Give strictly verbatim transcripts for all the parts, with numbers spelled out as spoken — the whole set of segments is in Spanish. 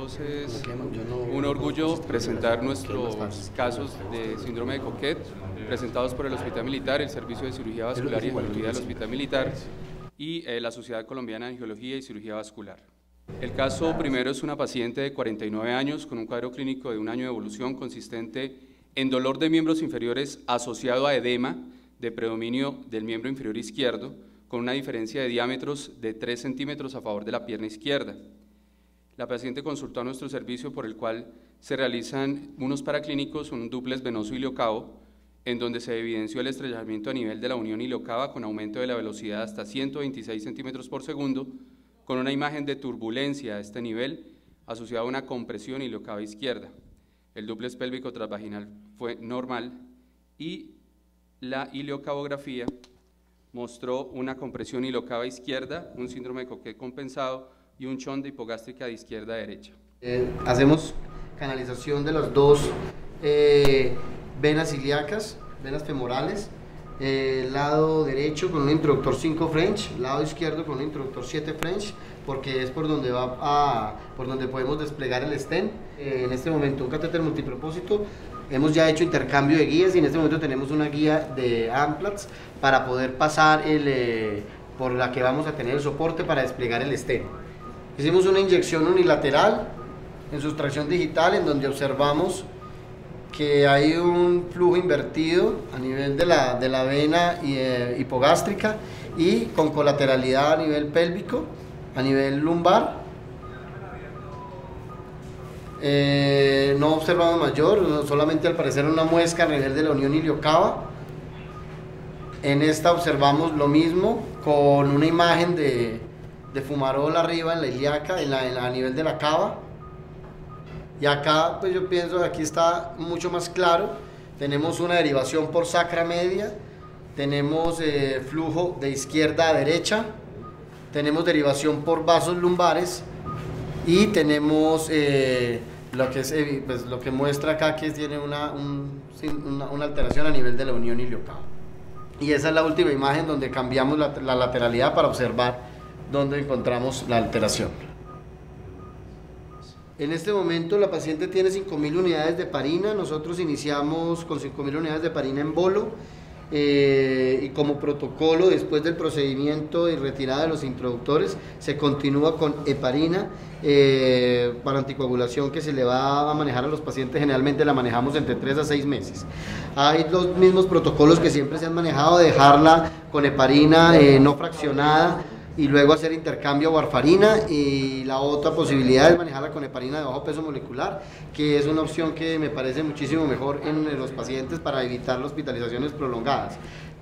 nosotros es un orgullo presentar nuestros casos de síndrome de Coquet, presentados por el Hospital Militar, el Servicio de Cirugía Vascular y Angiología del Hospital Militar y eh, la Sociedad Colombiana de Angiología y Cirugía Vascular. El caso primero es una paciente de cuarenta y nueve años con un cuadro clínico de un año de evolución consistente en dolor de miembros inferiores asociado a edema de predominio del miembro inferior izquierdo, con una diferencia de diámetros de tres centímetros a favor de la pierna izquierda. La paciente consultó a nuestro servicio, por el cual se realizan unos paraclínicos, un dúplex venoso iliocavo, en donde se evidenció el estrechamiento a nivel de la unión iliocava con aumento de la velocidad hasta ciento veintiséis centímetros por segundo, con una imagen de turbulencia a este nivel asociada a una compresión iliocava izquierda. El dúplex pélvico transvaginal fue normal y la iliocavografía mostró una compresión iliocava izquierda, un síndrome de Coquet compensado y un shunt de hipogástrica de izquierda a derecha. Eh, hacemos canalización de las dos eh, venas ilíacas, venas femorales, eh, lado derecho con un introductor cinco French, lado izquierdo con un introductor siete French, porque es por donde, va a, por donde podemos desplegar el stent. Eh, en este momento un catéter multipropósito. Hemos ya hecho intercambio de guías y en este momento tenemos una guía de Amplats para poder pasar el, eh, por la que vamos a tener el soporte para desplegar el stent. Hicimos una inyección unilateral en sustracción digital en donde observamos que hay un flujo invertido a nivel de la, de la vena eh, hipogástrica y con colateralidad a nivel pélvico, a nivel lumbar. Eh, no observamos mayor, solamente al parecer una muesca a nivel de la unión iliocava. En esta observamos lo mismo con una imagen de, de fumarol arriba en la ilíaca, en la, en la, a nivel de la cava. Y acá pues yo pienso que aquí está mucho más claro. Tenemos una derivación por sacra media, tenemos eh, flujo de izquierda a derecha, tenemos derivación por vasos lumbares y tenemos eh, lo, que es, eh, pues, lo que muestra acá que tiene una, un, una, una alteración a nivel de la unión iliocava. Y esa es la última imagen donde cambiamos la, la lateralidad para observar dónde encontramos la alteración. En este momento la paciente tiene cinco mil unidades de parina. Nosotros iniciamos con cinco mil unidades de parina en bolo. Eh, y como protocolo, después del procedimiento y retirada de los introductores, se continúa con heparina eh, para anticoagulación, que se le va a manejar a los pacientes. Generalmente la manejamos entre tres a seis meses. Hay los mismos protocolos que siempre se han manejado, dejarla con heparina eh, no fraccionada y luego hacer intercambio warfarina, y la otra posibilidad es manejarla con heparina de bajo peso molecular, que es una opción que me parece muchísimo mejor en los pacientes para evitar las hospitalizaciones prolongadas.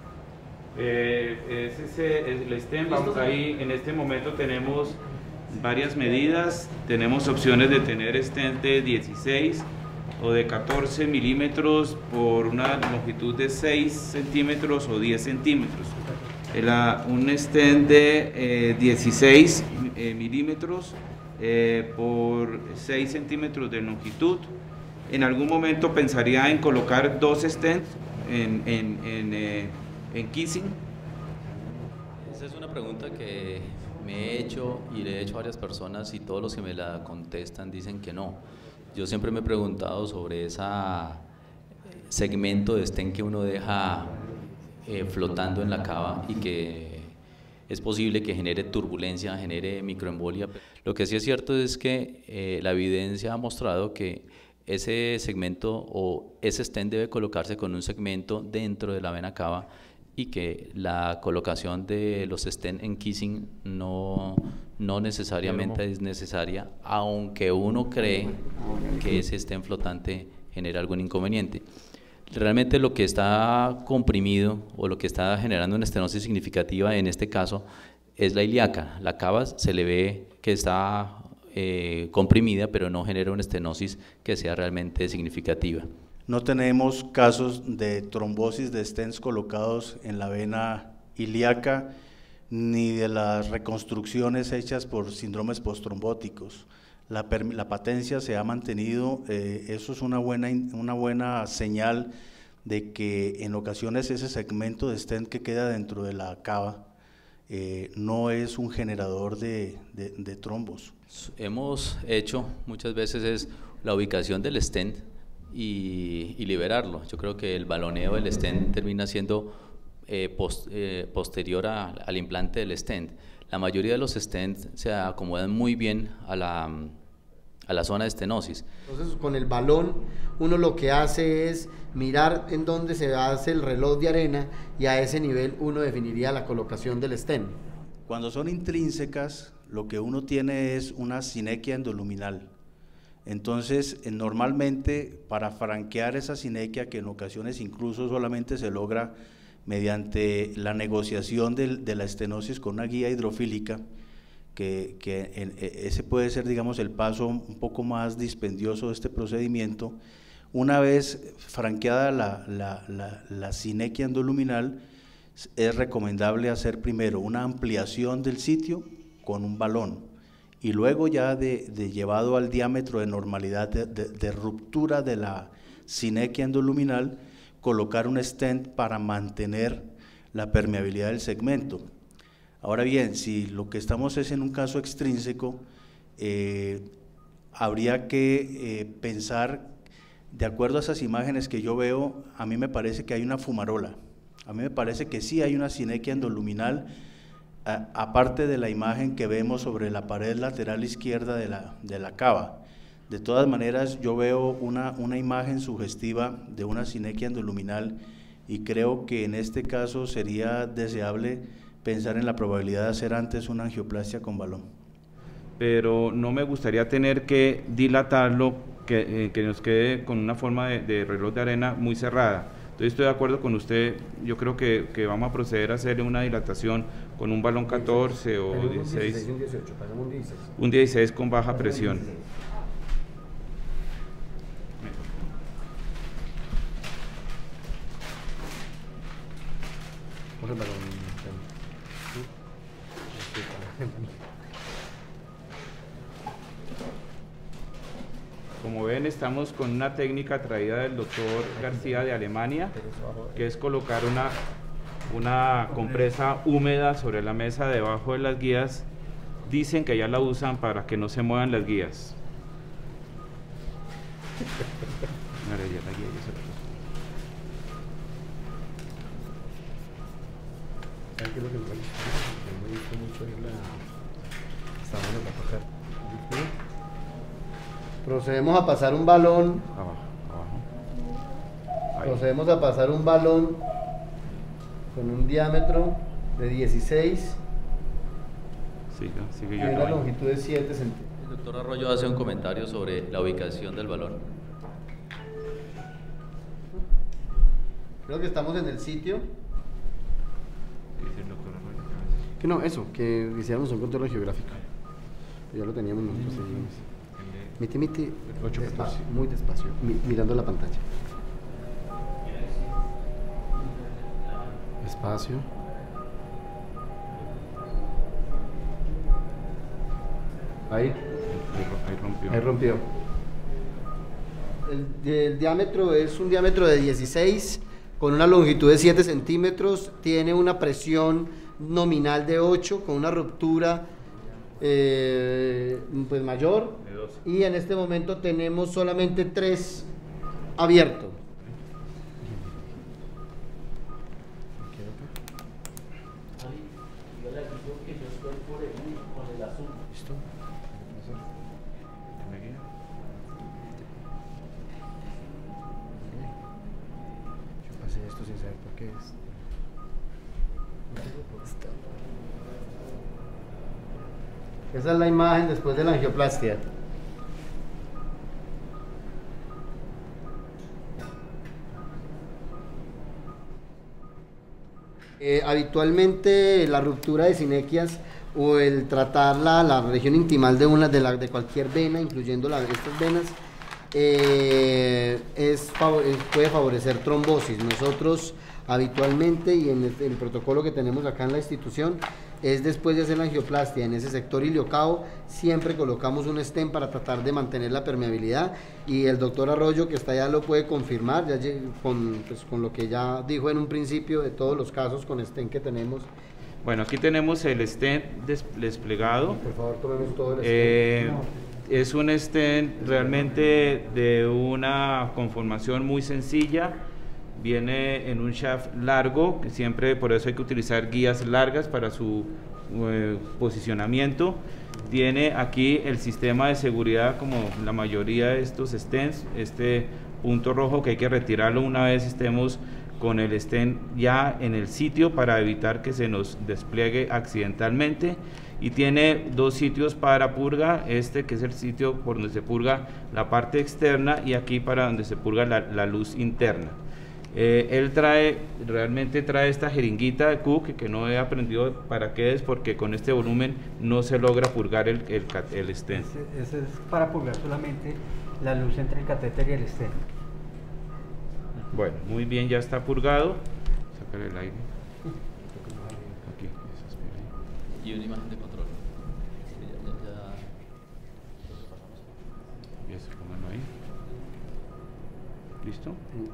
Eh, es ese, el stent, vamos ahí, en este momento tenemos varias medidas, tenemos opciones de tener stent de dieciséis o de catorce milímetros por una longitud de seis centímetros o diez centímetros. El, un stent de eh, dieciséis eh, milímetros eh, por seis centímetros de longitud. En algún momento pensaría en colocar dos stents en, en, en, eh, en kissing. Esa es una pregunta que me he hecho y le he hecho a varias personas, y todos los que me la contestan dicen que no. Yo siempre me he preguntado sobre ese segmento de stent que uno deja Eh, flotando en la cava y que es posible que genere turbulencia, genere microembolia. Lo que sí es cierto es que eh, la evidencia ha mostrado que ese segmento o ese stent debe colocarse con un segmento dentro de la vena cava, y que la colocación de los stent en kissing no, no necesariamente es necesaria, aunque uno cree que ese stent flotante genera algún inconveniente. Realmente lo que está comprimido o lo que está generando una estenosis significativa en este caso es la ilíaca. La cava se le ve que está eh, comprimida, pero no genera una estenosis que sea realmente significativa. No tenemos casos de trombosis de stents colocados en la vena ilíaca, ni de las reconstrucciones hechas por síndromes postrombóticos. La, la patencia se ha mantenido, eh, eso es una buena, una buena señal de que en ocasiones ese segmento de stent que queda dentro de la cava eh, no es un generador de, de, de trombos. Hemos hecho muchas veces es la ubicación del stent y, y liberarlo. Yo creo que el baloneo del stent termina siendo eh, post, eh, posterior a, al implante del stent. La mayoría de los stents se acomodan muy bien a la, a la zona de estenosis. Entonces, con el balón, uno lo que hace es mirar en dónde se hace el reloj de arena y a ese nivel uno definiría la colocación del stent. Cuando son intrínsecas, lo que uno tiene es una sinequia endoluminal. Entonces, eh, normalmente, para franquear esa sinequia, que en ocasiones incluso solamente se logra mediante la negociación de, de la estenosis con una guía hidrofílica, que, que en, ese puede ser, digamos, el paso un poco más dispendioso de este procedimiento. Una vez franqueada la, la, la, la sinequia endoluminal, es recomendable hacer primero una ampliación del sitio con un balón y luego ya de, de llevado al diámetro de normalidad de, de, de ruptura de la sinequia endoluminal, colocar un stent para mantener la permeabilidad del segmento. Ahora bien, si lo que estamos es en un caso extrínseco, eh, habría que eh, pensar, de acuerdo a esas imágenes que yo veo, a mí me parece que hay una fumarola. A mí me parece que sí hay una sinequia endoluminal, a, aparte de la imagen que vemos sobre la pared lateral izquierda de la, de la cava. De todas maneras, yo veo una, una imagen sugestiva de una sinequia endoluminal y creo que en este caso sería deseable pensar en la probabilidad de hacer antes una angioplastia con balón. Pero no me gustaría tener que dilatarlo, que, eh, que nos quede con una forma de, de reloj de arena muy cerrada. Entonces estoy de acuerdo con usted, yo creo que, que vamos a proceder a hacerle una dilatación con un balón catorce o dieciséis, un dieciocho, un dieciséis. Un dieciséis con baja presión. Como ven, estamos con una técnica traída del doctor García de Alemania, que es colocar una, una compresa húmeda sobre la mesa debajo de las guías. Dicen que ya la usan para que no se muevan las guías. Ahora ya la guía ya se la puso. ¿Saben qué es lo que me gusta mucho? Es la... Está bueno para tocar. Procedemos a pasar un balón. Abajo, abajo. Ahí. Procedemos a pasar un balón con un diámetro de dieciséis Siga, sigue y yo una no. longitud de siete centímetros. El doctor Arroyo hace un comentario sobre la ubicación del balón. Creo que estamos en el sitio. ¿Qué dice el doctor Arroyo? Que no, eso, que hiciéramos un control geográfico. Ya lo teníamos nosotros. Seguimos. Mite, mite, ocho, despacio, muy despacio, mi, mirando la pantalla. Despacio. Ahí. Ahí, ahí rompió. Ahí rompió. El, el diámetro es un diámetro de dieciséis con una longitud de siete centímetros, tiene una presión nominal de ocho con una ruptura eh, pues mayor, y en este momento tenemos solamente tres abiertos. ¿Listo? Yo pasé esto sin saber por qué es. Esa es la imagen después de la angioplastia. Eh, habitualmente la ruptura de sinequias o el tratar la, la región intimal de una de, la, de cualquier vena, incluyendo la, estas venas, eh, es, puede favorecer trombosis. Nosotros habitualmente, y en el, el protocolo que tenemos acá en la institución, es después de hacer la angioplastia en ese sector iliocavo, siempre colocamos un stent para tratar de mantener la permeabilidad, y el doctor Arroyo, que está allá, lo puede confirmar, ya con, pues, con lo que ya dijo en un principio de todos los casos con stent que tenemos Bueno, aquí tenemos el stent des desplegado. Por favor, tomemos todo el eh, Es un stent realmente de una conformación muy sencilla. Viene en un shaft largo, que siempre por eso hay que utilizar guías largas para su eh, posicionamiento. Tiene aquí el sistema de seguridad como la mayoría de estos stents, este punto rojo que hay que retirarlo una vez estemos con el stent ya en el sitio para evitar que se nos despliegue accidentalmente, y tiene dos sitios para purga, este que es el sitio por donde se purga la parte externa y aquí para donde se purga la, la luz interna. Eh, él trae, realmente trae esta jeringuita de Cook que no he aprendido para qué es, porque con este volumen no se logra purgar el, el, el stent. Ese, ese es para purgar solamente la luz entre el catéter y el stent. Bueno, muy bien, ya está purgado. Sácale el aire. Aquí. Y una imagen de control. Ya, ya, ya. Y eso, pónganlo ahí. ¿Listo?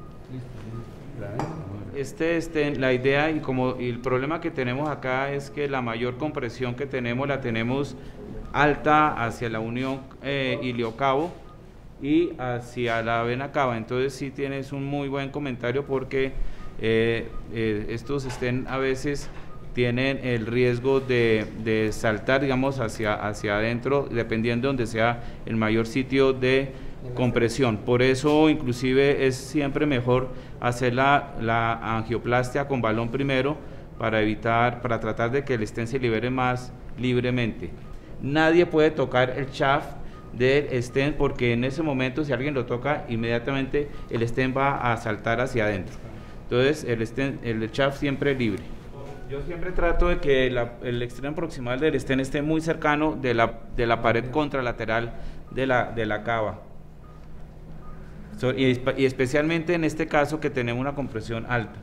Este, este, la idea y como y el problema que tenemos acá es que la mayor compresión que tenemos la tenemos alta hacia la unión eh, iliocavo y hacia la vena cava. Entonces sí tienes un muy buen comentario, porque eh, eh, estos estén a veces tienen el riesgo de, de saltar, digamos, hacia, hacia adentro, dependiendo de donde sea el mayor sitio de compresión. Por eso inclusive es siempre mejor hacer la, la angioplastia con balón primero, para evitar, para tratar de que el stent se libere más libremente. Nadie puede tocar el shaft del stent, porque en ese momento si alguien lo toca, inmediatamente el stent va a saltar hacia adentro. Entonces el, stent, el shaft siempre libre. Yo siempre trato de que la, el extremo proximal del stent esté muy cercano de la, de la pared contralateral de la, de la cava. So, y, y especialmente en este caso que tenemos una compresión alta.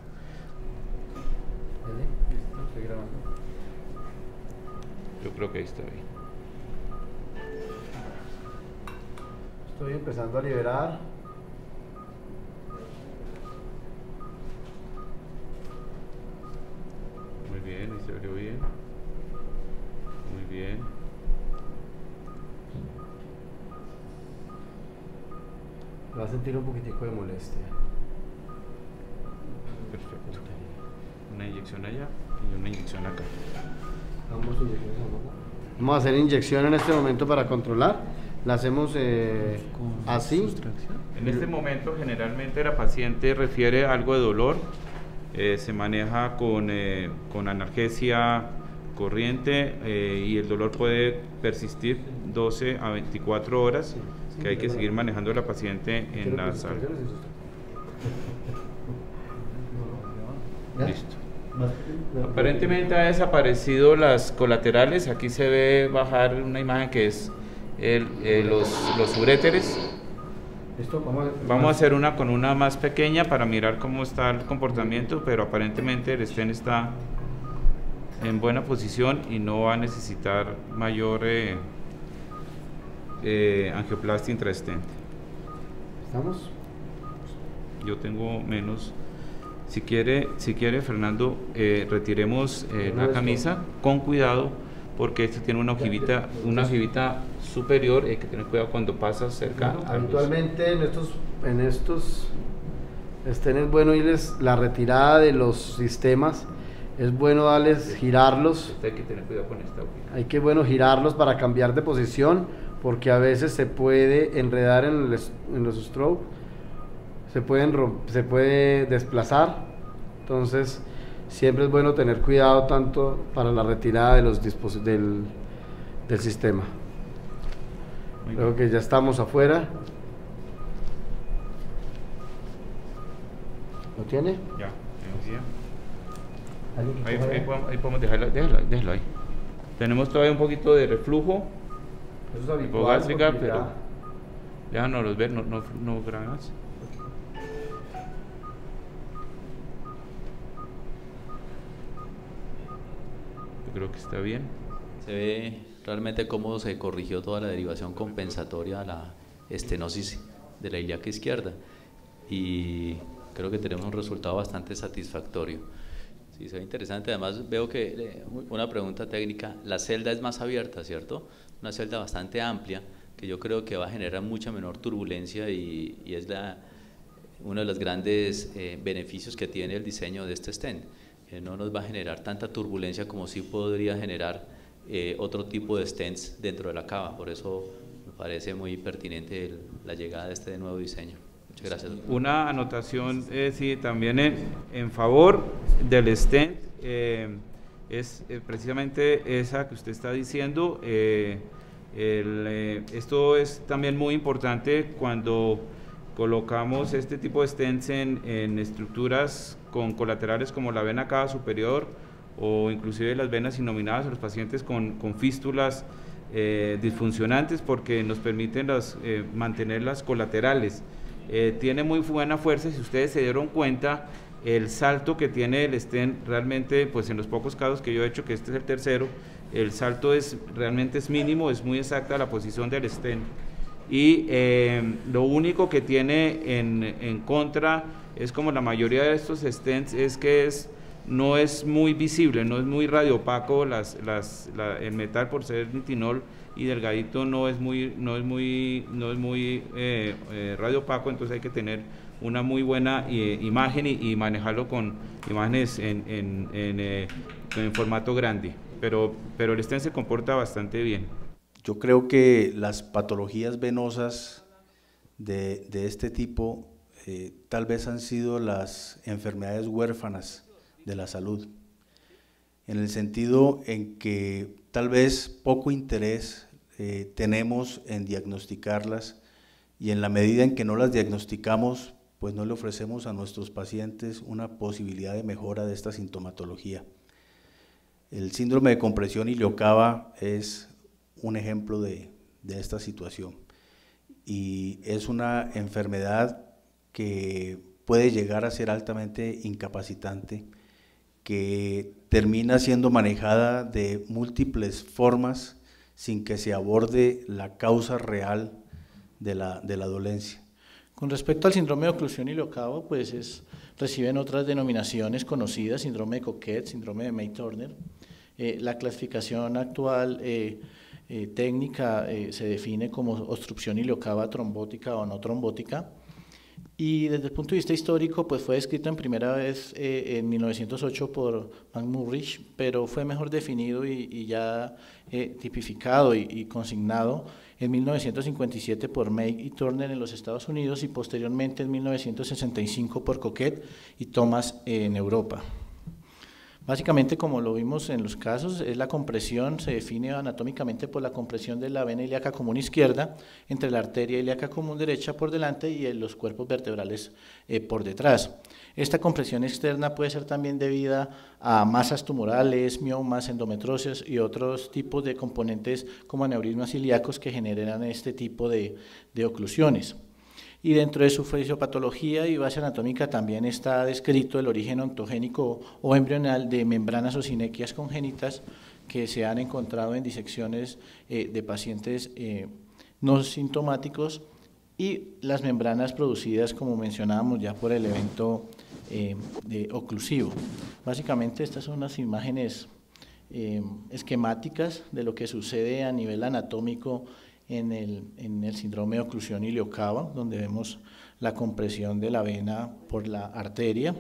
Yo creo que ahí está bien. Estoy empezando a liberar. Muy bien, y se abrió bien. Muy bien. Va a sentir un poquitico de molestia. Perfecto. Una inyección allá y una inyección acá. Ambos inyecciones a Vamos a hacer inyección en este momento para controlar. La hacemos eh, así. En este momento generalmente la paciente refiere algo de dolor. Eh, se maneja con, eh, con analgesia corriente eh, y el dolor puede persistir doce a veinticuatro horas, que hay que seguir manejando a la paciente en la sala. Listo. Aparentemente ha desaparecido las colaterales. Aquí se ve bajar una imagen que es el, eh, los, los uréteres. Vamos a hacer una con una más pequeña para mirar cómo está el comportamiento, pero aparentemente el stent está en buena posición y no va a necesitar mayor eh, eh, angioplastia intrastent. ¿Estamos? Yo tengo menos. Si quiere, si quiere Fernando, eh, retiremos eh, la camisa con cuidado, porque este tiene una ojivita, una ojivita superior, hay que tener cuidado cuando pasa cerca. Bueno, habitualmente en estos, en estos estén es bueno irles la retirada de los sistemas, es bueno darles, girarlos. Hay que tener cuidado con esta hojita. Hay que bueno girarlos para cambiar de posición, porque a veces se puede enredar en, el, en los strokes, se pueden se puede desplazar. Entonces siempre es bueno tener cuidado tanto para la retirada de los dispositivos del, del sistema. Creo que ya estamos afuera. ¿Lo tiene? Ya, ahí, ahí, ahí, podemos, ahí podemos dejarlo, déjalo, déjalo ahí. Tenemos todavía un poquito de reflujo. Eso es habitual, gástrica, pero ya... déjanos ver, no, no, no grabas. Yo creo que está bien. Se ve realmente cómo se corrigió toda la derivación compensatoria a la estenosis de la ilíaca izquierda, y creo que tenemos un resultado bastante satisfactorio. Sí, se ve interesante. Además veo que, una pregunta técnica, la celda es más abierta, ¿cierto? Una celda bastante amplia, que yo creo que va a generar mucha menor turbulencia y, y es la, uno de los grandes eh, beneficios que tiene el diseño de este stand. Eh, no nos va a generar tanta turbulencia como sí podría generar eh, otro tipo de stents dentro de la cava. Por eso me parece muy pertinente el, la llegada de este nuevo diseño. Muchas gracias. Una anotación, eh, sí, también en, en favor del stent, eh, es eh, precisamente esa que usted está diciendo. Eh, el, eh, esto es también muy importante cuando colocamos este tipo de stents en, en estructuras con colaterales como la vena cava superior o inclusive las venas innominadas o los pacientes con, con fístulas eh, disfuncionantes, porque nos permiten las, eh, mantener las colaterales. Eh, tiene muy buena fuerza. Si ustedes se dieron cuenta, el salto que tiene el stent realmente, pues en los pocos casos que yo he hecho, que este es el tercero, el salto es realmente es mínimo, es muy exacta la posición del stent. Y eh, lo único que tiene en, en contra es, como la mayoría de estos stents, es que es, no es muy visible, no es muy radiopaco, las, las, la, el metal, por ser nitinol y delgadito, no es muy, no es muy, no es muy eh, eh, radiopaco, entonces hay que tener una muy buena eh, imagen y, y manejarlo con imágenes en, en, en, eh, en formato grande, pero, pero el stent se comporta bastante bien. Yo creo que las patologías venosas de, de este tipo eh, tal vez han sido las enfermedades huérfanas de la salud, en el sentido en que tal vez poco interés eh, tenemos en diagnosticarlas, y en la medida en que no las diagnosticamos, pues no le ofrecemos a nuestros pacientes una posibilidad de mejora de esta sintomatología. El síndrome de compresión iliocava es un ejemplo de, de esta situación, y es una enfermedad que puede llegar a ser altamente incapacitante, que termina siendo manejada de múltiples formas sin que se aborde la causa real de la, de la dolencia. Con respecto al síndrome de oclusión iliocava, pues es, reciben otras denominaciones conocidas: síndrome de Coquet, síndrome de May-Turner. Eh, la clasificación actual eh, eh, técnica eh, se define como obstrucción iliocava trombótica o no trombótica. Y desde el punto de vista histórico, pues fue descrito en primera vez eh, en mil novecientos ocho por McMurrich, pero fue mejor definido y, y ya eh, tipificado y, y consignado en mil novecientos cincuenta y siete por May y Turner en los Estados Unidos, y posteriormente en mil novecientos sesenta y cinco por Coquet y Thomas eh, en Europa. Básicamente, como lo vimos en los casos, es la compresión, se define anatómicamente por la compresión de la vena ilíaca común izquierda entre la arteria ilíaca común derecha por delante y los cuerpos vertebrales eh, por detrás. Esta compresión externa puede ser también debida a masas tumorales, miomas, endometriosis y otros tipos de componentes como aneurismas ilíacos que generan este tipo de, de oclusiones. Y dentro de su fisiopatología y base anatómica también está descrito el origen ontogénico o embrional de membranas o sinequias congénitas que se han encontrado en disecciones eh, de pacientes eh, no sintomáticos, y las membranas producidas, como mencionábamos, ya por el evento eh, de oclusivo. Básicamente estas son unas imágenes eh, esquemáticas de lo que sucede a nivel anatómico En el, en el síndrome de oclusión iliocava, donde vemos la compresión de la vena por la arteria.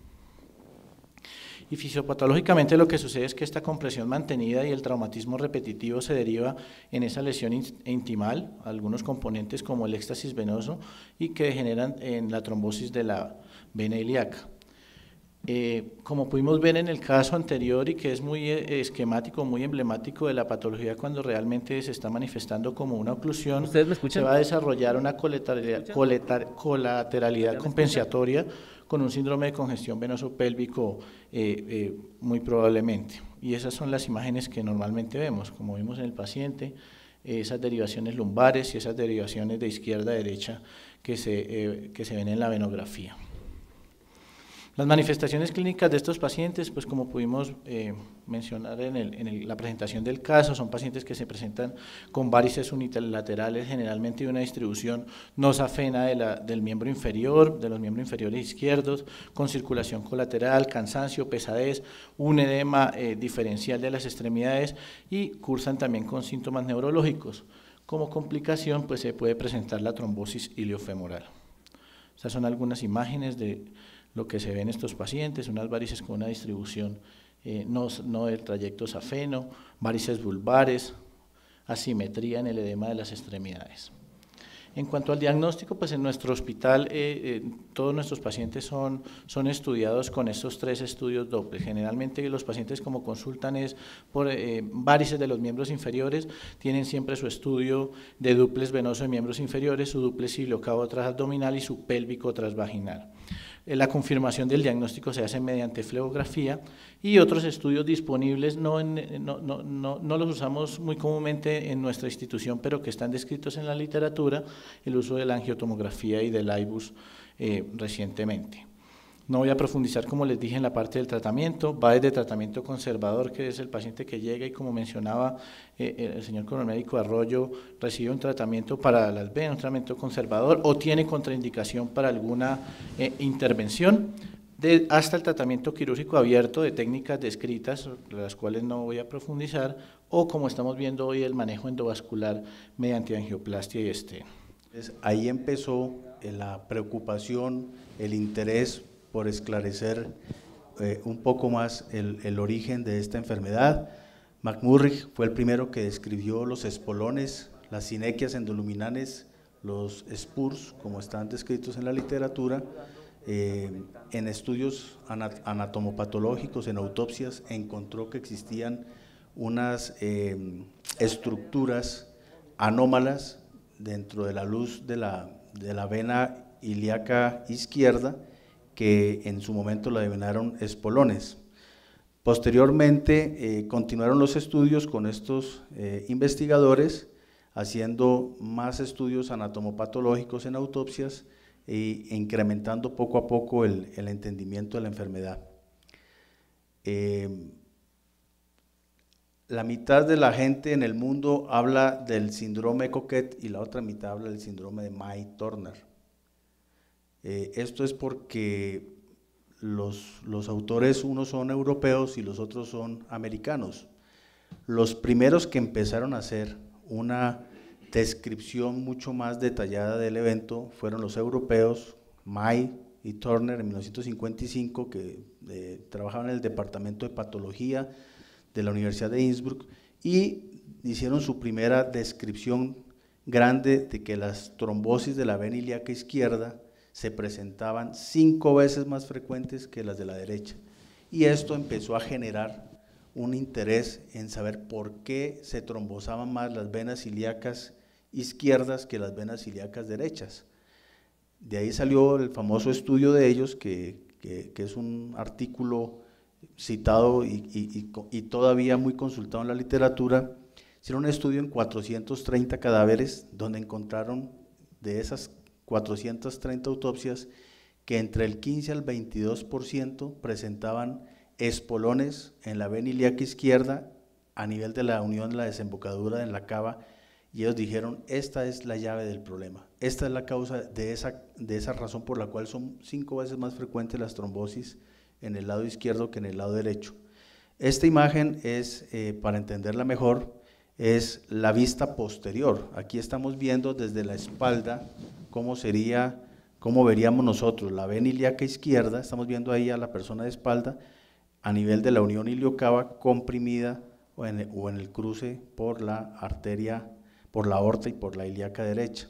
Y fisiopatológicamente lo que sucede es que esta compresión mantenida y el traumatismo repetitivo se deriva en esa lesión intimal, algunos componentes como el éxtasis venoso, y que degeneran en la trombosis de la vena ilíaca. Eh, como pudimos ver en el caso anterior, y que es muy eh, esquemático, muy emblemático de la patología cuando realmente se está manifestando como una oclusión, ¿Ustedes me escuchan? se va a desarrollar una colateralidad, colateralidad compensatoria con un síndrome de congestión venoso-pélvico eh, eh, muy probablemente. Y esas son las imágenes que normalmente vemos, como vimos en el paciente, eh, esas derivaciones lumbares y esas derivaciones de izquierda a derecha que se, eh, que se ven en la venografía. Las manifestaciones clínicas de estos pacientes, pues como pudimos eh, mencionar en, el, en el, la presentación del caso, son pacientes que se presentan con varices unilaterales, generalmente de una distribución no safena de la, del miembro inferior, de los miembros inferiores izquierdos, con circulación colateral, cansancio, pesadez, un edema eh, diferencial de las extremidades y cursan también con síntomas neurológicos. Como complicación, pues se puede presentar la trombosis iliofemoral. Estas son algunas imágenes de lo que se ve en estos pacientes, unas varices con una distribución eh, no, no del trayecto safeno, varices vulvares, asimetría en el edema de las extremidades. En cuanto al diagnóstico, pues en nuestro hospital eh, eh, todos nuestros pacientes son, son estudiados con estos tres estudios Doppler. Generalmente los pacientes como consultan es por eh, varices de los miembros inferiores, tienen siempre su estudio de dúplex venoso de miembros inferiores, su dúplex iliocavo transabdominal y su pélvico transvaginal. La confirmación del diagnóstico se hace mediante flebografía y otros estudios disponibles, no, en, no, no, no, no los usamos muy comúnmente en nuestra institución, pero que están descritos en la literatura, el uso de la angiotomografía y del I B U S eh, recientemente. No voy a profundizar, como les dije, en la parte del tratamiento, va desde tratamiento conservador, que es el paciente que llega y como mencionaba eh, el señor coronel médico Arroyo, recibe un tratamiento para las venas, un tratamiento conservador o tiene contraindicación para alguna eh, intervención, de, hasta el tratamiento quirúrgico abierto de técnicas descritas, las cuales no voy a profundizar, o como estamos viendo hoy, el manejo endovascular mediante angioplastia y esteno. Ahí empezó la preocupación, el interés por esclarecer eh, un poco más el, el origen de esta enfermedad. McMurray fue el primero que describió los espolones, las sinequias endoluminales, los spurs, como están descritos en la literatura, eh, en estudios anat anatomopatológicos, en autopsias, encontró que existían unas eh, estructuras anómalas dentro de la luz de la, de la vena ilíaca izquierda, que en su momento la denominaron espolones. Posteriormente eh, continuaron los estudios con estos eh, investigadores, haciendo más estudios anatomopatológicos en autopsias e incrementando poco a poco el, el entendimiento de la enfermedad. Eh, la mitad de la gente en el mundo habla del síndrome de Coquet y la otra mitad habla del síndrome de May-Turner. Eh, esto es porque los, los autores, unos son europeos y los otros son americanos. Los primeros que empezaron a hacer una descripción mucho más detallada del evento fueron los europeos, May y Turner en mil novecientos cincuenta y cinco, que eh, trabajaban en el departamento de patología de la Universidad de Innsbruck y hicieron su primera descripción grande de que las trombosis de la vena ilíaca izquierda se presentaban cinco veces más frecuentes que las de la derecha. Y esto empezó a generar un interés en saber por qué se trombosaban más las venas ilíacas izquierdas que las venas ilíacas derechas. De ahí salió el famoso estudio de ellos, que, que, que es un artículo citado y, y, y, y todavía muy consultado en la literatura. Hicieron un estudio en cuatrocientos treinta cadáveres, donde encontraron de esas cuatrocientas treinta autopsias que entre el quince al veintidós por ciento presentaban espolones en la vena ilíaca izquierda a nivel de la unión de la desembocadura en la cava, y ellos dijeron, esta es la llave del problema, esta es la causa de esa, de esa razón por la cual son cinco veces más frecuentes las trombosis en el lado izquierdo que en el lado derecho. Esta imagen es, eh, para entenderla mejor, es la vista posterior. Aquí estamos viendo desde la espalda cómo sería, cómo veríamos nosotros la vena ilíaca izquierda, estamos viendo ahí a la persona de espalda, a nivel de la unión iliocava comprimida o en, o en el cruce por la arteria, por la aorta y por la ilíaca derecha.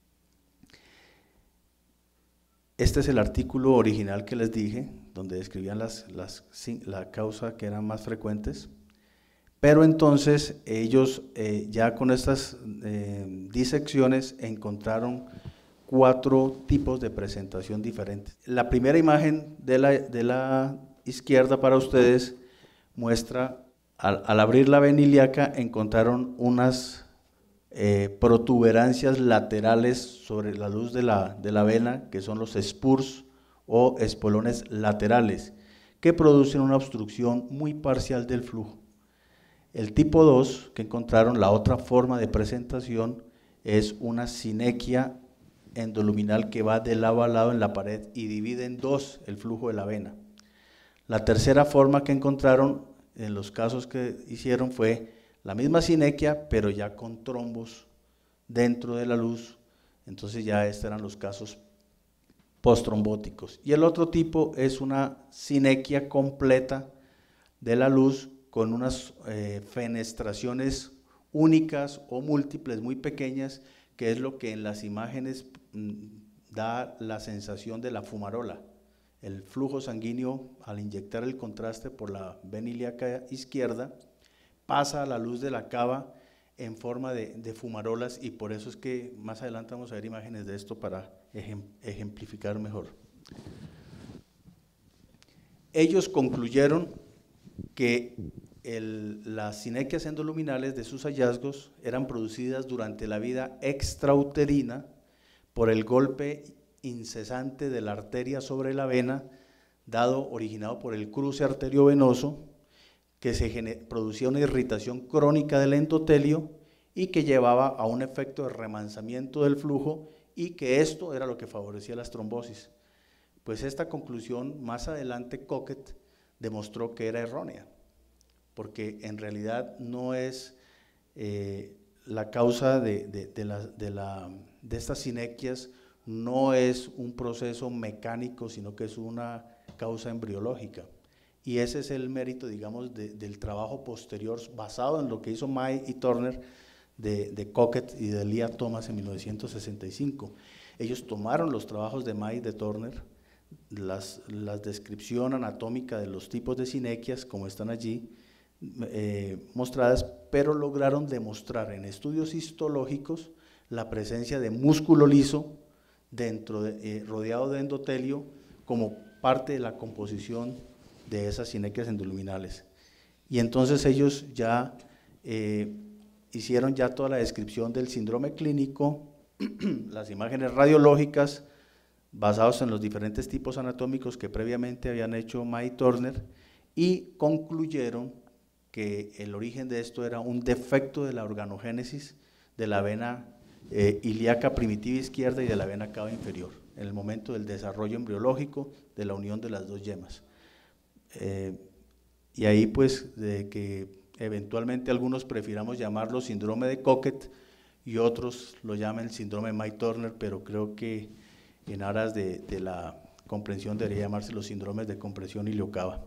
Este es el artículo original que les dije, donde describían las, las, la causa que eran más frecuentes, pero entonces ellos eh, ya con estas eh, disecciones encontraron cuatro tipos de presentación diferentes. La primera imagen de la, de la izquierda para ustedes muestra, al, al abrir la vena ilíaca encontraron unas eh, protuberancias laterales sobre la luz de la, de la vena, que son los spurs o espolones laterales, que producen una obstrucción muy parcial del flujo. El tipo dos que encontraron, la otra forma de presentación, es una sinequia endoluminal que va de lado a lado en la pared y divide en dos el flujo de la vena. La tercera forma que encontraron en los casos que hicieron fue la misma sinequia, pero ya con trombos dentro de la luz. Entonces ya estos eran los casos postrombóticos. Y el otro tipo es una sinequia completa de la luz con unas eh, fenestraciones únicas o múltiples muy pequeñas, que es lo que en las imágenes mmm, da la sensación de la fumarola. El flujo sanguíneo, al inyectar el contraste por la vena ilíaca izquierda, pasa a la luz de la cava en forma de, de fumarolas, y por eso es que más adelante vamos a ver imágenes de esto para ejemplificar mejor. Ellos concluyeron que el, las sinequias endoluminales de sus hallazgos eran producidas durante la vida extrauterina por el golpe incesante de la arteria sobre la vena, dado, originado por el cruce arteriovenoso, que se producía una irritación crónica del endotelio y que llevaba a un efecto de remansamiento del flujo, y que esto era lo que favorecía las trombosis. Pues esta conclusión más adelante Coquet demostró que era errónea, porque en realidad no es eh, la causa de, de, de, la, de, la, de estas sinequias, no es un proceso mecánico, sino que es una causa embriológica. Y ese es el mérito, digamos, de, del trabajo posterior, basado en lo que hizo May y Turner, de, de Coquet y de Leah Thomas en mil novecientos sesenta y cinco. Ellos tomaron los trabajos de May y de Turner, las, las descripción anatómica de los tipos de sinequias, como están allí eh, mostradas, pero lograron demostrar en estudios histológicos la presencia de músculo liso dentro de, eh, rodeado de endotelio, como parte de la composición de esas sinequias endoluminales. Y entonces ellos ya eh, hicieron ya toda la descripción del síndrome clínico, las imágenes radiológicas basados en los diferentes tipos anatómicos que previamente habían hecho May y Turner, y concluyeron que el origen de esto era un defecto de la organogénesis de la vena eh, ilíaca primitiva izquierda y de la vena cava inferior, en el momento del desarrollo embriológico de la unión de las dos yemas. Eh, y ahí pues de que eventualmente algunos prefiramos llamarlo síndrome de Coquet y otros lo llaman síndrome May-Turner, pero creo que en aras de, de la comprensión debería llamarse los síndromes de compresión iliocava.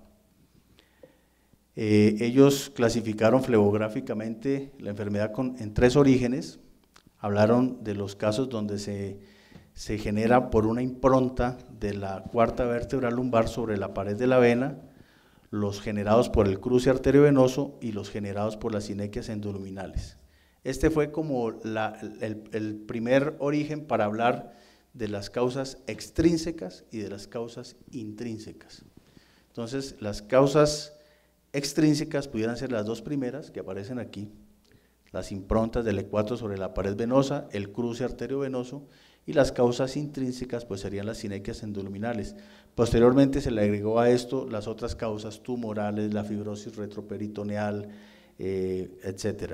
Eh, ellos clasificaron flebográficamente la enfermedad con, en tres orígenes. Hablaron de los casos donde se, se genera por una impronta de la cuarta vértebra lumbar sobre la pared de la vena, los generados por el cruce arteriovenoso y los generados por las sinequias endoluminales. Este fue como la, el, el primer origen para hablar de las causas extrínsecas y de las causas intrínsecas. Entonces, las causas extrínsecas pudieran ser las dos primeras que aparecen aquí, las improntas del ecuato sobre la pared venosa, el cruce arteriovenoso, y las causas intrínsecas pues serían las sinequias endoluminales. Posteriormente se le agregó a esto las otras causas tumorales, la fibrosis retroperitoneal, eh, etcétera.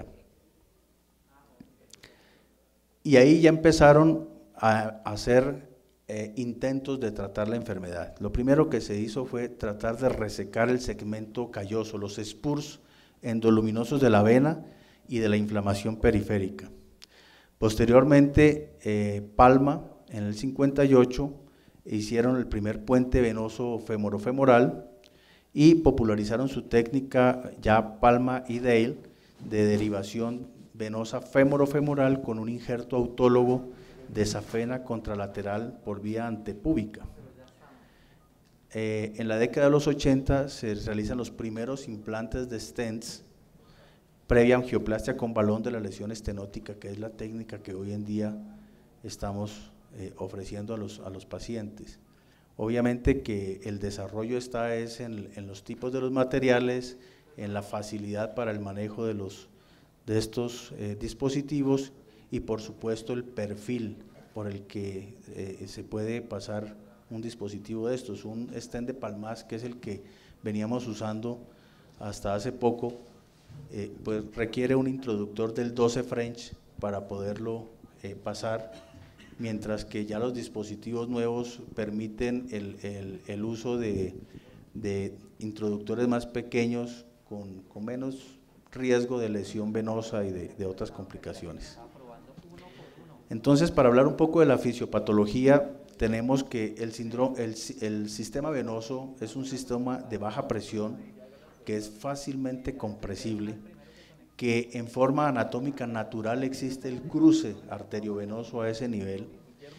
Y ahí ya empezaron a hacer eh, intentos de tratar la enfermedad. Lo primero que se hizo fue tratar de resecar el segmento calloso, los spurs endoluminosos de la vena y de la inflamación periférica. Posteriormente, eh, Palma, en el cincuenta y ocho, hicieron el primer puente venoso femorofemoral y popularizaron su técnica, ya Palma y Dale, de derivación venosa femorofemoral con un injerto autólogo de safena contralateral por vía antepúbica. Eh, en la década de los ochenta se realizan los primeros implantes de stents previa angioplastia con balón de la lesión estenótica, que es la técnica que hoy en día estamos eh, ofreciendo a los, a los pacientes. Obviamente que el desarrollo está es en, en los tipos de los materiales, en la facilidad para el manejo de, los, de estos eh, dispositivos y por supuesto el perfil por el que eh, se puede pasar un dispositivo de estos. Un stent de Palmas, que es el que veníamos usando hasta hace poco, eh, pues requiere un introductor del doce French para poderlo eh, pasar, mientras que ya los dispositivos nuevos permiten el, el, el uso de, de introductores más pequeños con, con menos riesgo de lesión venosa y de, de otras complicaciones. Entonces, para hablar un poco de la fisiopatología, tenemos que el, síndrome, el, el sistema venoso es un sistema de baja presión que es fácilmente compresible, que en forma anatómica natural existe el cruce arteriovenoso a ese nivel,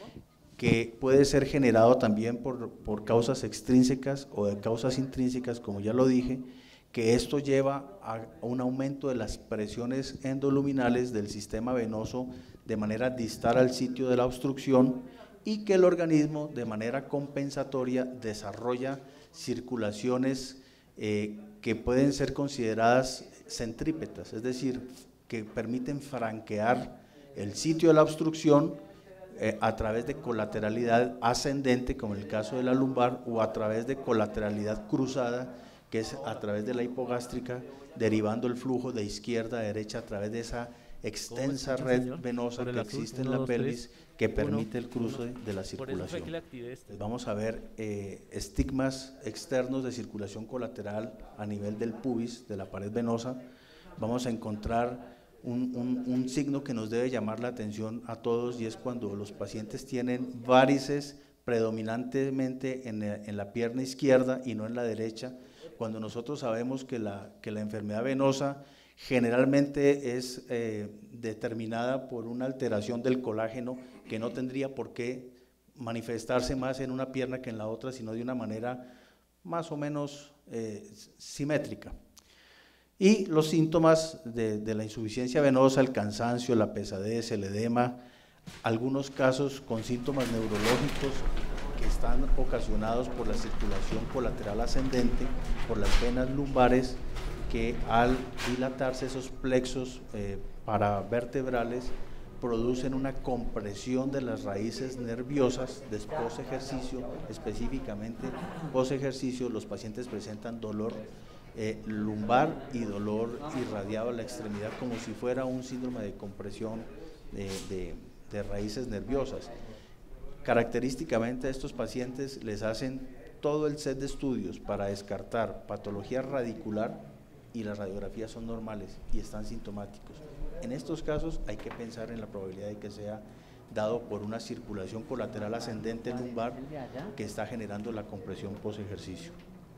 que puede ser generado también por, por causas extrínsecas o de causas intrínsecas, como ya lo dije, que esto lleva a un aumento de las presiones endoluminales del sistema venoso de manera distal al sitio de la obstrucción, y que el organismo de manera compensatoria desarrolla circulaciones eh, que pueden ser consideradas centrípetas, es decir, que permiten franquear el sitio de la obstrucción eh, a través de colateralidad ascendente, como en el caso de la lumbar, o a través de colateralidad cruzada, que es a través de la hipogástrica, derivando el flujo de izquierda a derecha a través de esa extensa red venosa que existe en la pelvis, que permite el cruce de la circulación. Vamos a ver eh, estigmas externos de circulación colateral a nivel del pubis, de la pared venosa. Vamos a encontrar un, un, un signo que nos debe llamar la atención a todos, y es cuando los pacientes tienen varices predominantemente en, en la pierna izquierda y no en la derecha, cuando nosotros sabemos que la, que la enfermedad venosa generalmente es eh, determinada por una alteración del colágeno que no tendría por qué manifestarse más en una pierna que en la otra, sino de una manera más o menos eh, simétrica. Y los síntomas de, de la insuficiencia venosa, el cansancio, la pesadez, el edema, algunos casos con síntomas neurológicos que están ocasionados por la circulación colateral ascendente, por las venas lumbares, que al dilatarse esos plexos eh, paravertebrales producen una compresión de las raíces nerviosas después de ejercicio. Específicamente post ejercicio los pacientes presentan dolor eh, lumbar y dolor irradiado a la extremidad, como si fuera un síndrome de compresión de, de, de raíces nerviosas. Característicamente a estos pacientes les hacen todo el set de estudios para descartar patología radicular, y las radiografías son normales y están sintomáticos. En estos casos hay que pensar en la probabilidad de que sea dado por una circulación colateral ascendente lumbar que está generando la compresión post ejercicio.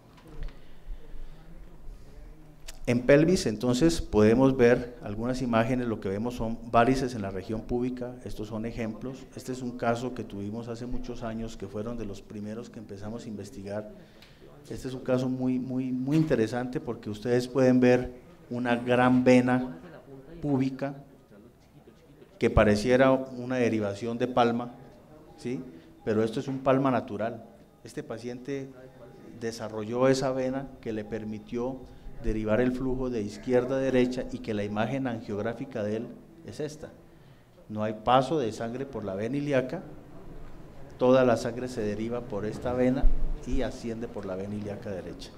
En pelvis, entonces, podemos ver algunas imágenes. Lo que vemos son varices en la región púbica. Estos son ejemplos. Este es un caso que tuvimos hace muchos años, que fueron de los primeros que empezamos a investigar. Este es un caso muy, muy, muy interesante, porque ustedes pueden ver una gran vena púbica que pareciera una derivación de palma, ¿sí? Pero esto es un palma natural. Este paciente desarrolló esa vena que le permitió derivar el flujo de izquierda a derecha, y que la imagen angiográfica de él es esta. No hay paso de sangre por la vena ilíaca, toda la sangre se deriva por esta vena y asciende por la vena ilíaca derecha.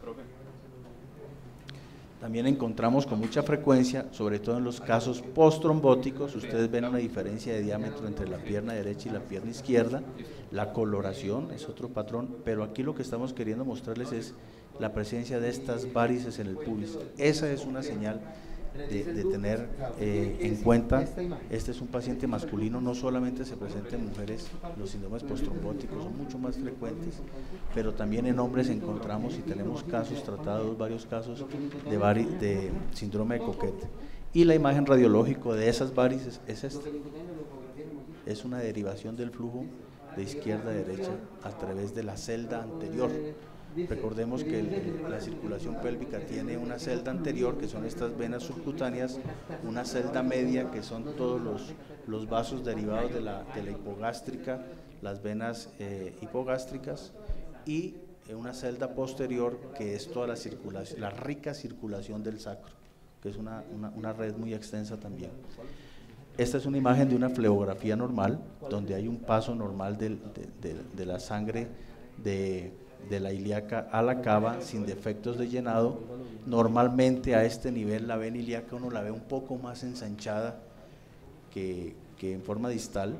También encontramos con mucha frecuencia, sobre todo en los casos postrombóticos, ustedes ven una diferencia de diámetro entre la pierna derecha y la pierna izquierda. La coloración es otro patrón, pero aquí lo que estamos queriendo mostrarles es la presencia de estas varices en el pubis. Esa es una señal de, de tener eh, en cuenta. Este es un paciente masculino. No solamente se presenta en mujeres, los síndromes postrombóticos son mucho más frecuentes, pero también en hombres encontramos, y tenemos casos tratados, varios casos de, vari, de síndrome de Coquet. Y la imagen radiológica de esas varices es esta. Es una derivación del flujo de izquierda a derecha a través de la celda anterior. Recordemos que el, el, la circulación pélvica tiene una celda anterior, que son estas venas subcutáneas, una celda media, que son todos los, los vasos derivados de la, de la hipogástrica, las venas eh, hipogástricas, y una celda posterior, que es toda la circulación, la rica circulación del sacro, que es una, una, una red muy extensa también. Esta es una imagen de una flebografía normal, donde hay un paso normal de, de, de, de la sangre de, de la ilíaca a la cava sin defectos de llenado. Normalmente a este nivel la vena ilíaca uno la ve un poco más ensanchada que, que en forma distal.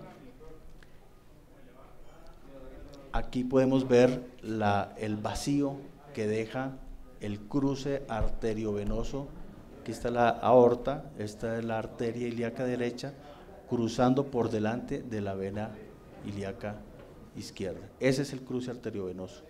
Aquí podemos ver la, el vacío que deja el cruce arteriovenoso. Aquí está la aorta, esta es la arteria ilíaca derecha, cruzando por delante de la vena ilíaca izquierda. Ese es el cruce arteriovenoso.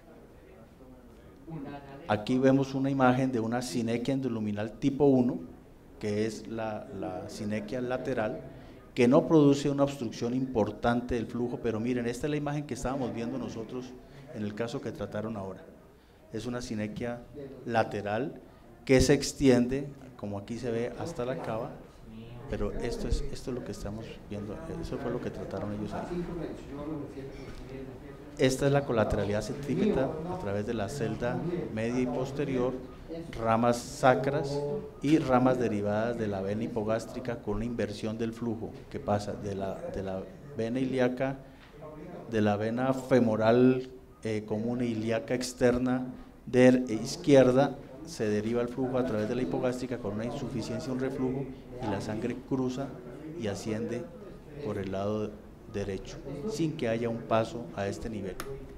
Aquí vemos una imagen de una sinequia endoluminal tipo uno, que es la, la sinequia lateral, que no produce una obstrucción importante del flujo, pero miren, esta es la imagen que estábamos viendo nosotros en el caso que trataron ahora. Es una sinequia lateral que se extiende, como aquí se ve, hasta la cava, pero esto es, esto es lo que estamos viendo, eso fue lo que trataron ellos ahí. Esta es la colateralidad centrípeta a través de la celda media y posterior, ramas sacras y ramas derivadas de la vena hipogástrica con una inversión del flujo que pasa de la, de la vena ilíaca, de la vena femoral eh, común e ilíaca externa de izquierda, se deriva el flujo a través de la hipogástrica con una insuficiencia, un reflujo, y la sangre cruza y asciende por el lado derecho, sin que haya un paso a este nivel.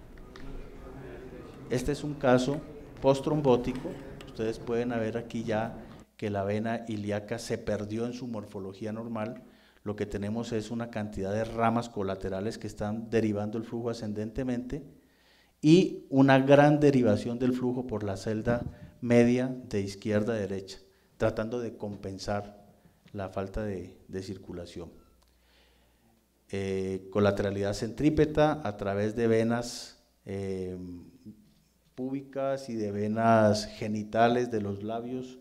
Este es un caso postrombótico. Ustedes pueden ver aquí ya que la vena ilíaca se perdió en su morfología normal. Lo que tenemos es una cantidad de ramas colaterales que están derivando el flujo ascendentemente y una gran derivación del flujo por la celda media de izquierda a derecha, tratando de compensar la falta de, de circulación. Eh, colateralidad centrípeta a través de venas eh, púbicas y de venas genitales de los labios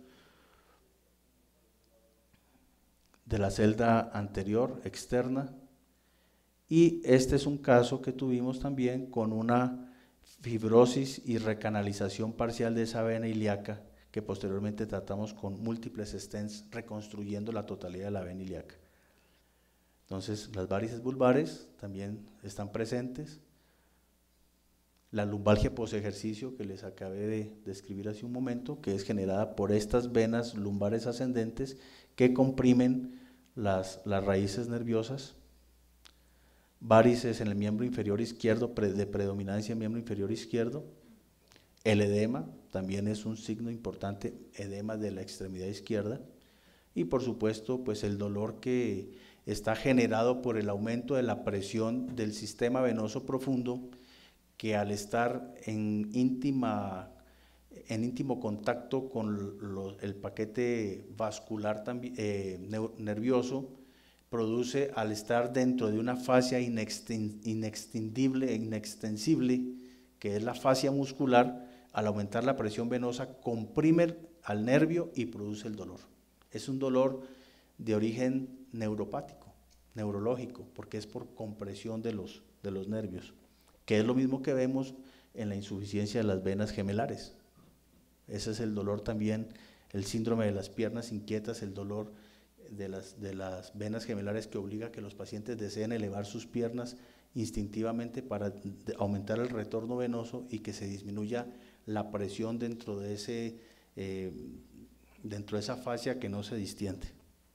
de la celda anterior externa, y este es un caso que tuvimos también con una fibrosis y recanalización parcial de esa vena ilíaca que posteriormente tratamos con múltiples stents reconstruyendo la totalidad de la vena ilíaca. Entonces las varices vulvares también están presentes, la lumbalgia posejercicio que les acabé de describir hace un momento, que es generada por estas venas lumbares ascendentes que comprimen las, las raíces nerviosas, varices en el miembro inferior izquierdo, de predominancia en miembro inferior izquierdo, el edema también es un signo importante, edema de la extremidad izquierda, y por supuesto pues el dolor que está generado por el aumento de la presión del sistema venoso profundo, que al estar en, íntima, en íntimo contacto con lo, el paquete vascular también, eh, nervioso, produce, al estar dentro de una fascia inextindible e inextensible, que es la fascia muscular, al aumentar la presión venosa, comprime al nervio y produce el dolor. Es un dolor de origen neuropático, neurológico, porque es por compresión de los, de los nervios, que es lo mismo que vemos en la insuficiencia de las venas gemelares. Ese es el dolor también, el síndrome de las piernas inquietas, el dolor de las, de las venas gemelares que obliga a que los pacientes deseen elevar sus piernas instintivamente para aumentar el retorno venoso y que se disminuya la presión dentro de, ese, eh, dentro de esa fascia que no se distiende.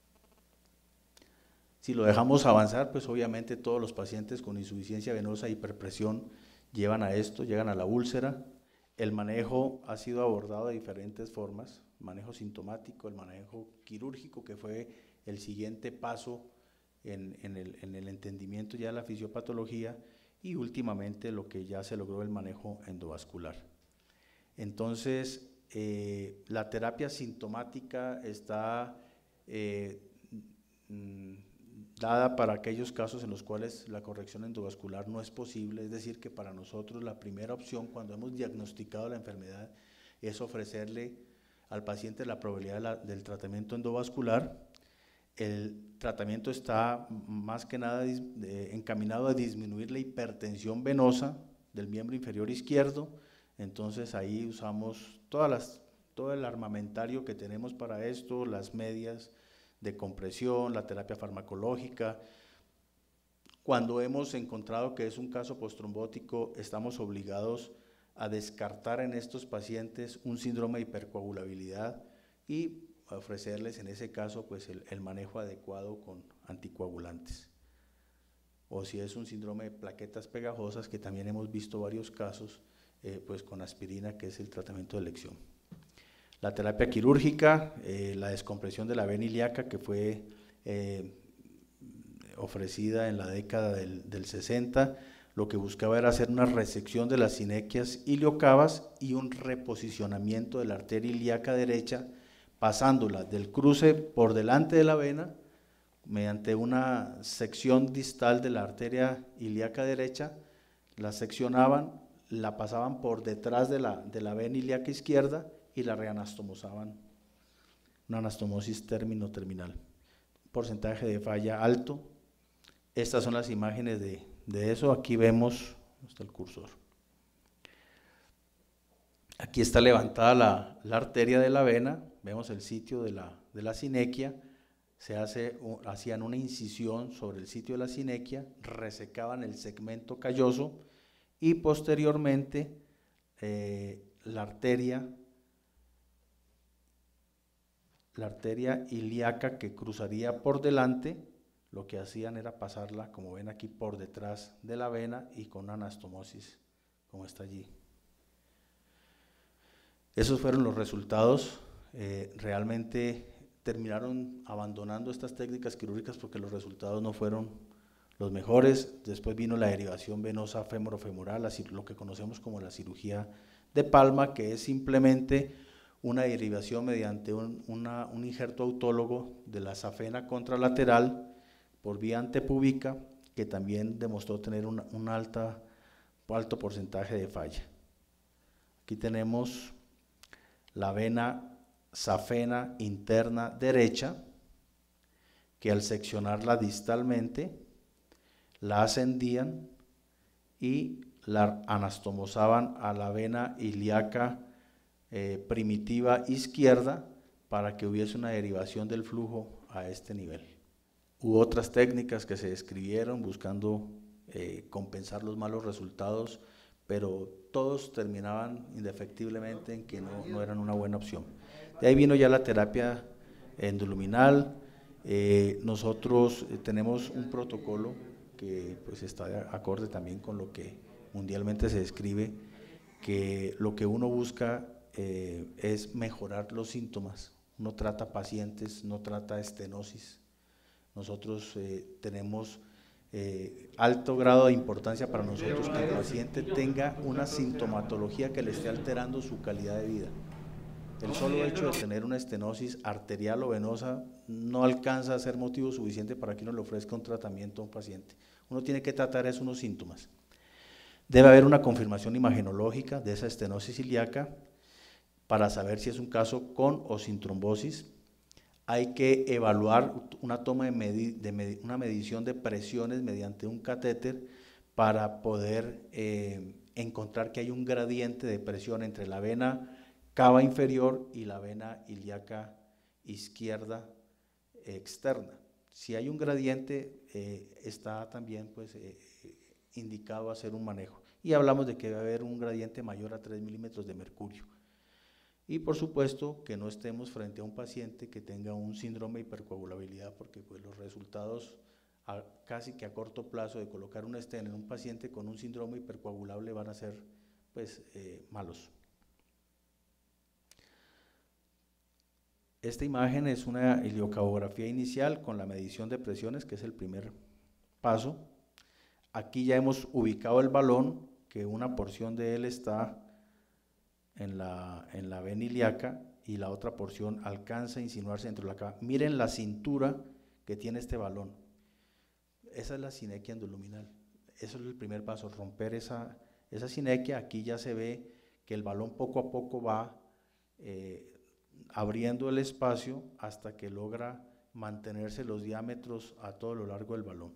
Si lo dejamos avanzar, pues obviamente todos los pacientes con insuficiencia venosa e hiperpresión llevan a esto, llegan a la úlcera. El manejo ha sido abordado de diferentes formas, manejo sintomático, el manejo quirúrgico, que fue el siguiente paso en, en, el, en el entendimiento ya de la fisiopatología, y últimamente lo que ya se logró, el manejo endovascular. Entonces, eh, la terapia sintomática está eh, dada para aquellos casos en los cuales la corrección endovascular no es posible, es decir, que para nosotros la primera opción cuando hemos diagnosticado la enfermedad es ofrecerle al paciente la probabilidad de la, del tratamiento endovascular. El tratamiento está más que nada de, encaminado a disminuir la hipertensión venosa del miembro inferior izquierdo. Entonces ahí usamos todas las, todo el armamentario que tenemos para esto, las medias de compresión, la terapia farmacológica, Cuando hemos encontrado que es un caso postrombótico, estamos obligados a descartar en estos pacientes un síndrome de hipercoagulabilidad y ofrecerles en ese caso pues el, el manejo adecuado con anticoagulantes. O si es un síndrome de plaquetas pegajosas, que también hemos visto varios casos, eh, pues con aspirina, que es el tratamiento de elección. La terapia quirúrgica, eh, la descompresión de la vena ilíaca, que fue eh, ofrecida en la década del, del sesenta, lo que buscaba era hacer una resección de las sinequias iliocavas y un reposicionamiento de la arteria ilíaca derecha, pasándola del cruce por delante de la vena, mediante una sección distal de la arteria ilíaca derecha, la seccionaban, la pasaban por detrás de la, de la vena ilíaca izquierda y la reanastomosaban, una anastomosis término-terminal. Porcentaje de falla alto. Estas son las imágenes de, de eso. Aquí vemos, está el cursor. Aquí está levantada la, la arteria de la vena, vemos el sitio de la, de la sinequia, se hace, hacían una incisión sobre el sitio de la sinequia, resecaban el segmento calloso y posteriormente eh, la arteria, la arteria ilíaca que cruzaría por delante, lo que hacían era pasarla, como ven aquí, por detrás de la vena y con una anastomosis, como está allí. Esos fueron los resultados. Eh, realmente terminaron abandonando estas técnicas quirúrgicas porque los resultados no fueron los mejores. Después vino la derivación venosa femorofemoral, lo que conocemos como la cirugía de palma, que es simplemente una derivación mediante un, una, un injerto autólogo de la safena contralateral por vía antepúbica, que también demostró tener un, un alta, alto porcentaje de falla. Aquí tenemos la vena safena interna derecha, que al seccionarla distalmente, la ascendían y la anastomosaban a la vena ilíaca eh, primitiva izquierda para que hubiese una derivación del flujo a este nivel. Hubo otras técnicas que se describieron buscando eh, compensar los malos resultados, pero todos terminaban indefectiblemente en que no, no eran una buena opción. De ahí vino ya la terapia endoluminal. Eh, nosotros eh, tenemos un protocolo que pues está de acorde también con lo que mundialmente se describe, que lo que uno busca eh, es mejorar los síntomas. Uno trata pacientes, no trata estenosis. Nosotros eh, tenemos eh, alto grado de importancia para nosotros que el paciente tenga una sintomatología que le esté alterando su calidad de vida. El solo hecho de tener una estenosis arterial o venosa no alcanza a ser motivo suficiente para que uno le ofrezca un tratamiento a un paciente. Uno tiene que tratar esos unos síntomas. Debe haber una confirmación imagenológica de esa estenosis ilíaca para saber si es un caso con o sin trombosis. Hay que evaluar una toma de, medi de medi una medición de presiones mediante un catéter para poder eh, encontrar que hay un gradiente de presión entre la vena cava inferior y la vena ilíaca izquierda externa. Si hay un gradiente, eh, está también pues, eh, indicado hacer un manejo. Y hablamos de que debe haber un gradiente mayor a tres milímetros de mercurio. Y por supuesto que no estemos frente a un paciente que tenga un síndrome de hipercoagulabilidad, porque pues, los resultados a, casi que a corto plazo de colocar un stent en un paciente con un síndrome hipercoagulable van a ser pues, eh, malos. Esta imagen es una iliocabografía inicial con la medición de presiones, que es el primer paso. Aquí ya hemos ubicado el balón, que una porción de él está en la, en la vena ilíaca y la otra porción alcanza a insinuarse dentro de la cava. Miren la cintura que tiene este balón. Esa es la sinequia endoluminal. Eso es el primer paso, romper esa, esa sinequia. Aquí ya se ve que el balón poco a poco va eh, abriendo el espacio hasta que logra mantenerse los diámetros a todo lo largo del balón.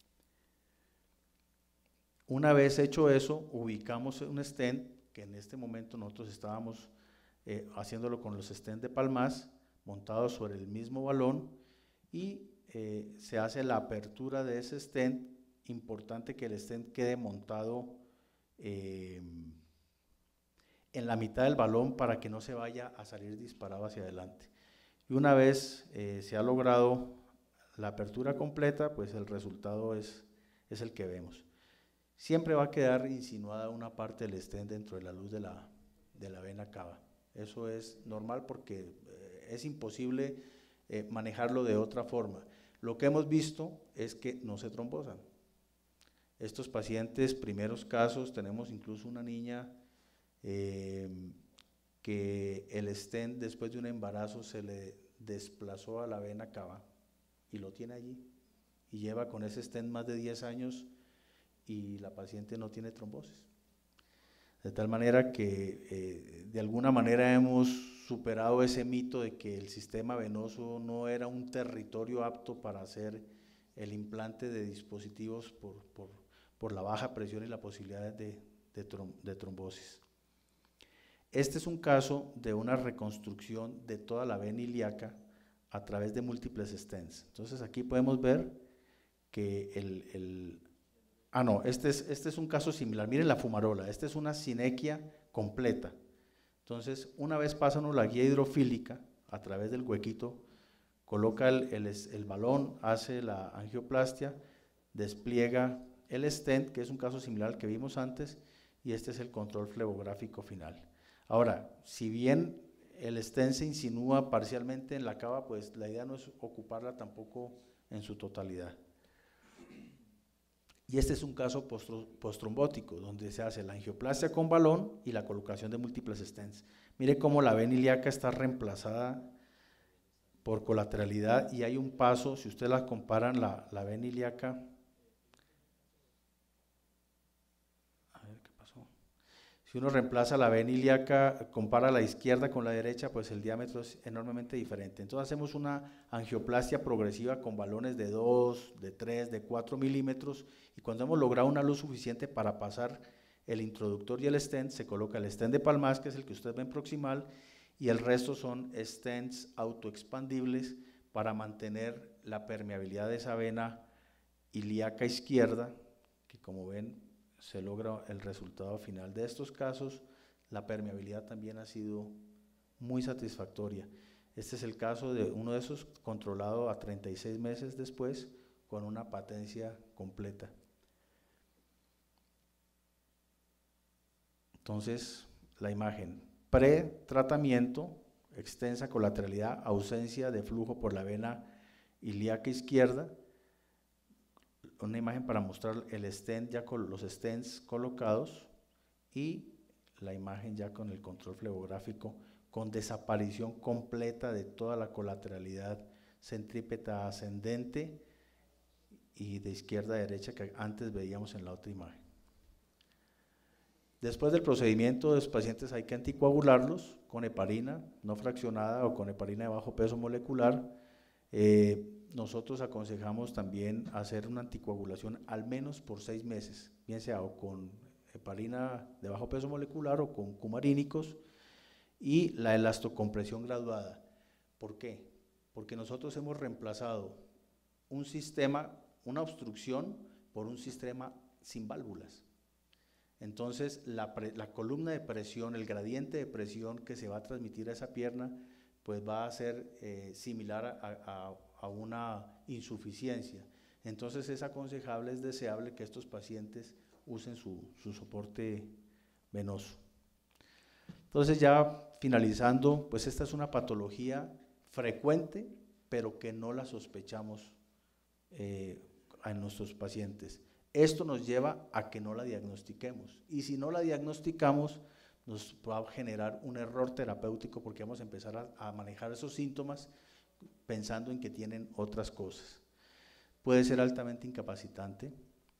Una vez hecho eso, ubicamos un stent, que en este momento nosotros estábamos eh, haciéndolo con los stents de Palmas, montados sobre el mismo balón, y eh, se hace la apertura de ese stent importante que el stent quede montado eh, en la mitad del balón para que no se vaya a salir disparado hacia adelante. Y una vez eh, se ha logrado la apertura completa, pues el resultado es, es el que vemos. Siempre va a quedar insinuada una parte del stent dentro de la luz de la, de la vena cava. Eso es normal porque eh, es imposible eh, manejarlo de otra forma. Lo que hemos visto es que no se trombosan. Estos pacientes, primeros casos, tenemos incluso una niña eh, que el stent después de un embarazo se le desplazó a la vena cava y lo tiene allí. Y lleva con ese stent más de diez años y la paciente no tiene trombosis. De tal manera que eh, de alguna manera hemos superado ese mito de que el sistema venoso no era un territorio apto para hacer el implante de dispositivos por, por, por la baja presión y la posibilidad de, de, trom, de trombosis. Este es un caso de una reconstrucción de toda la vena ilíaca a través de múltiples stents. Entonces aquí podemos ver que el, el ah no, este es, este es un caso similar, miren la fumarola, esta es una sinequia completa. Entonces una vez pasa uno la guía hidrofílica a través del huequito, coloca el, el, el balón, hace la angioplastia, despliega el stent, que es un caso similar al que vimos antes, y este es el control flebográfico final. Ahora, si bien el stent se insinúa parcialmente en la cava, pues la idea no es ocuparla tampoco en su totalidad. Y este es un caso postrombótico, donde se hace la angioplastia con balón y la colocación de múltiples stents. Mire cómo la vena ilíaca está reemplazada por colateralidad y hay un paso, si ustedes la comparan, la, la vena ilíaca, a ver qué pasó. Si uno reemplaza la vena ilíaca, compara la izquierda con la derecha, pues el diámetro es enormemente diferente. Entonces hacemos una angioplastia progresiva con balones de dos, de tres, de cuatro milímetros, y cuando hemos logrado una luz suficiente para pasar el introductor y el stent, se coloca el stent de Palmas, que es el que ustedes ven proximal, y el resto son stents autoexpandibles para mantener la permeabilidad de esa vena ilíaca izquierda, que como ven se logra el resultado final. De estos casos, la permeabilidad también ha sido muy satisfactoria. Este es el caso de uno de esos controlado a treinta y seis meses después con una patencia completa. Entonces, la imagen pre-tratamiento, extensa colateralidad, ausencia de flujo por la vena ilíaca izquierda, una imagen para mostrar el stent ya con los stents colocados y la imagen ya con el control flebográfico con desaparición completa de toda la colateralidad centrípeta ascendente y de izquierda a derecha que antes veíamos en la otra imagen. Después del procedimiento de los pacientes hay que anticoagularlos con heparina no fraccionada o con heparina de bajo peso molecular. Eh, nosotros aconsejamos también hacer una anticoagulación al menos por seis meses, bien sea o con heparina de bajo peso molecular o con cumarínicos, y la elastocompresión graduada. ¿Por qué? Porque nosotros hemos reemplazado un sistema, una obstrucción, por un sistema sin válvulas. Entonces la, pre, la columna de presión, el gradiente de presión que se va a transmitir a esa pierna, pues va a ser eh, similar a, a, a una insuficiencia. Entonces es aconsejable, es deseable que estos pacientes usen su, su soporte venoso. Entonces ya finalizando, pues esta es una patología frecuente, pero que no la sospechamos eh, en nuestros pacientes. Esto nos lleva a que no la diagnostiquemos, y si no la diagnosticamos, nos va a generar un error terapéutico porque vamos a empezar a, a manejar esos síntomas pensando en que tienen otras cosas. Puede ser altamente incapacitante.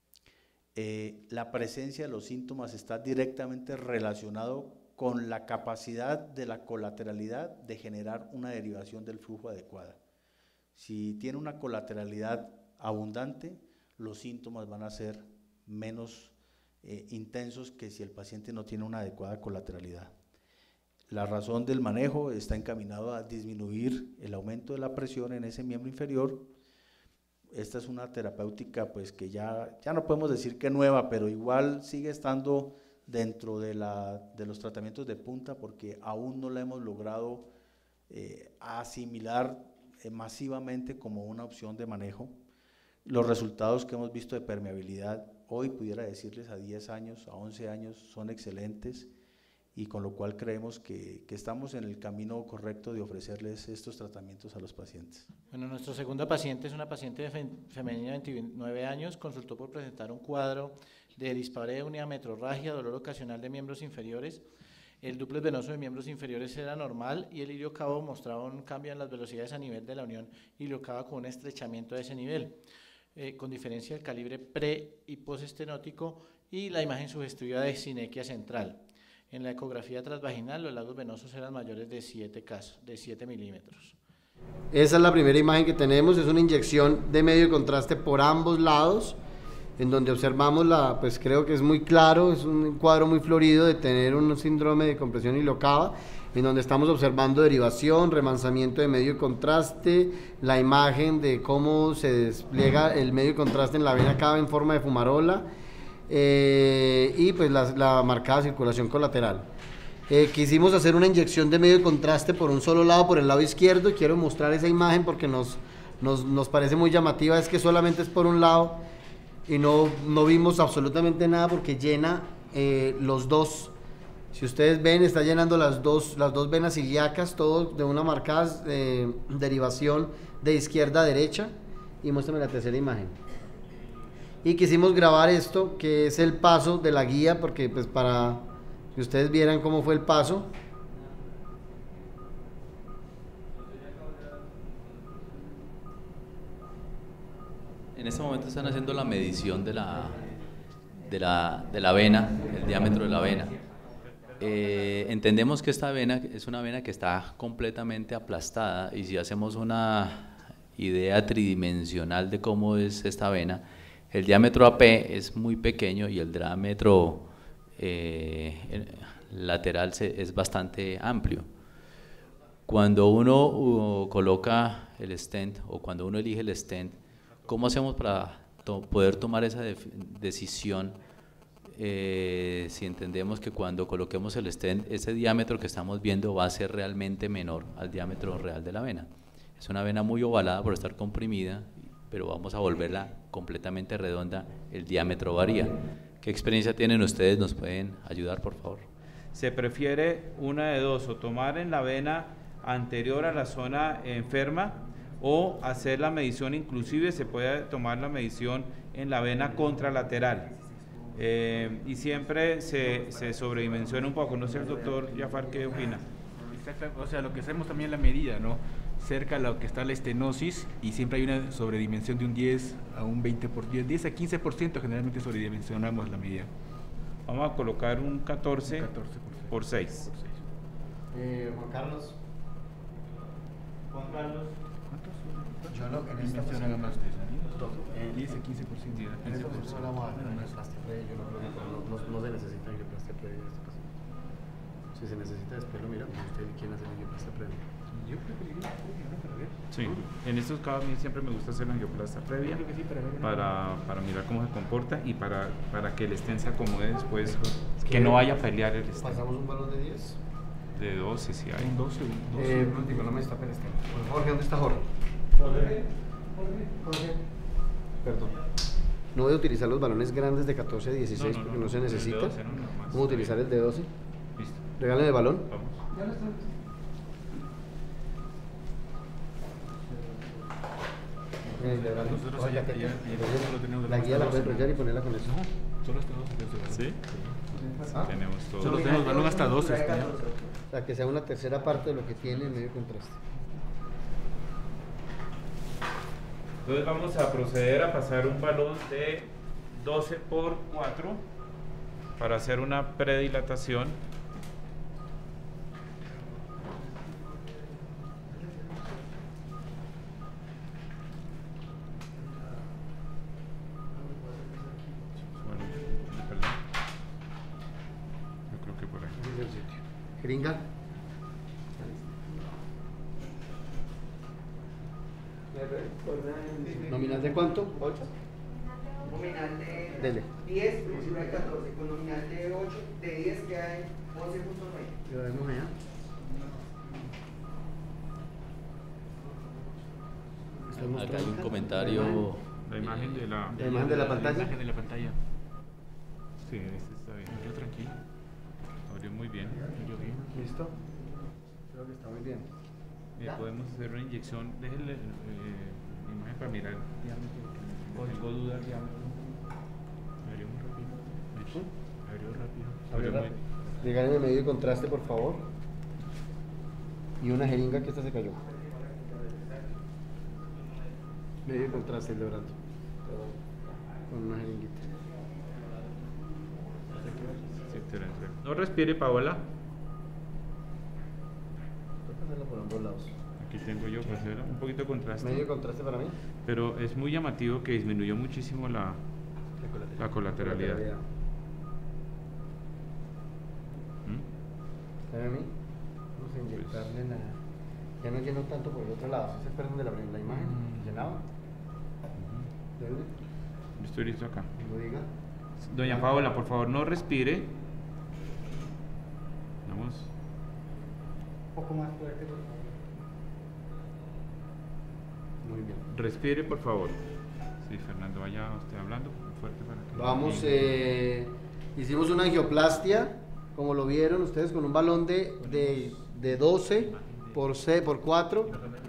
Eh, la presencia de los síntomas está directamente relacionado con la capacidad de la colateralidad de generar una derivación del flujo adecuada. Si tiene una colateralidad abundante, los síntomas van a ser menos eh, intensos que si el paciente no tiene una adecuada colateralidad. La razón del manejo está encaminado a disminuir el aumento de la presión en ese miembro inferior, esta es una terapéutica pues que ya, ya no podemos decir que nueva, pero igual sigue estando dentro de, la, de los tratamientos de punta porque aún no la hemos logrado eh, asimilar eh, masivamente como una opción de manejo. Los resultados que hemos visto de permeabilidad hoy pudiera decirles a diez años, a once años son excelentes y con lo cual creemos que, que estamos en el camino correcto de ofrecerles estos tratamientos a los pacientes. Bueno, nuestra segunda paciente es una paciente fe femenina de veintinueve años, consultó por presentar un cuadro de dispareunia, uniametrorragia, dolor ocasional de miembros inferiores. El dúplex venoso de miembros inferiores era normal y el ilio cavo mostraba un cambio en las velocidades a nivel de la unión ilio cava con un estrechamiento de ese nivel, eh, con diferencia del calibre pre y postestenótico y la imagen sugestiva de sinequia central. En la ecografía transvaginal los lagos venosos eran mayores de siete casos, de siete milímetros. Esa es la primera imagen que tenemos, es una inyección de medio contraste por ambos lados, en donde observamos la, pues creo que es muy claro, es un cuadro muy florido de tener un síndrome de compresión ilio cava, en donde estamos observando derivación, remansamiento de medio contraste, la imagen de cómo se despliega el medio contraste en la vena cava en forma de fumarola, eh, y pues la, la marcada circulación colateral. Eh, quisimos hacer una inyección de medio contraste por un solo lado, por el lado izquierdo, y quiero mostrar esa imagen porque nos, nos, nos parece muy llamativa, es que solamente es por un lado y no, no vimos absolutamente nada porque llena eh, los dos. Si ustedes ven, está llenando las dos, las dos venas ilíacas, todo de una marcada eh, derivación de izquierda a derecha. Y muéstrame la tercera imagen. Y quisimos grabar esto, que es el paso de la guía, porque pues para que ustedes vieran cómo fue el paso. En este momento están haciendo la medición de la, de la, de la vena, el diámetro de la vena. Eh, entendemos que esta vena es una vena que está completamente aplastada y si hacemos una idea tridimensional de cómo es esta vena, el diámetro A P es muy pequeño y el diámetro eh, lateral se, es bastante amplio. Cuando uno uh, coloca el stent o cuando uno elige el stent, ¿cómo hacemos para to poder tomar esa de decisión eh, si entendemos que cuando coloquemos el stent, ese diámetro que estamos viendo va a ser realmente menor al diámetro real de la vena? Es una vena muy ovalada por estar comprimida, pero vamos a volverla completamente redonda, el diámetro varía. ¿Qué experiencia tienen ustedes? ¿Nos pueden ayudar, por favor? Se prefiere una de dos, o tomar en la vena anterior a la zona enferma, o hacer la medición, inclusive se puede tomar la medición en la vena contralateral. Eh, y siempre se, se sobredimensiona un poco. No sé el doctor Jafar qué opina. Exacto, o sea, lo que hacemos también la medida, ¿no? Cerca a lo que está la estenosis y siempre hay una sobredimensión de un diez a un veinte por ciento, diez a quince por ciento generalmente sobredimensionamos la medida. Vamos a colocar un catorce, un catorce por seis. Eh, Juan Carlos. Juan Carlos. Yo no, en esta menciona más de diez a quince por ciento. En esta posición vamos a hacer una plastia previa, yo no creo que no, no, no se necesita angioplastia previa en este caso. Si se necesita después lo miramos, usted quiere hacer angioplastia previa. Yo preferiría previa, ¿no? Para ver. Sí, en estos casos a mí siempre me gusta hacer la angioplastia previa Creo que sí, para, ver, para, para mirar cómo se comporta y para, para que el stent se acomode después, que, que no vaya a pelear el stent. Pasamos un balón de diez. De doce si hay. Un doce, un doce. Eh, no, digo, no me está el stent. Jorge, ¿dónde está Jorge? Jorge, Jorge, Jorge. Perdón. No voy a utilizar los balones grandes de catorce a dieciséis No, no, porque no, no se el de necesita. doce, no, nada más. Vamos a utilizar el de doce. Listo. Regalen el balón. Vamos. Eh, le regalo. Nosotros Oye, ya- que- ya- ya solo tenemos la los guía la dos, puedes ¿no? enrollar y ponerla con eso. Solo hasta doce tenemos el balón. ¿Sí? ¿Ah? Tenemos todo. Solo tenemos balón hasta doce. este, ¿no? O sea, que sea una tercera parte de lo que tiene en medio contraste. Entonces vamos a proceder a pasar un balón de doce por cuatro para hacer una predilatación. Bueno, perdón. Yo creo que por ahí. Ese es el sitio. Jeringa. ¿Nominal de cuánto? ocho. Nominal de Dele. diez, próxima de catorce, con nominal de ocho, de diez queda en once punto nueve. Lo vemos allá. Acá hay un comentario. La imagen de la, La imagen de la pantalla. La imagen de la pantalla. Sí, este está bien. Yo tranquilo. Abrió muy bien. Yo bien. ¿Listo? Creo que está muy bien. Eh, podemos hacer una inyección. Déjenle eh, la imagen para mirar. Tengo dudas. Abrió muy rápido. ¿Sí? Abrió rápido. Abrió Abrió muy rápido. Regáleme medio de contraste, por favor. Y una jeringa que esta se cayó. Medio de contraste, el de brazo. Con una jeringuita. Sí, te la entrego. No respire, Paola. Tengo que hacerlo por ambos lados. Aquí tengo yo para hacer un poquito de contraste. Medio de contraste para mí. Pero es muy llamativo que disminuyó muchísimo la, la colateralidad. ¿Mm? ¿Sabe a mí? Vamos a inyectarle la... Ya no lleno tanto por el otro lado. ¿Se acuerdan de la, la imagen? ¿Llenaba? ¿Dónde? Yo estoy listo acá. ¿Lo diga? Doña Paola, por favor, no respire. Vamos. Un poco más fuerte, por favor. Muy bien. Respire, por favor. Sí, Fernando, vaya usted hablando fuerte para que... Vamos, eh, hicimos una angioplastia, como lo vieron ustedes, con un balón de, de, de doce por C por cuatro.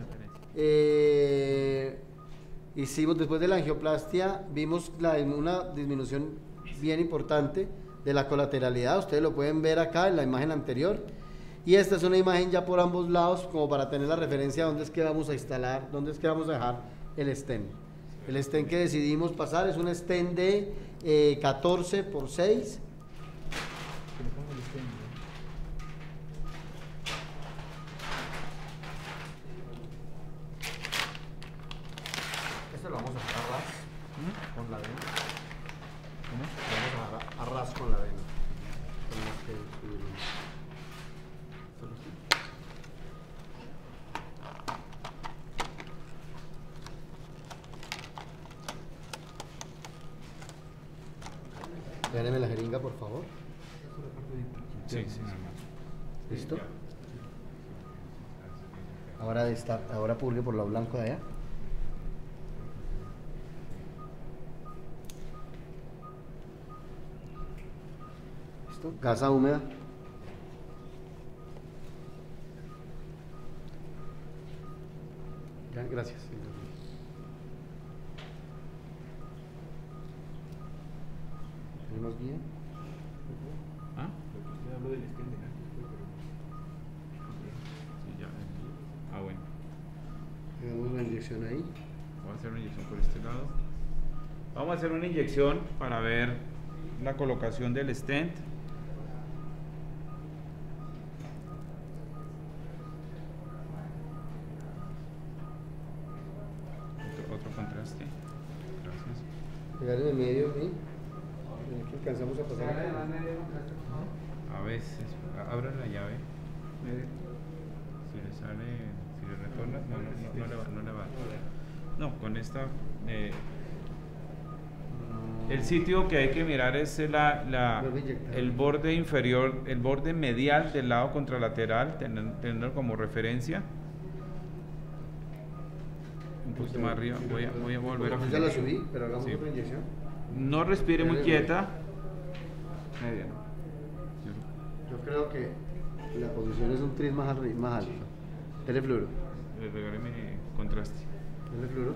Eh, hicimos, después de la angioplastia, vimos la, una disminución bien importante de la colateralidad. Ustedes lo pueden ver acá en la imagen anterior. Y esta es una imagen ya por ambos lados, como para tener la referencia de dónde es que vamos a instalar, dónde es que vamos a dejar el stent. El stent que decidimos pasar es un stent de eh, catorce por seis. Esto lo vamos a dejar a ras ¿Mm? con la vena. ¿Cómo? Lo vamos a dejar a ras con la vena. Tenemos que subirlo. Déjenme la jeringa, por favor. Sí, sí, sí. ¿Listo? Ahora, de esta, ahora purgue por lo blanco de allá. ¿Listo? Gasa húmeda. Ya, gracias. ¿Tenemos bien? ¿Ah? Usted habló del stent de antes, Sí, ya. Ah, bueno. Hagamos la inyección ahí. Vamos a hacer una inyección por este lado. Vamos a hacer una inyección para ver la colocación del stent. Otro, otro contraste. Gracias. Pegar en el medio ahí. Aquí alcanzamos a pasar. A veces, abra la llave. Si le sale, si le retorna, no, no, no, no le va, no le va. No, con esta, eh, el sitio que hay que mirar es la, la, el borde inferior, el borde medial del lado contralateral, tener, tenerlo como referencia. Un poquito más arriba, voy a, voy a volver a... Ya la subí, pero hagamos Sí. otra inyección. No respire muy quieta. Media. Yo creo que la posición es un tris más, arri- más alto. Dele fluoro. Le regáleme contraste. Dele fluoro.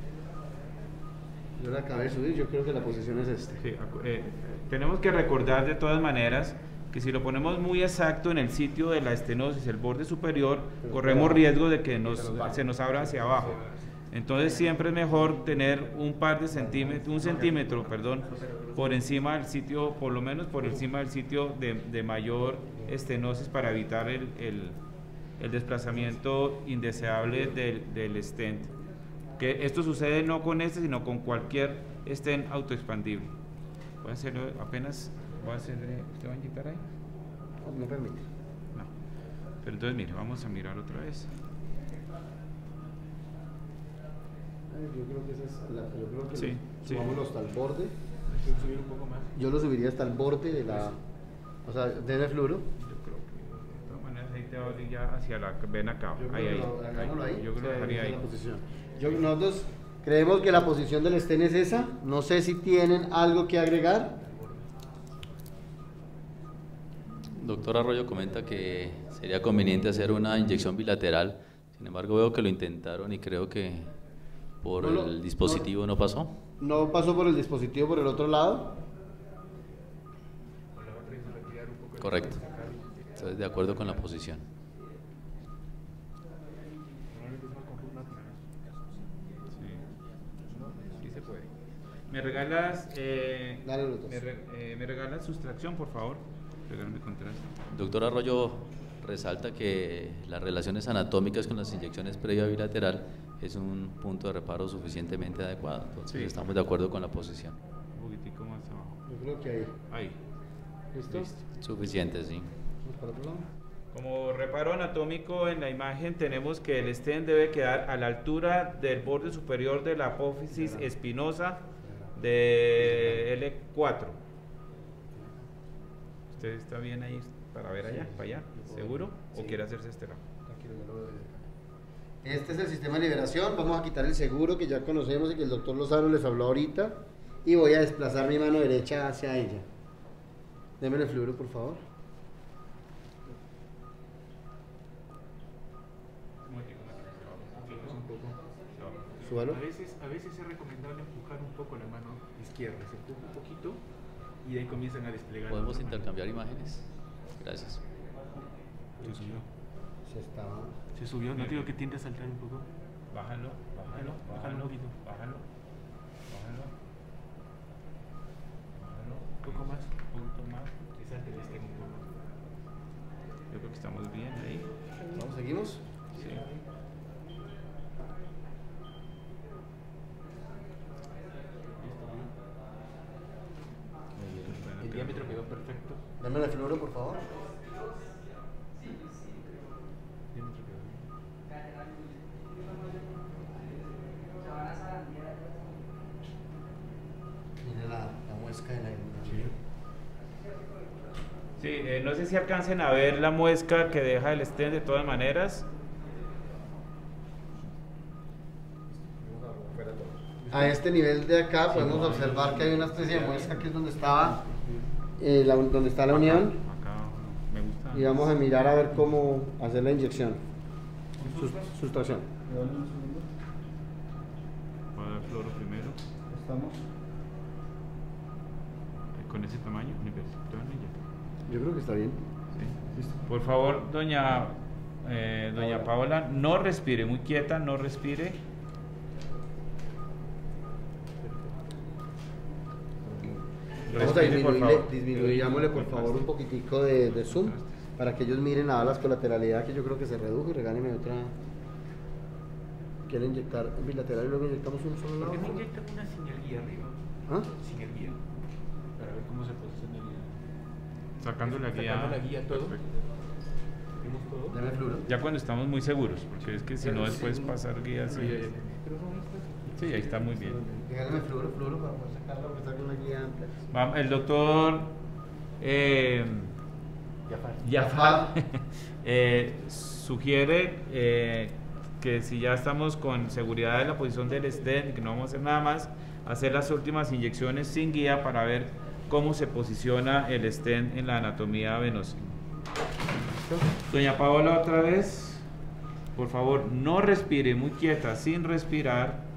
Yo la acabé de subir, yo creo que la posición es esta. Sí, eh, tenemos que recordar de todas maneras que si lo ponemos muy exacto en el sitio de la estenosis, el borde superior, corremos riesgo de que nos, se nos abra hacia abajo. Entonces siempre es mejor tener un par de centímetros, un centímetro, perdón, por encima del sitio, por lo menos por encima del sitio de, de mayor estenosis para evitar el, el, el desplazamiento indeseable del, del stent. Que esto sucede no con este, sino con cualquier stent autoexpandible. Voy a hacerlo apenas, voy a hacer, ¿usted va a inyectar ahí? No, no permite. No. Pero entonces mire, vamos a mirar otra vez. yo creo que esa es la, yo creo que sí, sí. subámoslo hasta el borde. Hay que subir un poco más. Yo lo subiría hasta el borde de la, o sea, de fluoro. Yo creo que de todas maneras ahí te va a ir ya hacia la vena acá. Yo Ahí, creo ahí. que lo, hagámoslo ahí. Yo creo que lo dejaría ahí. La posición. Yo, nosotros creemos que la posición del estén es esa. No sé si tienen algo que agregar. Doctor Arroyo comenta que sería conveniente hacer una inyección bilateral, sin embargo veo que lo intentaron y creo que por no lo, el dispositivo no, no pasó. No pasó por el dispositivo por el otro lado. Correcto, entonces de acuerdo con la posición. Sí, sí se puede. ¿Me regalas, eh, Dale los dos. me, re, eh, me regalas sustracción, por favor? Regálame contraste. Doctor Arroyo resalta que las relaciones anatómicas con las inyecciones previa bilateral es un punto de reparo suficientemente adecuado, entonces sí. Estamos de acuerdo con la posición. Un poquitico más abajo. Yo creo que ahí. Ahí. ¿Listo? Listo. Suficiente, sí. Vamos para otro lado. Como reparo anatómico en la imagen tenemos que el stent debe quedar a la altura del borde superior de la apófisis espinosa de L cuatro. ¿Usted está bien ahí para ver allá, para allá? ¿Seguro? ¿O quiere hacerse este lado? Este es el sistema de liberación. Vamos a quitar el seguro que ya conocemos y que el doctor Lozano les habló ahorita. Y voy a desplazar mi mano derecha hacia ella. Deme el fluoro, por favor. Súbalo. A veces, a veces es recomendable empujar un poco la mano izquierda. Se empuja un poquito y de ahí comienzan a desplegar. ¿Podemos intercambiar imágenes? Gracias. Se subió. Se está... Se subió, no digo que tiende a saltar un poco. Bájalo, bájalo, bájalo, un poquito. bájalo, bájalo, bájalo. Un poco más. Un poquito más. Que salte el estén un poco. Yo creo que estamos bien ahí. ¿Vamos, seguimos? Sí. El diámetro quedó perfecto. Dame el fluoro, por favor. El diámetro quedó bien. Mira la, la muesca de la... Sí, eh, no sé si alcancen a ver la muesca que deja el stent de todas maneras. A este nivel de acá podemos observar que hay una especie de muesca que es donde estaba eh, la, donde está la unión. Acá me gusta. Y vamos a mirar a ver cómo hacer la inyección. Sus, sustracción. Voy a dar fluoro primero. Estamos. Con ese tamaño, universitario. Yo creo que está bien. Sí. Por favor, doña, eh, doña Paola, no respire, muy quieta, no respire. Vamos a disminuirle, disminuyámosle por favor un poquitico de, de zoom para que ellos miren nada las colateralidades que yo creo que se redujo y regálenme otra. Quieren inyectar bilateral y luego inyectamos un solo lado. ¿Por qué no inyectan una sin el guía arriba? ¿Ah? Sin el guía. Para ver cómo se posiciona el guía. Sacando la guía. Sacando la guía todo. ¿Vimos todo? Dame fluoro. Ya cuando estamos muy seguros, porque es que si no después sí, pasar guías. Sí, sí, ahí está muy bien. Regálame fluoro, fluoro para poder sacarlo, que saque una guía amplia. Vamos, el doctor eh, Jafar, Jafar eh, sugiere eh, que si ya estamos con seguridad en la posición del stent, que no vamos a hacer nada más, hacer las últimas inyecciones sin guía para ver cómo se posiciona el stent en la anatomía venosa. Doña Paola, otra vez, por favor, no respire, muy quieta, sin respirar.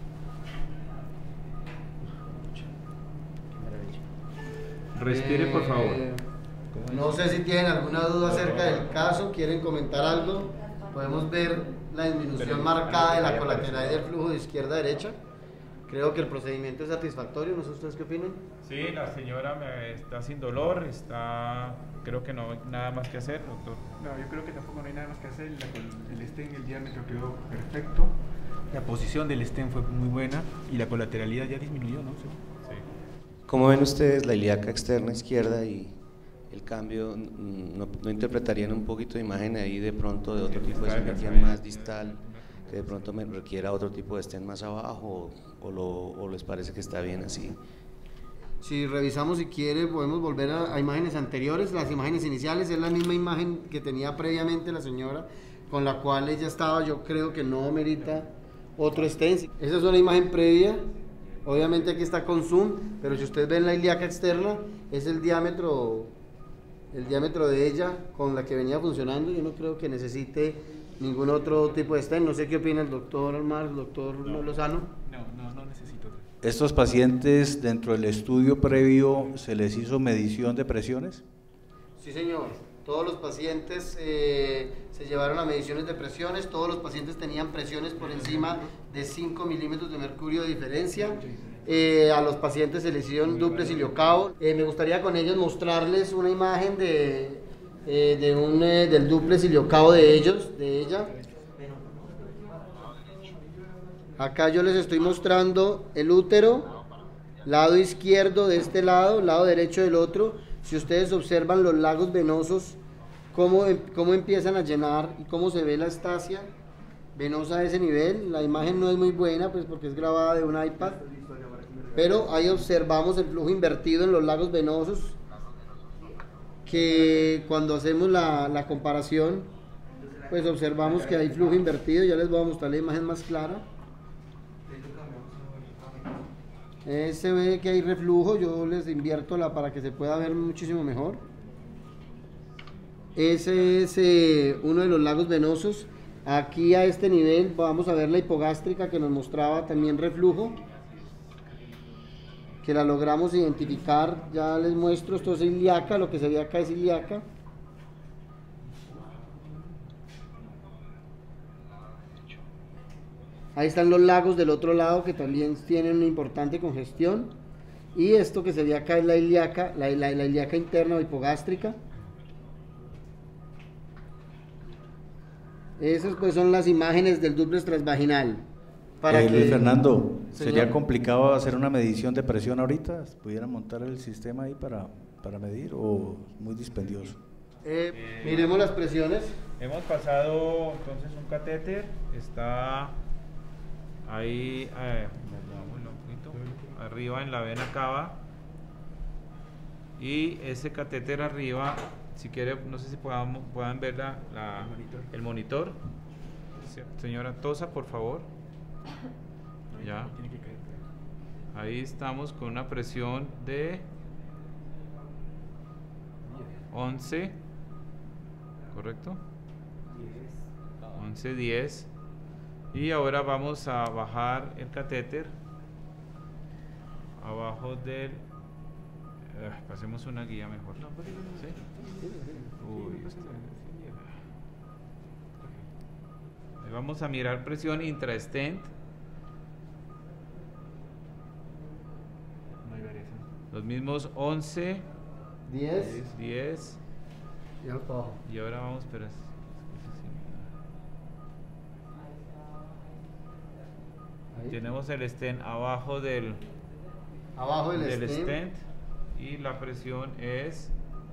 Respire, por favor. Eh, no sé si tienen alguna duda acerca del caso, quieren comentar algo. Podemos ver la disminución marcada de la colateral del flujo de izquierda a derecha. Creo que el procedimiento es satisfactorio, no sé ustedes qué opinan. Sí, la señora me está sin dolor, está, creo que no hay nada más que hacer, doctor. No, yo creo que tampoco no hay nada más que hacer. La, el stent, el diámetro quedó perfecto. La posición del stent fue muy buena y la colateralidad ya disminuyó, ¿no? Sí. ¿Cómo ven ustedes la ilíaca externa izquierda y el cambio? ¿No, no interpretarían un poquito de imagen ahí de pronto de otro tipo de cirugía más distal? que de pronto me requiera otro tipo de stent más abajo o, o, lo, o les parece que está bien así. Si revisamos, si quiere, podemos volver a, a imágenes anteriores, las imágenes iniciales, es la misma imagen que tenía previamente la señora, con la cual ella estaba, yo creo que no merita otro stent. Esa es una imagen previa, obviamente aquí está con zoom, pero si ustedes ven la ilíaca externa, es el diámetro, el diámetro de ella con la que venía funcionando. Yo no creo que necesite ningún otro tipo de stent. No sé qué opina el doctor Almar, el doctor no, Lozano. No, no, no necesito. ¿Estos pacientes dentro del estudio previo se les hizo medición de presiones? Sí, señor. Todos los pacientes eh, se llevaron a mediciones de presiones, todos los pacientes tenían presiones por encima de cinco milímetros de mercurio de diferencia. Eh, a los pacientes se les hicieron duples iliocavo. Eh, me gustaría con ellos mostrarles una imagen de, eh, de un, eh, del duples iliocavo de ellos, de ella. Acá yo les estoy mostrando el útero, lado izquierdo de este lado, lado derecho del otro. Si ustedes observan los lagos venosos, cómo, cómo empiezan a llenar y cómo se ve la estasia venosa a ese nivel. La imagen no es muy buena, pues porque es grabada de un iPad, pero ahí observamos el flujo invertido en los lagos venosos, que cuando hacemos la, la comparación, pues observamos que hay flujo invertido. Ya les voy a mostrar la imagen más clara. Eh, se ve que hay reflujo, yo les invierto la para que se pueda ver muchísimo mejor. Ese es eh, uno de los lagos venosos. Aquí a este nivel vamos a ver la hipogástrica, que nos mostraba también reflujo, que la logramos identificar. Ya les muestro, esto es ilíaca, lo que se ve acá es ilíaca. Ahí están los lagos del otro lado, que también tienen una importante congestión. Y esto que se ve acá es la ilíaca, la, la, la ilíaca interna o hipogástrica. Esas pues son las imágenes del dúplex transvaginal. Para eh, que, Luis Fernando, señor, ¿sería complicado hacer una medición de presión ahorita? ¿Pudieran montar el sistema ahí para, para medir o muy dispendioso? Eh, eh, miremos las presiones. Hemos pasado entonces un catéter, está ahí eh, arriba en la vena cava, y ese catéter arriba, si quiere, no sé si podamos, puedan ver la, la, el monitor. El monitor. Señora, tosa por favor. Ya. Ahí estamos con una presión de once, ¿correcto? once, diez. Y ahora vamos a bajar el catéter abajo del... Eh, pasemos una guía mejor. ¿Sí? Uy, este... Ahí vamos a mirar presión intrastent. No hay variación. Los mismos once, diez, diez. Y abajo. Y ahora vamos, pero es, es tenemos el stent abajo del abajo del, del stent. stent, y la presión es...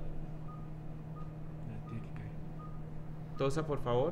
Tosa por favor.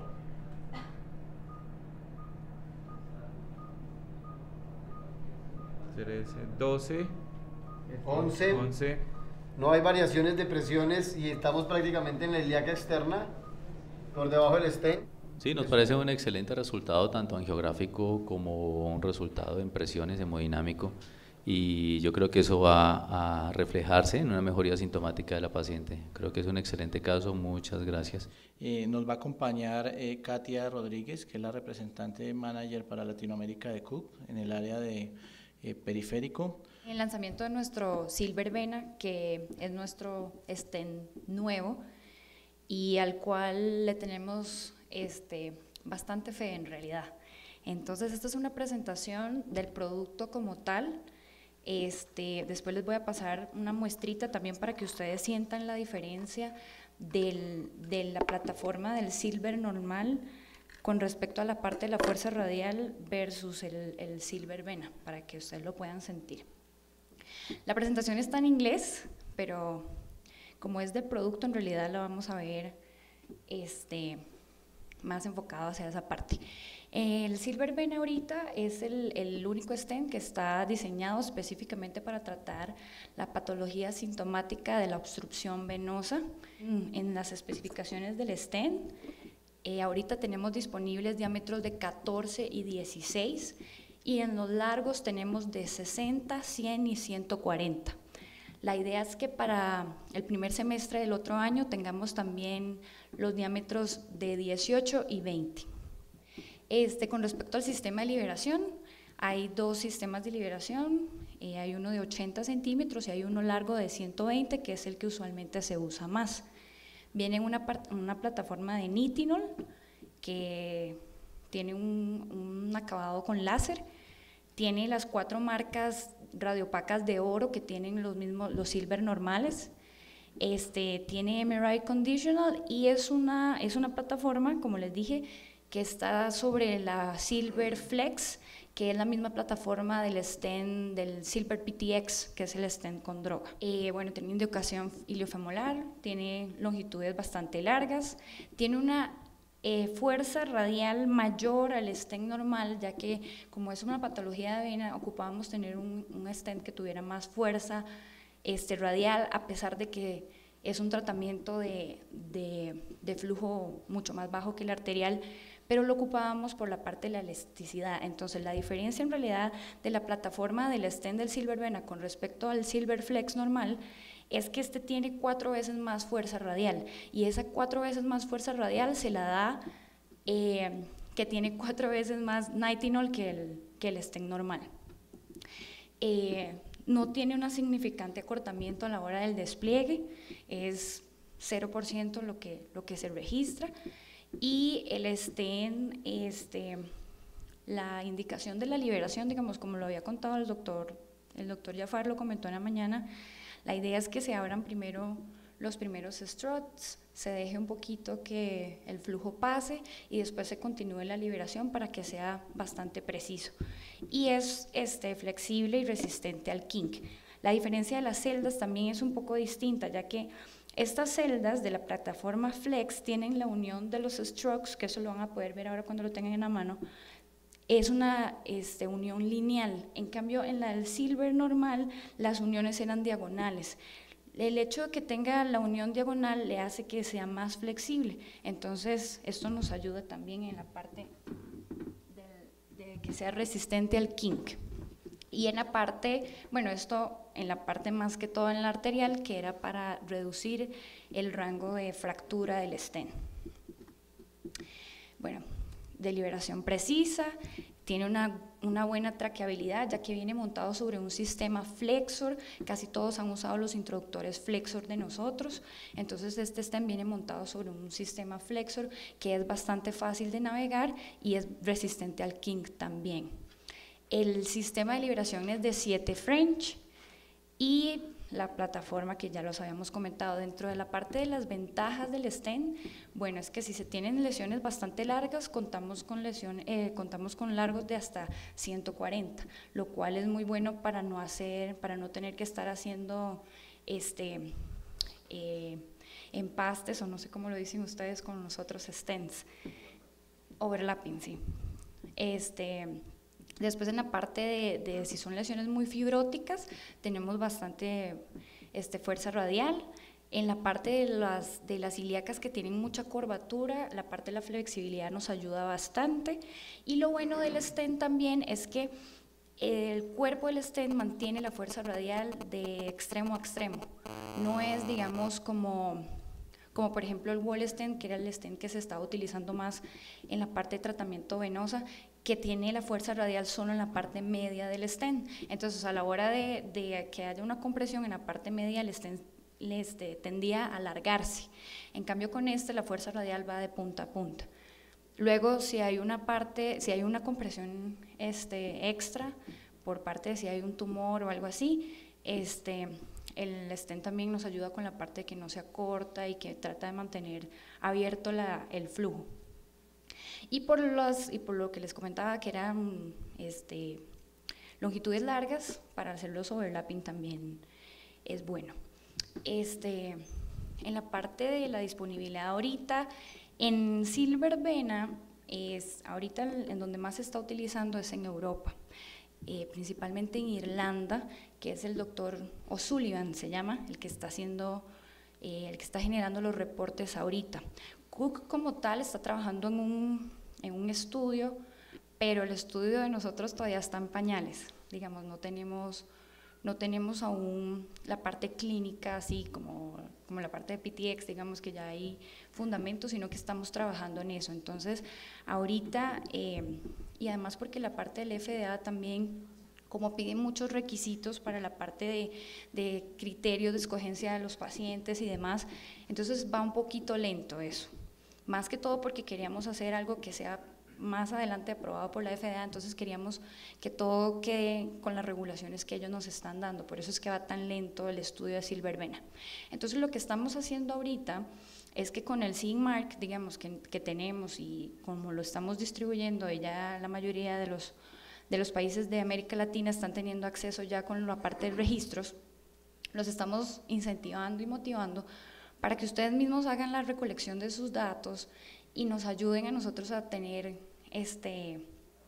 doce, once, once. No hay variaciones de presiones y estamos prácticamente en la ilíaca externa, por debajo del stent. Sí, nos parece un excelente resultado, tanto angiográfico como un resultado en presiones hemodinámico, y yo creo que eso va a reflejarse en una mejoría sintomática de la paciente. Creo que es un excelente caso, muchas gracias. Eh, nos va a acompañar eh, Katia Rodríguez, que es la representante manager para Latinoamérica de C U P en el área de eh, periférico. El lanzamiento de nuestro Silver Vena, que es nuestro stent nuevo y al cual le tenemos este, bastante fe en realidad. Entonces esta es una presentación del producto como tal. Este, después les voy a pasar una muestrita también para que ustedes sientan la diferencia del, de la plataforma del Silver normal con respecto a la parte de la fuerza radial versus el, el Silver Vena, para que ustedes lo puedan sentir. La presentación está en inglés, pero como es del producto, en realidad la vamos a ver este, más enfocado hacia esa parte. El Silver Vena ahorita es el, el único stent que está diseñado específicamente para tratar la patología sintomática de la obstrucción venosa. En las especificaciones del stent, eh, ahorita tenemos disponibles diámetros de catorce y dieciséis, y en los largos tenemos de sesenta, cien y ciento cuarenta. La idea es que para el primer semestre del otro año tengamos también los diámetros de dieciocho y veinte. Este, con respecto al sistema de liberación, hay dos sistemas de liberación, eh, hay uno de ochenta centímetros y hay uno largo de ciento veinte, que es el que usualmente se usa más. Viene una, una plataforma de nitinol que tiene un, un acabado con láser, tiene las cuatro marcas radiopacas de oro que tienen los mismos, los silver normales, este, tiene M R I conditional y es una, es una plataforma, como les dije, que está sobre la Silver Flex, que es la misma plataforma del stent del Silver P T X, que es el stent con droga. Eh, bueno, tiene indicación iliofemoral, tiene longitudes bastante largas, tiene una eh, fuerza radial mayor al stent normal, ya que como es una patología de vena, ocupábamos tener un, un stent que tuviera más fuerza este, radial, a pesar de que es un tratamiento de, de, de flujo mucho más bajo que el arterial, pero lo ocupábamos por la parte de la elasticidad. Entonces, la diferencia en realidad de la plataforma del stent del Silver Vena con respecto al Silver Flex normal es que este tiene cuatro veces más fuerza radial, y esa cuatro veces más fuerza radial se la da eh, que tiene cuatro veces más nitinol que el, que el stent normal. Eh, no tiene un significante acortamiento a la hora del despliegue, es cero por ciento lo que, lo que se registra. Y el stent, este, la indicación de la liberación, digamos, como lo había contado el doctor, el doctor Jafar lo comentó en la mañana, la idea es que se abran primero los primeros struts, se deje un poquito que el flujo pase y después se continúe la liberación para que sea bastante preciso. Y es este, flexible y resistente al kink. La diferencia de las celdas también es un poco distinta, ya que estas celdas de la plataforma Flex tienen la unión de los strokes, que eso lo van a poder ver ahora cuando lo tengan en la mano, es una este, unión lineal. En cambio, en la del Silver normal, las uniones eran diagonales. El hecho de que tenga la unión diagonal le hace que sea más flexible, entonces esto nos ayuda también en la parte de, de que sea resistente al kink. Y en la parte, bueno, esto en la parte más que todo en la arterial, que era para reducir el rango de fractura del stent. Bueno, de liberación precisa, tiene una, una buena traqueabilidad, ya que viene montado sobre un sistema flexor, casi todos han usado los introductores flexor de nosotros, entonces este stent viene montado sobre un sistema flexor que es bastante fácil de navegar y es resistente al kink también. El sistema de liberación es de siete French y la plataforma que ya los habíamos comentado. Dentro de la parte de las ventajas del stent, bueno, es que si se tienen lesiones bastante largas, contamos con, lesión, eh, contamos con largos de hasta ciento cuarenta, lo cual es muy bueno para no, hacer, para no tener que estar haciendo este, eh, empastes, o no sé cómo lo dicen ustedes con los otros stents, overlapping, sí. Este, Después en la parte de, de si son lesiones muy fibróticas, tenemos bastante este, fuerza radial. En la parte de las, de las ilíacas que tienen mucha curvatura, la parte de la flexibilidad nos ayuda bastante. Y lo bueno del stent también es que el cuerpo del stent mantiene la fuerza radial de extremo a extremo. No es, digamos, como... como por ejemplo el wall stent, que era el stent que se estaba utilizando más en la parte de tratamiento venosa, que tiene la fuerza radial solo en la parte media del stent. Entonces, a la hora de, de que haya una compresión en la parte media, el stent este, tendía a alargarse. En cambio, con este, la fuerza radial va de punta a punta. Luego, si hay una parte, si hay una compresión este, extra, por parte de si hay un tumor o algo así, este, el stent también nos ayuda con la parte de que no se acorta y que trata de mantener abierto la, el flujo. Y por, los, y por lo que les comentaba que eran este, longitudes largas, para hacer los overlapping también es bueno. Este, en la parte de la disponibilidad ahorita, en Silver Vena es ahorita en donde más se está utilizando es en Europa, eh, principalmente en Irlanda, que es el doctor O'Sullivan, se llama, el que está haciendo, eh, el que está generando los reportes ahorita. Cook como tal está trabajando en un, en un estudio, pero el estudio de nosotros todavía está en pañales, digamos, no tenemos, no tenemos aún la parte clínica, así como, como la parte de P T X, digamos que ya hay fundamentos, sino que estamos trabajando en eso. Entonces, ahorita, eh, y además porque la parte del F D A también, como piden muchos requisitos para la parte de, de criterios de escogencia de los pacientes y demás, entonces va un poquito lento eso, más que todo porque queríamos hacer algo que sea más adelante aprobado por la F D A, entonces queríamos que todo quede con las regulaciones que ellos nos están dando, por eso es que va tan lento el estudio de Silverbena. Entonces lo que estamos haciendo ahorita es que con el C I N Mark, digamos, que, que tenemos y como lo estamos distribuyendo, ya la mayoría de los, de los países de América Latina están teniendo acceso ya con la parte de registros, los estamos incentivando y motivando para que ustedes mismos hagan la recolección de sus datos y nos ayuden a nosotros a tener este,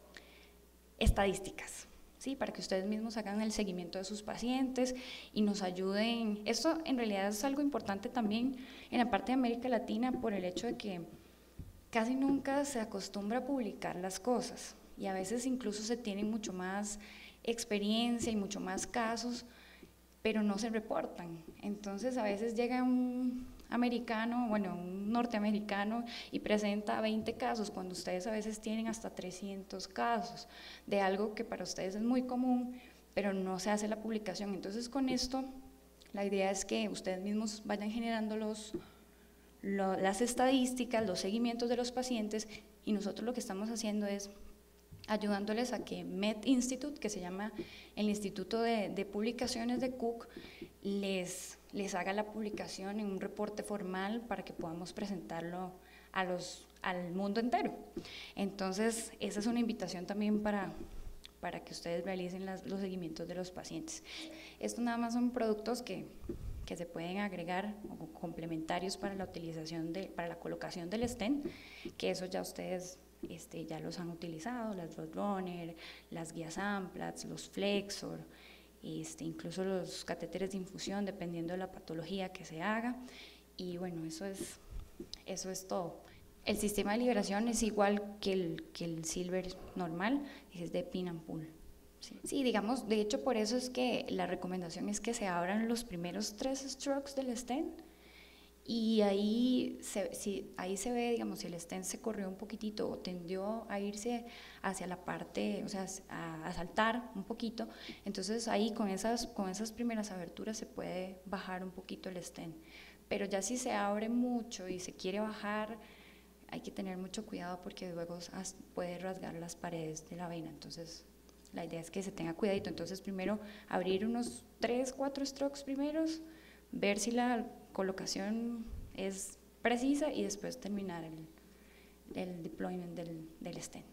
estadísticas, ¿sí? Para que ustedes mismos hagan el seguimiento de sus pacientes y nos ayuden. Esto en realidad es algo importante también en la parte de América Latina por el hecho de que casi nunca se acostumbra a publicar las cosas y a veces incluso se tiene mucho más experiencia y mucho más casos, pero no se reportan. Entonces a veces llega un americano, bueno, un norteamericano y presenta veinte casos cuando ustedes a veces tienen hasta trescientos casos de algo que para ustedes es muy común, pero no se hace la publicación. Entonces con esto la idea es que ustedes mismos vayan generando los, lo, las estadísticas, los seguimientos de los pacientes y nosotros lo que estamos haciendo es ayudándoles a que Med Institute, que se llama el Instituto de, de Publicaciones de Cook, les, les haga la publicación en un reporte formal para que podamos presentarlo a los, al mundo entero. Entonces, esa es una invitación también para, para que ustedes realicen las, los seguimientos de los pacientes. Esto nada más son productos que, que se pueden agregar o complementarios para la utilización, de, para la colocación del stent, que eso ya ustedes Este, ya los han utilizado, las Roadrunner, las guías Amplatz, los Flexor, este, incluso los catéteres de infusión, dependiendo de la patología que se haga, y bueno, eso es, eso es todo. El sistema de liberación es igual que el, que el Silver normal, es de pin and pull. Sí. sí, digamos, de hecho por eso es que la recomendación es que se abran los primeros tres strokes del stent, y ahí se, si, ahí se ve, digamos, si el stent se corrió un poquitito o tendió a irse hacia la parte, o sea, a, a saltar un poquito, entonces ahí con esas, con esas primeras aberturas se puede bajar un poquito el stent, pero ya si se abre mucho y se quiere bajar, hay que tener mucho cuidado porque luego puede rasgar las paredes de la vena, entonces la idea es que se tenga cuidadito. Entonces primero abrir unos tres, cuatro strokes primeros, ver si la colocación es precisa y después terminar el, el deployment del, del stent.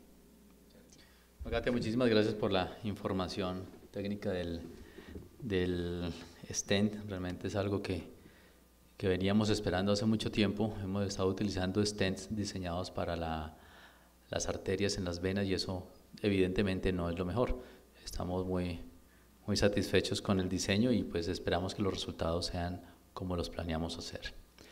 Agate, muchísimas gracias por la información técnica del, del stent. Realmente es algo que, que veníamos esperando hace mucho tiempo. Hemos estado utilizando stents diseñados para la, las arterias en las venas y eso evidentemente no es lo mejor. Estamos muy, muy satisfechos con el diseño y pues esperamos que los resultados sean como los planeamos hacer.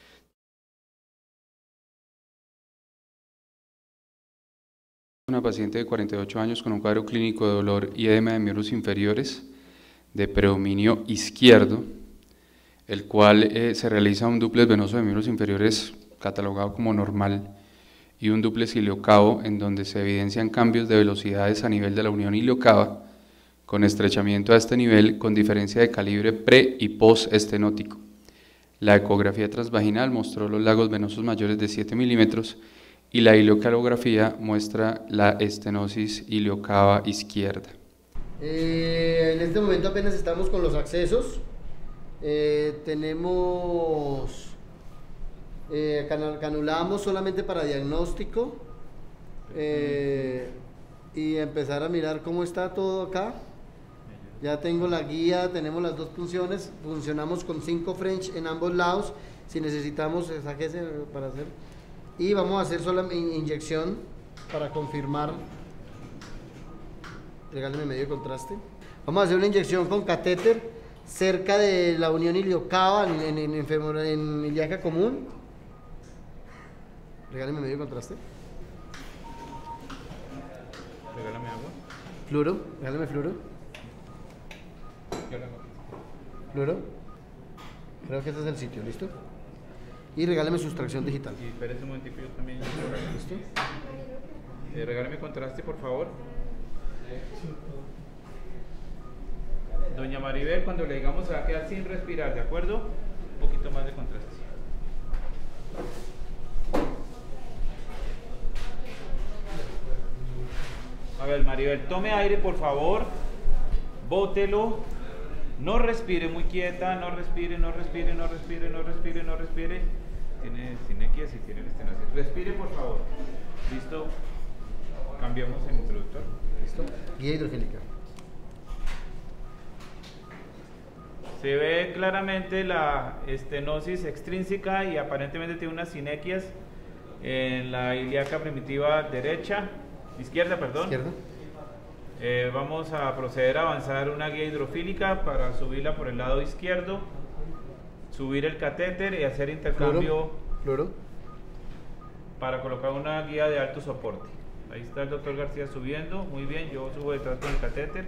Una paciente de cuarenta y ocho años con un cuadro clínico de dolor y edema de miembros inferiores de predominio izquierdo, el cual eh, se realiza un dúplex venoso de miembros inferiores catalogado como normal y un dúplex iliocavo en donde se evidencian cambios de velocidades a nivel de la unión iliocava con estrechamiento a este nivel con diferencia de calibre pre y post estenótico. La ecografía transvaginal mostró los lagos venosos mayores de siete milímetros y la ileocalografía muestra la estenosis iliocava izquierda. Eh, en este momento apenas estamos con los accesos. Eh, tenemos, eh, canulamos solamente para diagnóstico eh, y empezar a mirar cómo está todo acá. Ya tengo la guía, tenemos las dos funciones, funcionamos con cinco French en ambos lados, si necesitamos saquese para hacer. Y vamos a hacer solo inyección para confirmar. Regáleme medio de contraste. Vamos a hacer una inyección con catéter cerca de la unión iliocava en, en, en, en, en ilíaca común. Regáleme medio de contraste. Regálame agua. Fluoro, regálame fluoro. Fluoro. Creo que este es el sitio, ¿listo? Y regálame sustracción digital. Y espérese un momentico, yo también. ¿Listo? Eh, regálame contraste, por favor. Doña Maribel, cuando le digamos se va a quedar sin respirar, ¿de acuerdo? Un poquito más de contraste. A ver, Maribel, tome aire, por favor. Bótelo. No respire muy quieta, no respire, no respire, no respire, no respire, no respire. Tiene sinequias y tiene estenosis. Respire, por favor. ¿Listo? Cambiamos el introductor. ¿Listo? Guía hidrofílica. Se ve claramente la estenosis extrínseca y aparentemente tiene unas sinequias en la ilíaca primitiva derecha, izquierda, perdón. Izquierda. Eh, vamos a proceder a avanzar una guía hidrofílica para subirla por el lado izquierdo, subir el catéter y hacer intercambio Fluoro. para colocar una guía de alto soporte. Ahí está el doctor García subiendo, muy bien, yo subo detrás con el catéter.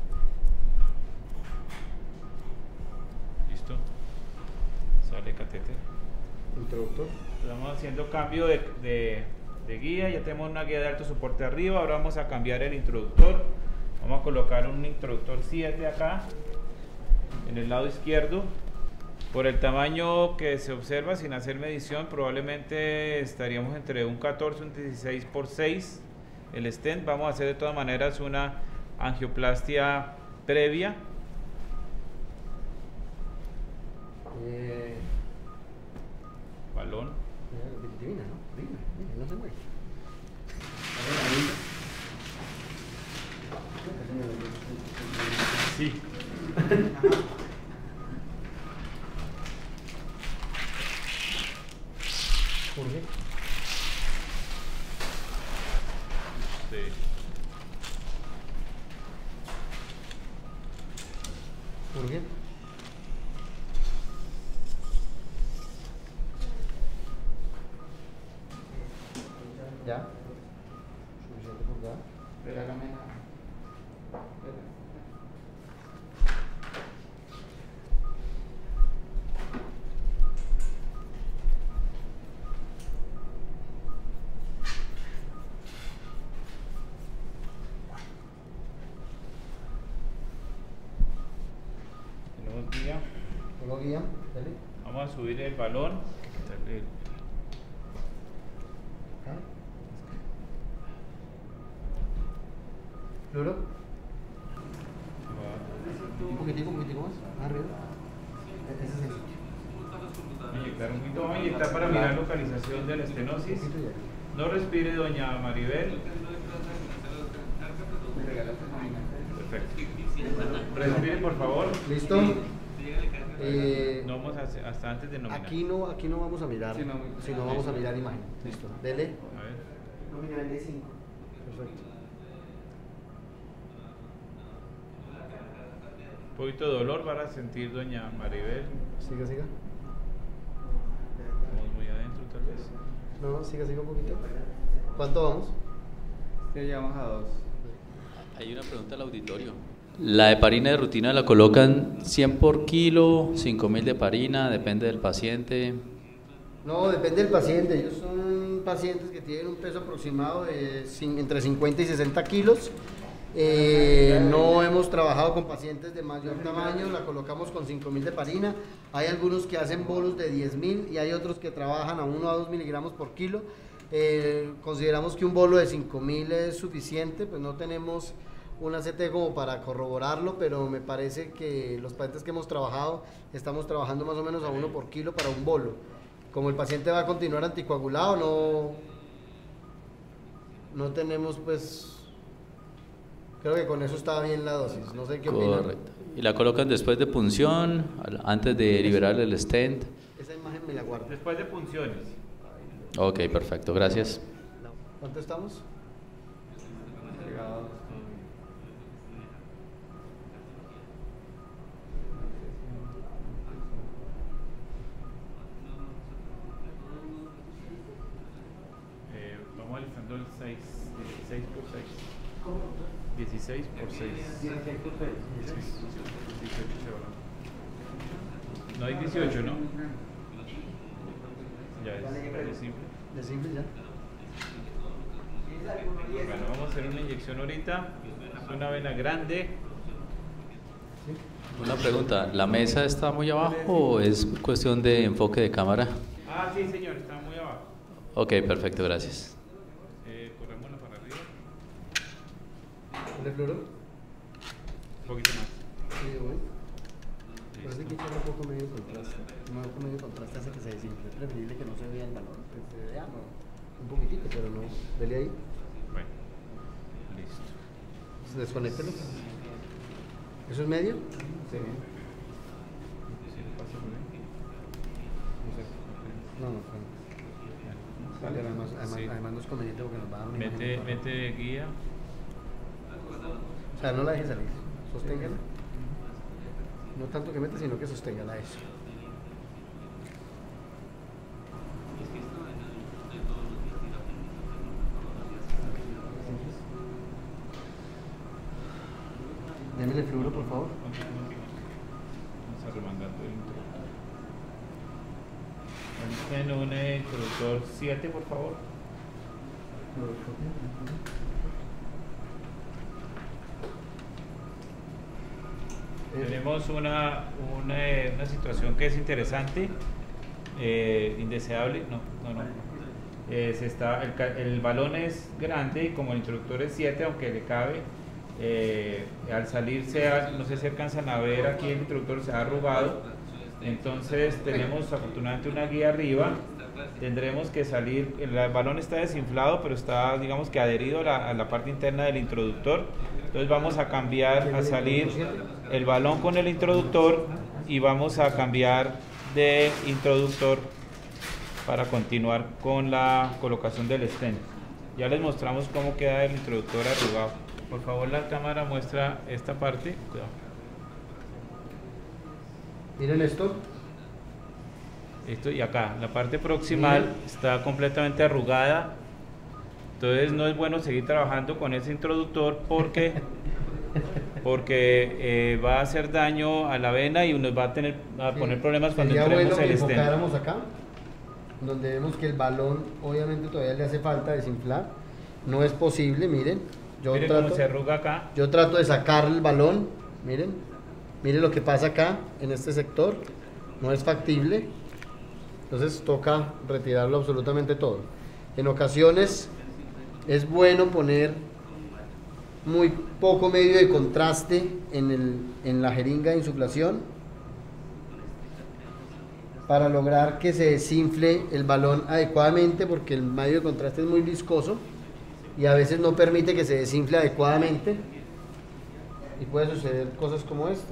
Listo, sale catéter. Introductor. Estamos haciendo cambio de, de, de guía, ya tenemos una guía de alto soporte arriba, ahora vamos a cambiar el introductor. Vamos a colocar un introductor siete acá, en el lado izquierdo. Por el tamaño que se observa sin hacer medición, probablemente estaríamos entre un catorce y un dieciséis por seis el stent. Vamos a hacer de todas maneras una angioplastia previa. Eh, Balón. Divina, ¿no? Divina, divina, no se mueve. Sí. Jorge. Sí. Jorge. ¿Ya? Suficiente por acá. Regálame. Tenemos guía. Tengo guía, dale. Vamos a subir el balón. Acá. ¿Fluoro? Un poquitico, un poquitico más. Arriba. Ese es el sitio. Inyectar un poquito, vamos a inyectar para mirar localización de la estenosis. No respire, doña Maribel. Perfecto. Respire, por favor. ¿Listo? Eh, no vamos a, hasta antes de nominar. Aquí no, aquí no vamos a mirar, Sí, no, sino vamos a mirar imagen. Listo. Dele. A ver. Nominal de cinco. Perfecto. Un poquito de dolor van a sentir, doña Maribel. Siga, siga. Vamos muy adentro, tal vez. No, siga, siga un poquito. ¿Cuánto vamos? Sí, ya vamos a dos. Hay una pregunta al auditorio. ¿La heparina de rutina la colocan cien por kilo, cinco mil de heparina? ¿Depende del paciente? No, depende del paciente. Ellos son pacientes que tienen un peso aproximado de cin- entre cincuenta y sesenta kilos. Eh, no hemos trabajado con pacientes de mayor tamaño, la colocamos con cinco mil de heparina. Hay algunos que hacen bolos de diez mil y hay otros que trabajan a uno a dos miligramos por kilo. Eh, consideramos que un bolo de cinco mil es suficiente, pues no tenemos una C T como para corroborarlo, pero me parece que los pacientes que hemos trabajado estamos trabajando más o menos a uno por kilo para un bolo. Como el paciente va a continuar anticoagulado, no, no tenemos pues, creo que con eso está bien la dosis, no sé qué opinan. Correcto. ¿Y la colocan después de punción, al- antes de liberar el stent? Esa imagen me la guardo. Después de punciones. Ok, perfecto, gracias. ¿Cuánto estamos? seis, dieciséis por seis. dieciséis por seis. dieciséis por seis. dieciocho se va. No hay dieciocho, ¿no? Ya es, es simple. De simple ya. Bueno, vamos a hacer una inyección ahorita. Es una vena grande. Una pregunta, ¿la mesa está muy abajo o es cuestión de enfoque de cámara? Ah, sí, señor, está muy abajo. Ok, perfecto, gracias. Eh, corrémosla para arriba. ¿Le floro? Un poquito más. Sí, bueno. Parece que echarle un poco medio contraste. Un poco medio contraste hace que se desinfle. Es preferible que no se vea el valor. Que se vea, no, un poquitito, pero no. Dele ahí. Bueno, listo. Desconéctelo. ¿Eso es medio? Sí. No, no, no. Vale, además, además, Sí. además no es conveniente porque nos va a dar una Mete, imagen. mete guía. O sea, no la deje salir. Sosténgala. No tanto que meta, sino que sosténgala eso. Démele fluoro, por favor. Vamos a remangando el introductor. En un eh, introductor siete, por favor. Tenemos una, una, una situación que es interesante, eh, indeseable. No, no, no. Eh, se está, el, el balón es grande y como el introductor es siete, aunque le cabe, eh, al salirse, no sé si alcanzan a ver aquí, el introductor se ha arrugado. Entonces tenemos afortunadamente una guía arriba. Tendremos que salir, el balón está desinflado, pero está, digamos que adherido a la, a la parte interna del introductor. Entonces vamos a cambiar, a salir el balón con el introductor y vamos a cambiar de introductor para continuar con la colocación del stent. Ya les mostramos cómo queda el introductor arrugado. Por favor, la cámara muestra esta parte. Cuidado. Miren esto. Esto y acá, la parte proximal Miren. Está completamente arrugada. Entonces no es bueno seguir trabajando con ese introductor porque, porque eh, va a hacer daño a la vena y nos va a tener a sí. poner problemas cuando Sería entremos bueno el que stent. enfocáramos acá, donde vemos que el balón obviamente todavía le hace falta desinflar. No es posible, miren. Yo miren trato, cómo se arruga acá. Yo trato de sacar el balón, miren. Miren lo que pasa acá, en este sector. No es factible. Entonces toca retirarlo absolutamente todo. En ocasiones es bueno poner muy poco medio de contraste en, el, en la jeringa de insuflación para lograr que se desinfle el balón adecuadamente, porque el medio de contraste es muy viscoso y a veces no permite que se desinfle adecuadamente y puede suceder cosas como esta.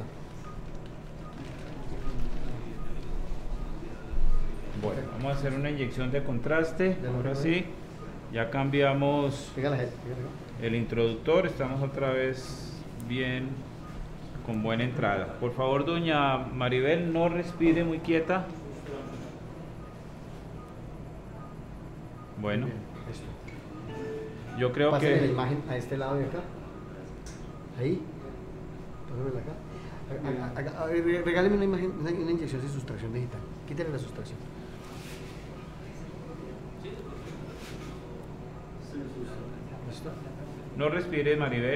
Bueno, vamos a hacer una inyección de contraste. Ahora sí, ya cambiamos el introductor. Estamos otra vez bien, con buena entrada. Por favor, doña Maribel, no respire muy quieta. Bueno, yo creo Pásenme que... la imagen a este lado de acá. Ahí. Pásenmela acá. A, a, a, a, regáleme una imagen, una, una inyección de sustracción digital. Quítale la sustracción. ¿Listo? No respire, Maribel.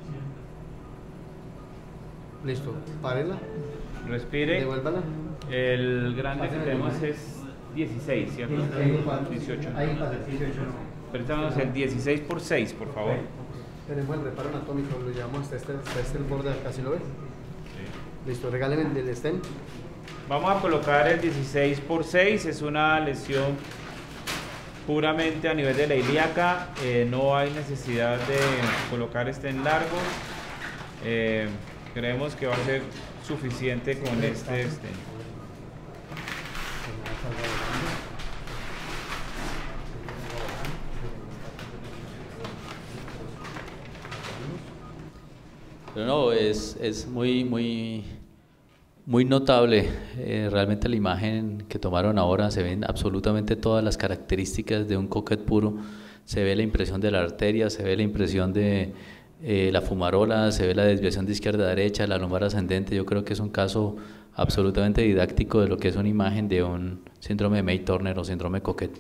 Listo. Párela. Respire. Devuélvala. El grande que tenemos es dieciséis, ¿cierto? dieciocho. Ahí pasa, dieciocho. Préstanos el dieciséis por seis, por favor. Tenemos el reparo anatómico, lo llevamos hasta este, hasta este el borde, acá, ¿sí lo ves? Sí. Listo, regáleme el del stent. Vamos a colocar el dieciséis por seis, es una lesión puramente a nivel de la ilíaca, eh, no hay necesidad de colocar stent largo, eh, creemos que va a ser suficiente con este stent. Pero no, es, es muy, muy, muy notable. Eh, realmente la imagen que tomaron ahora se ven absolutamente todas las características de un coquet puro. se ve la impresión de la arteria, se ve la impresión de eh, la fumarola, se ve la desviación de izquierda a derecha, la lumbar ascendente. Yo creo que es un caso absolutamente didáctico de lo que es una imagen de un síndrome de May-Turner o síndrome de Coquet.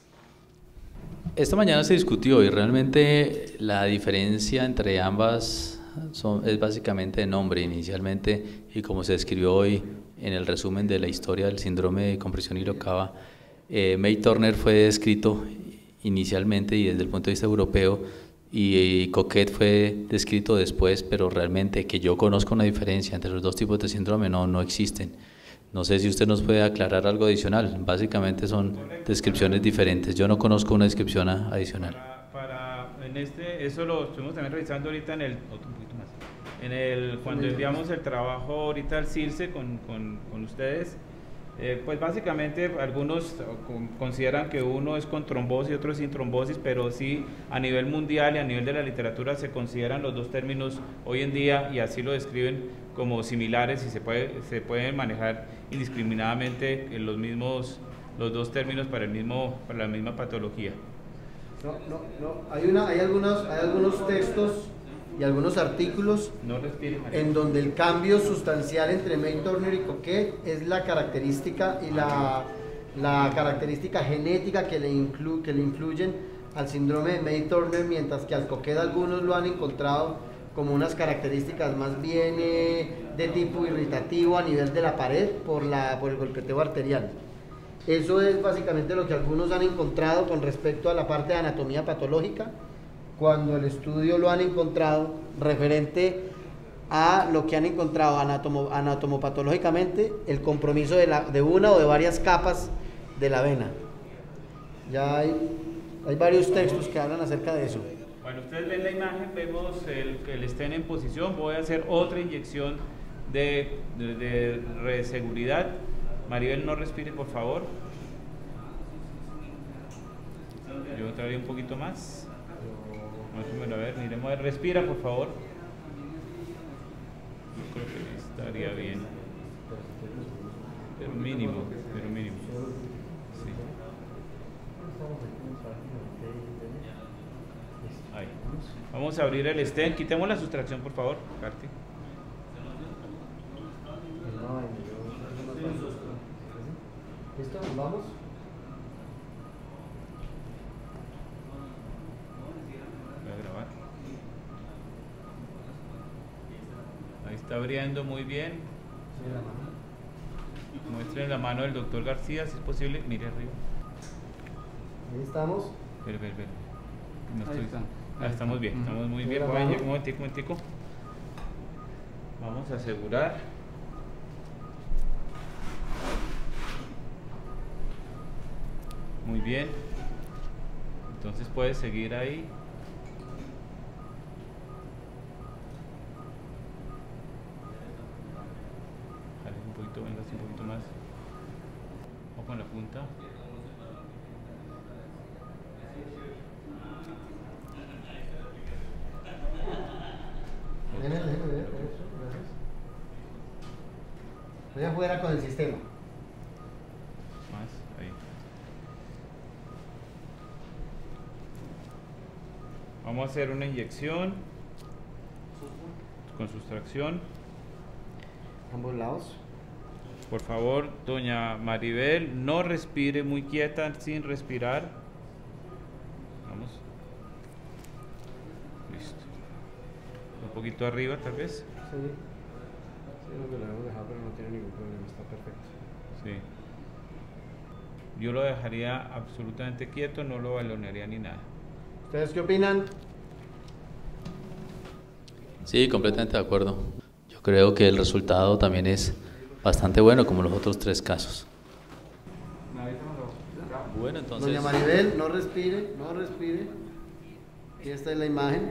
Esta mañana se discutió y realmente la diferencia entre ambas son, es básicamente de nombre inicialmente, y como se describió hoy en el resumen de la historia del síndrome de compresión ilocava, eh, May-Turner fue descrito inicialmente y desde el punto de vista europeo, y, y Coquet fue descrito después, pero realmente que yo conozco una diferencia entre los dos tipos de síndrome no, no existen. No sé si usted nos puede aclarar algo adicional. Básicamente son descripciones diferentes. Yo no conozco una descripción adicional. Para, para en este, eso lo estuvimos también revisando ahorita en el, otro un poquito más, en el cuando enviamos el trabajo ahorita al CIRSE con, con, con ustedes. Eh, pues básicamente algunos consideran que uno es con trombosis y otro es sin trombosis, pero sí a nivel mundial y a nivel de la literatura se consideran los dos términos hoy en día, y así lo describen como similares, y se puede se pueden manejar indiscriminadamente en los mismos los dos términos para el mismo para la misma patología. No, no, no. Hay una hay algunos hay algunos textos y algunos artículos no respire, en donde el cambio sustancial entre May-Turner y Coquet es la característica y la, la característica genética que le, inclu, que le influyen al síndrome de May-Turner, mientras que al Coquet algunos lo han encontrado como unas características más bien eh, de tipo irritativo a nivel de la pared por, la, por el golpeteo arterial. Eso es básicamente lo que algunos han encontrado con respecto a la parte de anatomía patológica, cuando el estudio lo han encontrado referente a lo que han encontrado anatomo, anatomopatológicamente, el compromiso de, la, de una o de varias capas de la vena. Ya hay, hay varios textos que hablan acerca de eso. Bueno, ustedes ven la imagen, vemos el, que el estén en posición. Voy a hacer otra inyección de, de, de, de seguridad. Maribel, no respire, por favor. Yo traería un poquito más. A ver, miremos, a ver, respira, por favor. Yo creo que estaría bien. Pero mínimo, pero mínimo. Sí. Ahí. Vamos a abrir el stent. Quitemos la sustracción, por favor, Carti. ¿Listo? ¿Vamos? Ahí está abriendo muy bien. Muestren la mano del doctor García, si es posible. Mire arriba. Ahí estamos. Ver, ver, ver. No estoy... está. Ah, estamos bien, estamos muy bien. Voy a un momentico, un momentico. Vamos a asegurar. Muy bien. Entonces puedes seguir ahí. Un poquito, venga, un poquito más. O con la punta. Déjame, déjame ver, eso, gracias. Voy afuera con el sistema. Más, ahí. Vamos a hacer una inyección con sustracción. Ambos lados. Por favor, doña Maribel, no respire, muy quieta, sin respirar. Vamos. Listo. Un poquito arriba, tal vez. Sí. Sí, lo que lo hemos dejado, pero no tiene ningún problema, está perfecto. Sí. Yo lo dejaría absolutamente quieto, no lo balonearía ni nada. ¿Ustedes qué opinan? Sí, completamente de acuerdo. Yo creo que el resultado también es bastante bueno, como los otros tres casos. Bueno, entonces... Doña Maribel, no respire, no respire. Aquí está la imagen.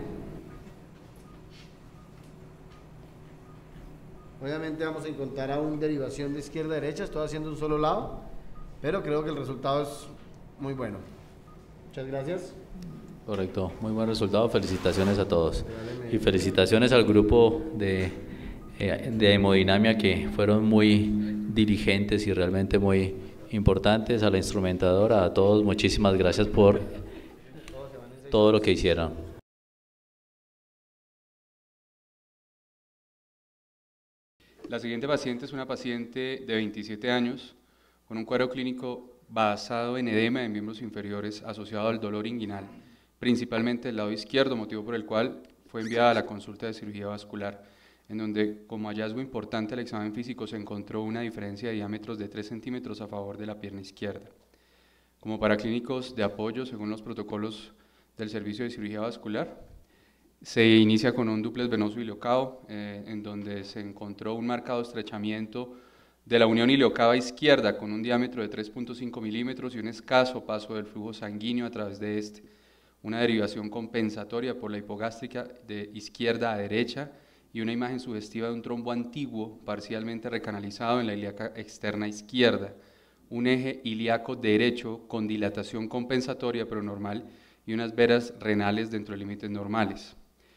Obviamente vamos a encontrar aún derivación de izquierda a derecha, estoy haciendo un solo lado, pero creo que el resultado es muy bueno. Muchas gracias. Correcto, muy buen resultado, felicitaciones a todos. Y felicitaciones al grupo de, de hemodinamia, que fueron muy diligentes y realmente muy importantes, a la instrumentadora, a todos, muchísimas gracias por todo lo que hicieron. La siguiente paciente es una paciente de veintisiete años con un cuadro clínico basado en edema de miembros inferiores asociado al dolor inguinal, principalmente del lado izquierdo, motivo por el cual fue enviada a la consulta de cirugía vascular, en donde como hallazgo importante al examen físico se encontró una diferencia de diámetros de tres centímetros a favor de la pierna izquierda. Como paraclínicos de apoyo, según los protocolos del servicio de cirugía vascular, se inicia con un dúplex venoso ileocavo, eh, en donde se encontró un marcado estrechamiento de la unión ileocava izquierda con un diámetro de tres punto cinco milímetros y un escaso paso del flujo sanguíneo a través de este, una derivación compensatoria por la hipogástrica de izquierda a derecha y una imagen sugestiva de un trombo antiguo parcialmente recanalizado en la ilíaca externa izquierda, un eje ilíaco derecho con dilatación compensatoria pero normal y unas veras renales dentro de límites normales.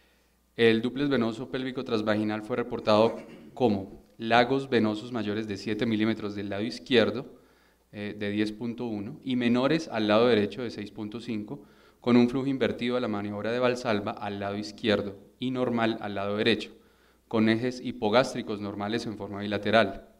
El dúplex venoso pélvico transvaginal fue reportado como lagos venosos mayores de siete milímetros del lado izquierdo, eh, de diez punto uno, y menores al lado derecho de seis punto cinco, con un flujo invertido a la maniobra de Valsalva al lado izquierdo y normal al lado derecho, con ejes hipogástricos normales en forma bilateral.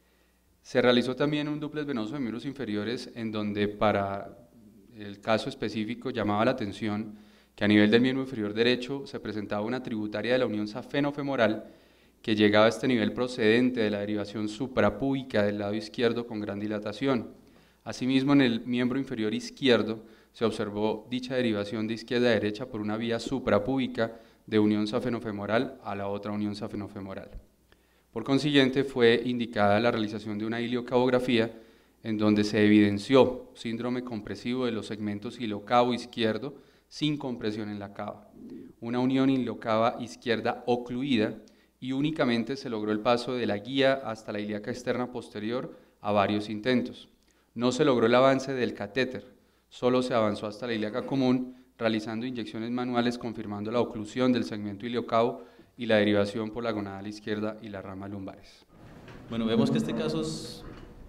Se realizó también un dúplex venoso de miembros inferiores en donde para el caso específico llamaba la atención que a nivel del miembro inferior derecho se presentaba una tributaria de la unión safeno-femoral que llegaba a este nivel procedente de la derivación suprapúbica del lado izquierdo con gran dilatación. Asimismo, en el miembro inferior izquierdo se observó dicha derivación de izquierda a derecha por una vía suprapúbica de unión safeno-femoral a la otra unión safeno-femoral. Por consiguiente, fue indicada la realización de una ileocavografía en donde se evidenció síndrome compresivo de los segmentos ileocavo izquierdo sin compresión en la cava, una unión ileocava izquierda ocluida y únicamente se logró el paso de la guía hasta la ilíaca externa posterior a varios intentos. No se logró el avance del catéter, solo se avanzó hasta la ilíaca común realizando inyecciones manuales confirmando la oclusión del segmento ileocavo y la derivación por la gonadal izquierda y las ramas lumbares. Bueno, vemos que este caso es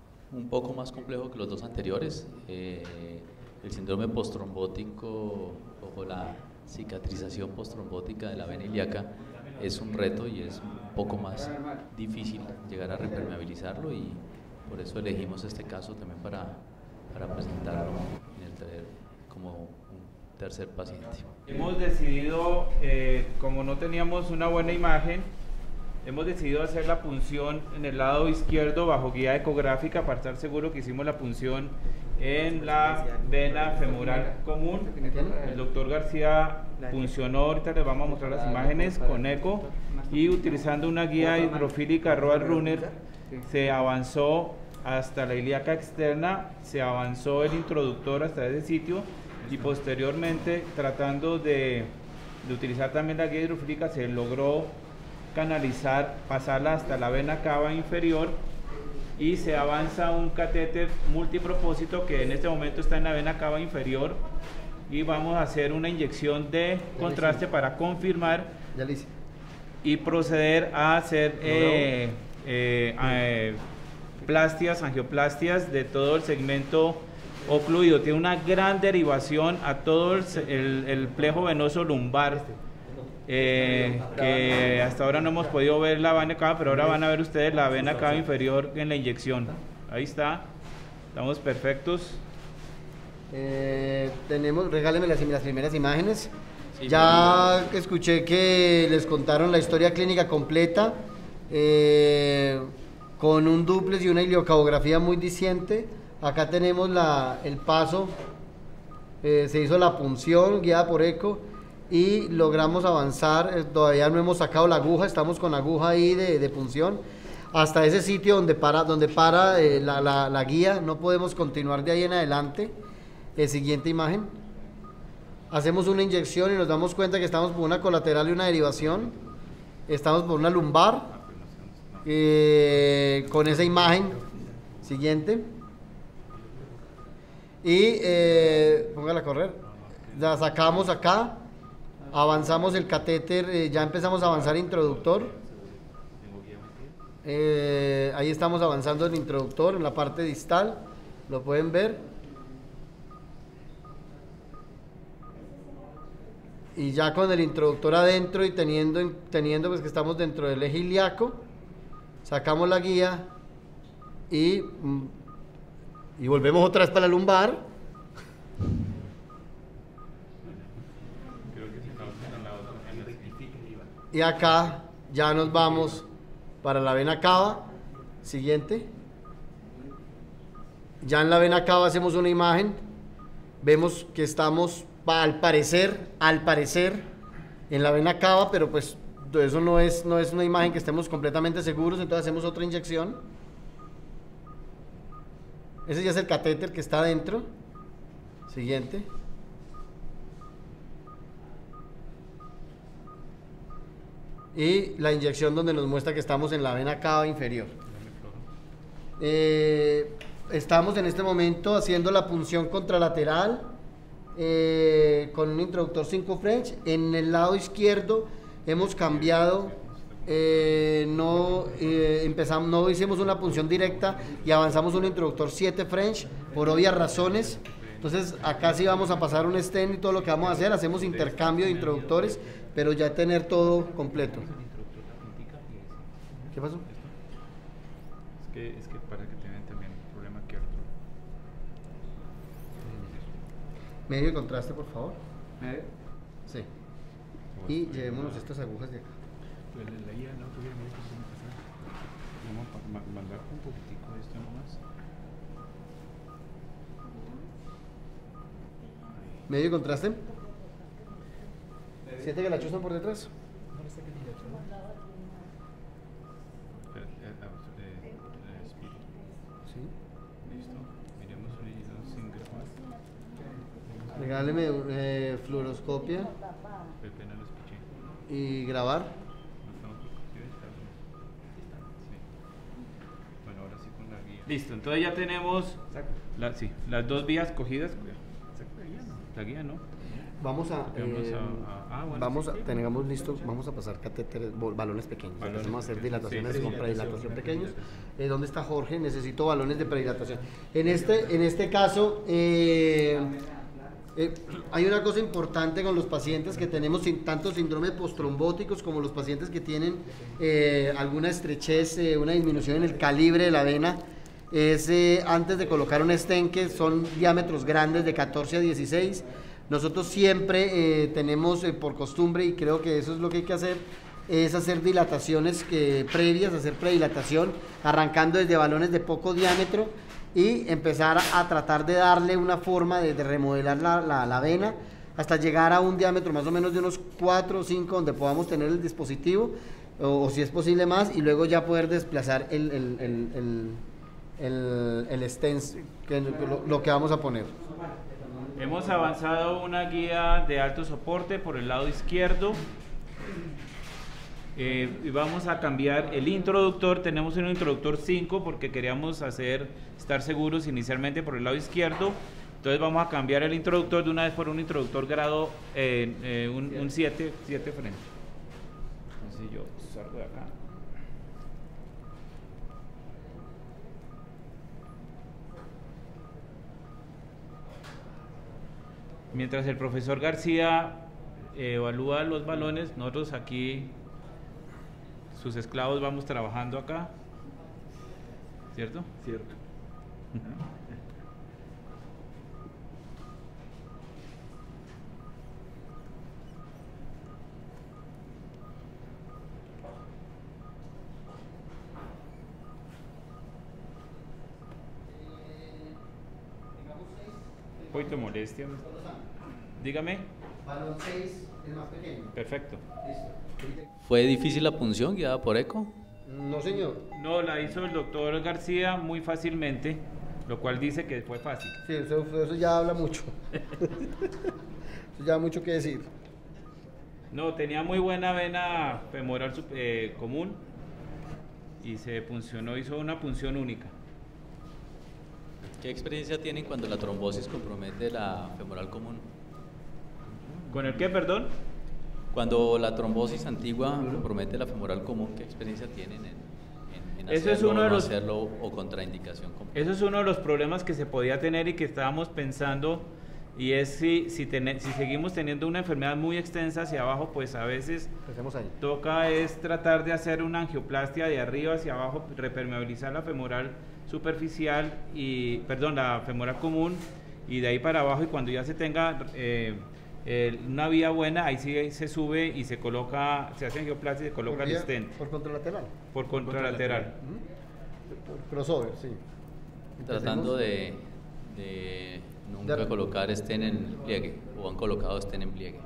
un poco más complejo que los dos anteriores. Eh, el síndrome postrombótico o la cicatrización postrombótica de la vena ilíaca es un reto y es un poco más difícil llegar a repermeabilizarlo, y por eso elegimos este caso también para, para presentarlo en el ter, como un tercer paciente. Hemos decidido, eh, como no teníamos una buena imagen, hemos decidido hacer la punción en el lado izquierdo bajo guía ecográfica para estar seguro que hicimos la punción en la vena femoral común. El doctor García puncionó, ahorita les vamos a mostrar las imágenes con eco, y utilizando una guía hidrofílica Road Runner se avanzó hasta la ilíaca externa, se avanzó el introductor hasta ese sitio y posteriormente, tratando de, de utilizar también la guía hidrofílica, se logró canalizar, pasarla hasta la vena cava inferior, y se avanza un catéter multipropósito que en este momento está en la vena cava inferior, y vamos a hacer una inyección de contraste para confirmar y proceder a hacer eh, eh, eh, plastias, angioplastias de todo el segmento ocluido. Tiene una gran derivación a todo el, el, el plejo venoso lumbar, eh, que hasta ahora no hemos podido ver la vena cava, pero ahora van a ver ustedes la vena cava inferior en la inyección. Ahí está, estamos perfectos. Eh, tenemos, regálenme las, las primeras imágenes. Sí, ya que escuché que les contaron la historia clínica completa, eh, con un dúplex y una ileocavografía muy diciente. Acá tenemos la, el paso, eh, se hizo la punción guiada por eco y logramos avanzar. Eh, todavía no hemos sacado la aguja, estamos con aguja ahí de, de punción hasta ese sitio donde para, donde para eh, la, la, la guía. No podemos continuar de ahí en adelante. Eh, siguiente imagen. Hacemos una inyección y nos damos cuenta que estamos por una colateral y una derivación. Estamos por una lumbar. Eh, con esa imagen. Siguiente. Y eh, póngala a correr. La sacamos acá. Avanzamos el catéter. Eh, ya empezamos a avanzar introductor. Eh, ahí estamos avanzando el introductor en la parte distal. Lo pueden ver. y ya con el introductor adentro y teniendo, teniendo pues que estamos dentro del eje ilíaco, sacamos la guía y, y volvemos otra vez para la lumbar. Y acá ya nos vamos para la vena cava. Siguiente. Ya en la vena cava hacemos una imagen. Vemos que estamos, al parecer, al parecer, en la vena cava, pero pues eso no es, no es una imagen que estemos completamente seguros, entonces hacemos otra inyección. Ese ya es el catéter que está adentro. Siguiente. Y la inyección donde nos muestra que estamos en la vena cava inferior. Eh, estamos en este momento haciendo la punción contralateral eh, con un introductor cinco French. En el lado izquierdo hemos cambiado, eh, no, eh, empezamos, no hicimos una punción directa y avanzamos un introductor siete French por obvias razones. Entonces acá sí vamos a pasar un stent y todo lo que vamos a hacer, hacemos intercambio de introductores, pero ya tener todo completo. ¿Qué pasó? Es que, es que para que tengan también un problema aquí. Medio de contraste, por favor. ¿Medio? Sí. Y llevémonos estas agujas de acá. Vamos a mandar un poquitico de esto nomás. Medio de contraste. ¿Siente que la chuzan por detrás? Sí. Listo. Miremos un single más. Regáleme eh, fluoroscopia. Y grabar. Bueno, ahora sí con la guía. Listo, entonces ya tenemos la, sí, las dos vías cogidas. La guía, ¿no? Vamos a, eh, a, a ah, bueno, vamos sí, a, sí. tengamos listos, vamos a pasar catéteres, balones pequeños. Balones vamos a hacer pequeños. dilataciones Sí, con predilatación, predilatación una pequeños. predilatación. Eh, ¿Dónde está Jorge? Necesito balones de predilatación. En este, en este caso, eh, eh, hay una cosa importante con los pacientes que tenemos sin, tanto síndrome postrombóticos como los pacientes que tienen eh, alguna estrechez, eh, una disminución en el calibre de la vena. Es eh, antes de colocar un stent, que son diámetros grandes de catorce a dieciséis. Nosotros siempre eh, tenemos eh, por costumbre, y creo que eso es lo que hay que hacer, es hacer dilataciones que, previas, hacer predilatación, arrancando desde balones de poco diámetro y empezar a, a tratar de darle una forma de, de remodelar la, la, la vena hasta llegar a un diámetro más o menos de unos cuatro o cinco, donde podamos tener el dispositivo, o, o si es posible más, y luego ya poder desplazar el, el, el, el, el, el stent, que, lo, lo que vamos a poner. Hemos avanzado una guía de alto soporte por el lado izquierdo. Eh, y vamos a cambiar el introductor. Tenemos un introductor cinco porque queríamos hacer, estar seguros inicialmente por el lado izquierdo. Entonces vamos a cambiar el introductor de una vez por un introductor grado eh, eh, un, un siete, siete French. Entonces yo salgo de acá. Mientras el profesor García eh, evalúa los balones, nosotros aquí, sus esclavos, vamos trabajando acá. ¿Cierto? Cierto. Hoy te molestia. Dígame. Balón seis es más pequeño. Perfecto. Listo. ¿Fue difícil la punción guiada por eco? No, señor. No, la hizo el doctor García muy fácilmente, lo cual dice que fue fácil. Sí, eso, eso ya habla mucho. Eso ya mucho que decir. No, tenía muy buena vena femoral eh, común y se puncionó, hizo una punción única. ¿Qué experiencia tienen cuando la trombosis compromete la femoral común? ¿Con el qué, perdón? Cuando la trombosis antigua compromete la femoral común, ¿qué experiencia tienen en, en, en Eso hacerlo, es uno de no los, hacerlo o contraindicación completa? Eso es uno de los problemas que se podía tener y que estábamos pensando Y es si, si, ten, si seguimos teniendo una enfermedad muy extensa hacia abajo, pues a veces ahí. toca es tratar de hacer una angioplastia de arriba hacia abajo, repermeabilizar la femoral superficial y, perdón, la femoral común, y de ahí para abajo, y cuando ya se tenga eh, eh, una vía buena, ahí sí se sube y se coloca, se hace angioplastia y se coloca por el vía, stent. ¿Por contralateral? Por contralateral. ¿Mm? Por crossover, sí. Tratando de, de nunca de... colocar stent en el pliegue, o han colocado stent en pliegue.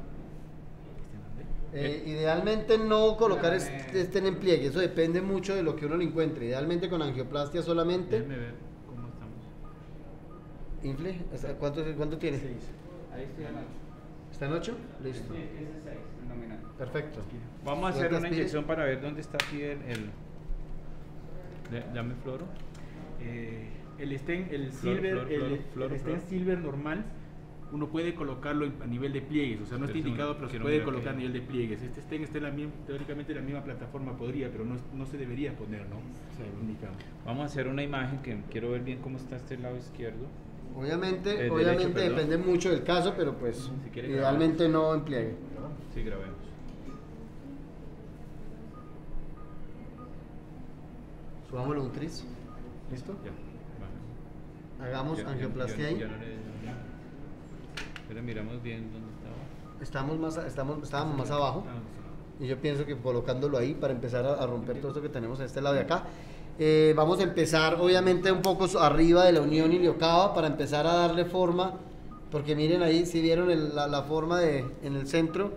Eh, idealmente no colocar stent en pliegue, eso depende mucho de lo que uno le encuentre. Idealmente con angioplastia solamente. Déjeme ver cómo estamos. ¿Infle? ¿Cuánto, cuánto tiene? seis. Ahí estoy en ocho. ¿Está en ocho? Listo. Sí, ese es seis, el nominal. Perfecto. Vamos a hacer una inyección para ver dónde está aquí el... el... Dame floro. Eh, el stent, el Flor, silver, flor, el, flor, el flor, stent flor. silver normal, uno puede colocarlo a nivel de pliegues, o sea, no está indicado, pero se puede colocar a nivel de pliegues. Este stent está en la misma, teóricamente en la misma plataforma podría, pero no, no se debería poner, ¿no? Sí. Indicado. Vamos a hacer una imagen que quiero ver bien cómo está este lado izquierdo. Obviamente, eh, obviamente derecho, depende mucho del caso, pero pues si idealmente no en pliegue. Sí, grabemos. Subámoslo un tris. ¿Listo? Ya. Vale. Hagamos ya, angioplastia ya, ahí. Ya no le, pero miramos bien dónde estaba. Estamos más, estamos, estábamos más abajo. Y yo pienso que colocándolo ahí para empezar a, a romper todo esto que tenemos a este lado de acá. Eh, vamos a empezar obviamente un poco arriba de la unión iliocava para empezar a darle forma, porque miren ahí, si vieron el, la, la forma de, en el centro.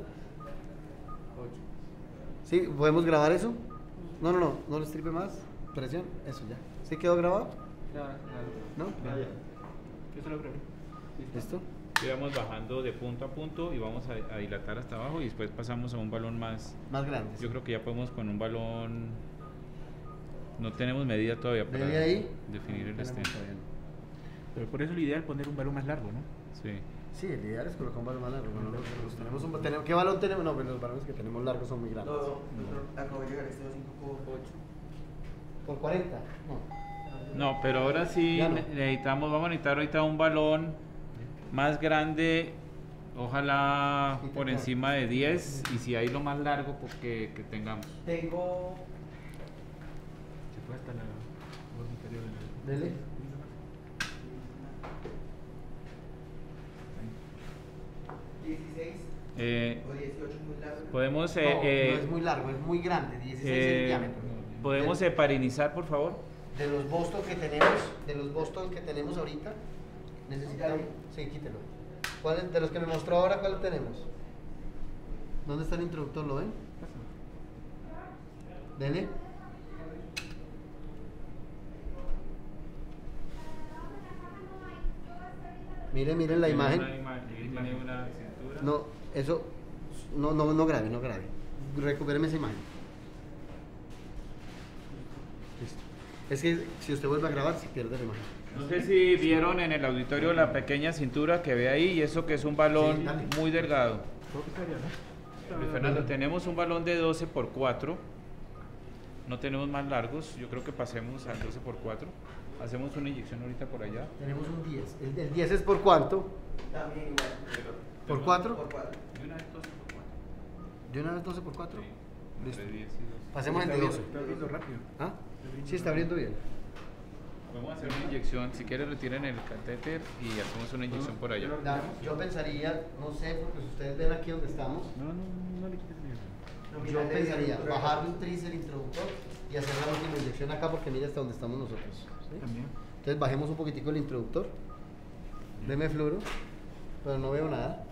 ¿Sí? ¿Podemos grabar eso? No, no, no, no lo estripe más. Presión, eso ya. ¿Sí quedó grabado? ¿No? Ah, ya. Eso lo grabé. ¿Listo? Y vamos bajando de punto a punto y vamos a, a dilatar hasta abajo y después pasamos a un balón más, más grande. Yo creo que ya podemos con un balón, no tenemos medida todavía para ahí? definir el stent. Pero por eso es lo ideal poner un balón más largo, ¿no? Sí. Sí, el ideal es colocar un balón más largo. Bueno, no, tenemos, tenemos un, tenemos, ¿qué balón tenemos? No, pero los balones que tenemos largos son muy grandes. No, no, acabo de llegar este cinco por ocho. ¿Por cuarenta? No. No, pero ahora sí no. necesitamos, vamos a necesitar ahorita un balón más grande, ojalá sí, por encima de diez, y si hay lo más largo pues que, que tengamos. Tengo... Se fue hasta la borde inferior de la... Dele. dieciséis eh, o dieciocho muy largo. Podemos... Eh, no, eh, no es muy largo, es muy grande, dieciséis eh, es diámetro. ¿Podemos heparinizar, por favor? De los Boston que tenemos, de los Boston que tenemos ahorita, necesitamos... Sí, quítelo. ¿Cuál es, de los que me mostró ahora, cuál tenemos? ¿Dónde está el introductor? ¿Lo ven? Dele. Miren, miren la imagen. Una imagen, tiene una cintura. No, eso, no, no, no grave, no grave. Recupéreme esa imagen. Listo. Es que si usted vuelve a grabar, se pierde la imagen. No sé si vieron en el auditorio la pequeña cintura que ve ahí, y eso que es un balón sí, muy delgado. Luis Fernando, tenemos un balón de doce por cuatro, no tenemos más largos, yo creo que pasemos al doce por cuatro. Hacemos una inyección ahorita por allá. Tenemos un diez. ¿El, el diez es por cuánto? También igual. ¿Por cuatro? Por cuatro. De una vez doce por cuatro. ¿De una vez doce por cuatro? Sí. Listo. diez y doce. Pasemos el de doce. Está abriendo rápido. ¿Ah? Sí, está abriendo bien. Vamos a hacer una inyección, si quieren retiren el catéter y hacemos una inyección por allá. La, yo pensaría, no sé, porque si ustedes ven aquí donde estamos, no, no, no le quites miedo. Yo pensaría bajarle un tris el introductor y hacer la última inyección acá, porque mira hasta donde estamos nosotros. ¿Sí? También. Entonces bajemos un poquitico el introductor. Deme fluoro, pero no veo nada.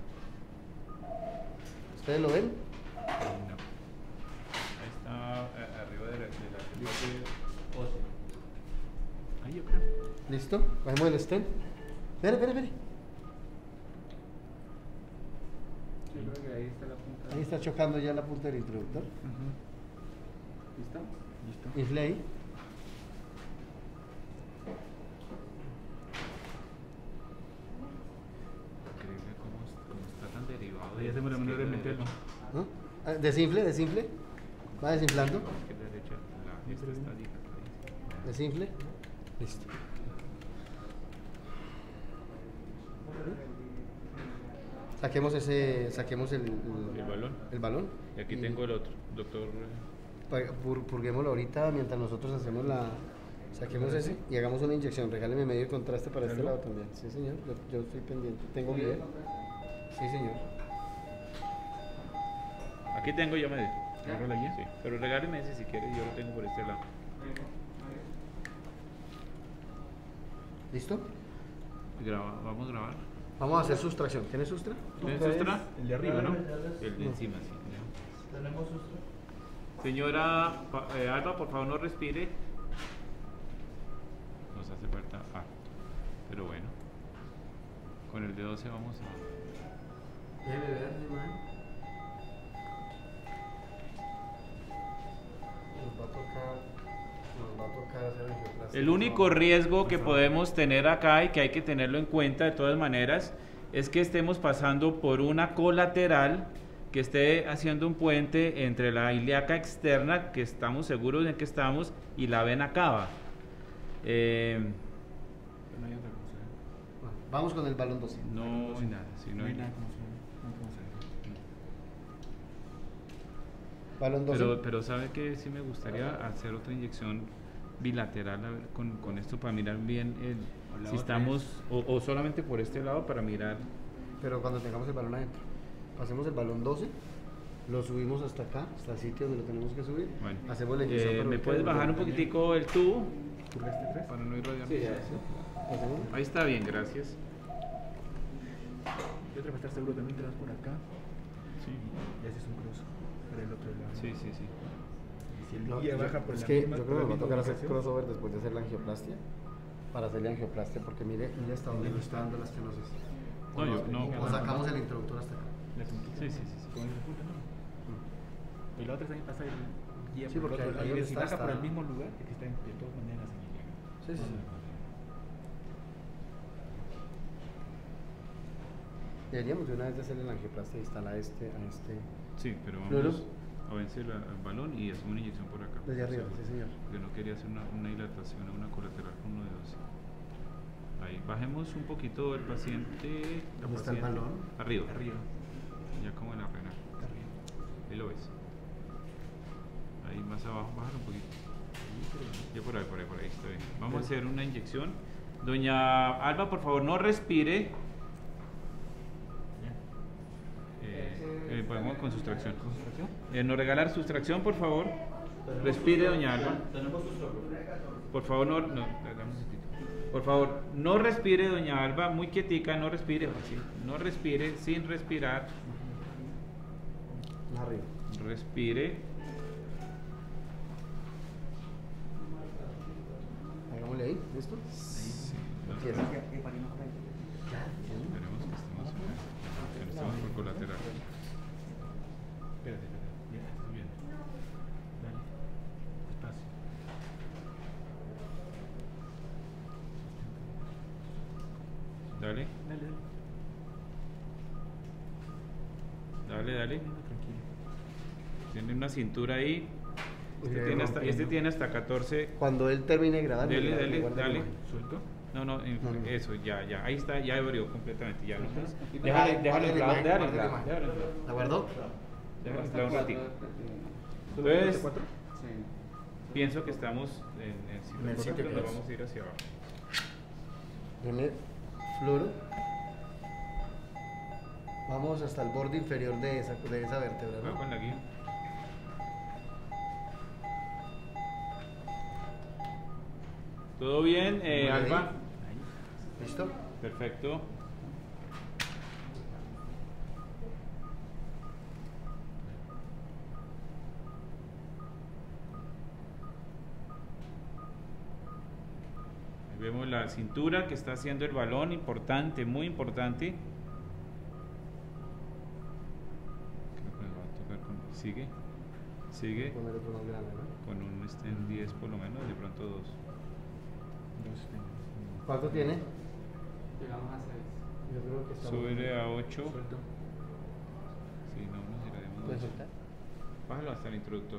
¿Ustedes lo ven? No. Ahí está arriba de la, de la ósea. Ahí yo creo. ¿Listo? Bajemos el stent. Espere, espere, espere. Yo creo que ahí está la punta. Ahí está chocando ya la punta del introductor. Uh-huh. ¿Listo? Listo. Infle ahí. Increíble cómo, cómo está tan derivado. Ahí hacemos la manera de meterlo. ¿No? Ah, desinfle, desinfle. Va desinflando. Izquierda, derecha, la, esta está dilatadísima. Desinfle. Listo. Saquemos ese, saquemos el, el, el balón. El balón. Y aquí y tengo el otro, doctor. Pur, purguémoslo ahorita mientras nosotros hacemos la... Saquemos ese y hagamos una inyección. Regáleme medio contraste para este lado también. Sí, señor. Yo, yo estoy pendiente. ¿Tengo video? Sí, señor. Aquí tengo ya medio. ¿Agarro la guía? Sí. Pero regáleme ese si quiere, yo lo tengo por este lado. ¿Listo? Graba, vamos a grabar. Vamos a hacer sustracción. ¿Tienes sustra? ¿Tienes sustra? El de arriba, ¿no? El de encima, sí. Tenemos sustra. Señora eh, Alba, por favor no respire. Nos hace falta A. Pero bueno. Con el de doce vamos a... Debe ver, hermano. Nos va a tocar... Nos va a tocar hacer angioplastia. El único riesgo que podemos tener acá y que hay que tenerlo en cuenta de todas maneras es que estemos pasando por una colateral que esté haciendo un puente entre la ilíaca externa, que estamos seguros de que estamos, y la vena cava. Eh, no hay otra cosa. Bueno, vamos con el balón doce. No hay nada. Si no, no hay hay nada como se Balón doce. Pero, pero sabe que sí me gustaría hacer otra inyección bilateral a ver, con, con esto para mirar bien el, si estamos, o, o solamente por este lado para mirar. Pero cuando tengamos el balón adentro. Pasemos el balón doce, lo subimos hasta acá, hasta el sitio donde lo tenemos que subir. Bueno, hacemos la inyección. eh, ¿me puedes bajar un poquitico el tubo? Para no irradiar. Sí, ya, sí. Ahí está bien, gracias. Y otra para estar seguro también te vas por acá. Sí. Y haces un cross para el otro lado. Sí, sí, sí. Y si el No, guía yo- baja por es la que misma, yo por creo la que me va a misma tocar hacer ubicación. crossover después de hacer la angioplastia. Para hacer la angioplastia, porque mire, mire hasta dónde nos está dando la estenosis. No, yo- no. O sacamos el introductor hasta acá. La puntita. Sí, sí, sí, sí. Con el punto, ¿no? Y la otra también pasa el guía Sí, por porque el otro ahí lado. donde Si está, baja por está- el mismo lugar, es que está en- de todas maneras en el guía. Sí, sí, sí. Deberíamos de una vez de hacerle la angioplastia y instalar a este, a este. Sí, pero Luego. vamos a vencer la- el balón y hacemos una inyección por acá. Desde arriba, sí, señor. Porque no quería hacer una, una dilatación a una colateral con uno de doce. Ahí, bajemos un poquito el paciente. la ¿Dónde está el paciente. balón? Arriba. Arriba. Ya como en la renal. Ahí lo ves. Ahí más abajo, bájalo un poquito. Ya por ahí, por ahí, por ahí, está bien. Vamos a hacer una inyección. Doña Alba, por favor, no respire. Eh, eh, podemos con sustracción. Eh, ¿Nos regalar sustracción, por favor? Respire, doña Alba. Por favor, no, no, dame un segundito. Por favor, no respire, doña Alba, muy quietica, no respire, así. No respire, sin respirar. Arriba. Respire. Hagámosle ahí, ¿listo? Sí. Empieza. Esperemos que estemos, que no estemos por colateral. Espérate, espérate. Ya, estás bien. Dale. Despacio. Dale, Dale, dale. dale, dale. Tranquilo. Tiene una cintura ahí. Este, Bien, tiene hasta, rompiendo. este tiene hasta catorce. Cuando él termine de grabar, Dele, mira, dele, guarda la dale. imagen. ¿Suelto? No, no, en- No, no. eso, ya, ya. Ahí está, ya abrió completamente. Ya, ¿no? Guarda- Déjale, déjale guarda la inflado, imagen, déjale guarda la inflado, imagen. déjale inflado. ¿La guardó? Déjale inflado un ratito. ¿Solo Entonces, cuatro? pienso que estamos en el sitio En el sitio correcto, que nos es. vamos a ir hacia abajo. Deme fluoro. Vamos hasta el borde inferior de esa, de esa vértebra, Va ¿no? con la guía. ¿Todo bien, eh, Muy bien. Alba? ¿Listo? Perfecto. Ahí vemos la cintura que está haciendo el balón, importante, muy importante. Creo que nos va a tocar con- Sigue, sigue, Poner otro más grande, ¿no? con un stent diez por lo menos, de pronto dos. Dos tengo. ¿Cuánto tiene? Llegamos a seis. Yo creo que está. Súbele a ocho. Suelto. Sí, no, nos iremos ¿Puedes dos. soltar? Bájalo hasta el introductor.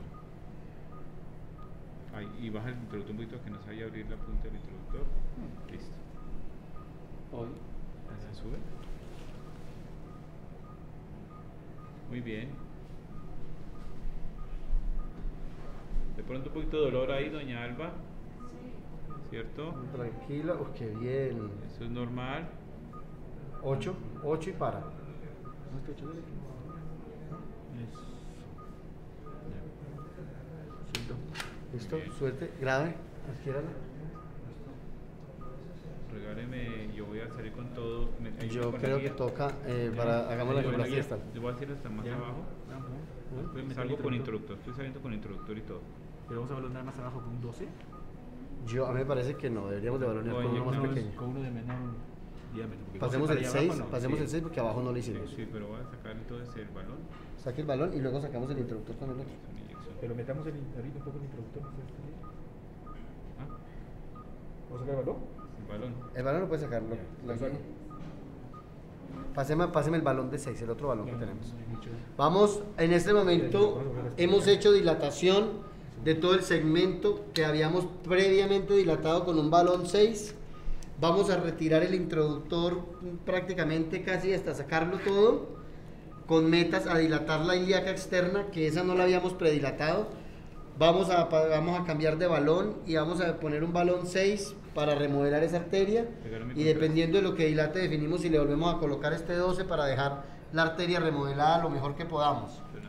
Ahí, y baja el introductor un poquito que nos vaya a abrir la punta del introductor. Listo. Hoy. Ahí se sube. Muy bien. De pronto un poquito de dolor ahí, doña Alba. ¿Cierto? Tranquila, oh, qué bien. Eso es normal. ocho, ocho y para. Listo, suerte, grave, adquiérala. Regáleme, yo voy a salir con todo. Me, yo creo que toca, eh, para, hagamos la regulación esta. Le voy a decir hasta más ¿Ya? abajo. Uh -huh. Salgo con introductor, estoy saliendo con introductor y todo. ¿Pero vamos a balonar más abajo con un doce? Yo, a mí me parece que no, deberíamos de balonear con uno más pequeño. Con uno de menor diámetro. Pasemos el seis, no. pasemos sí. el seis porque abajo no lo hicimos. Sí, sí, pero voy a sacar entonces el balón. Saque el balón y luego sacamos el introductor con el otro. Pero metamos el, ahorita un poco el introductor. ¿Ah? ¿Vamos a sacar el balón? El balón. El balón lo puede sacarlo. Lo saco. Páseme, páseme el balón de seis, el otro balón no, que tenemos. Vamos, en este momento hemos hecho dilatación de todo el segmento que habíamos previamente dilatado con un balón seis. Vamos a retirar el introductor prácticamente casi hasta sacarlo todo, con metas a dilatar la ilíaca externa, que esa no la habíamos predilatado. Vamos a, vamos a cambiar de balón y vamos a poner un balón seis para remodelar esa arteria, y dependiendo de lo que dilate definimos si le volvemos a colocar este doce para dejar la arteria remodelada lo mejor que podamos.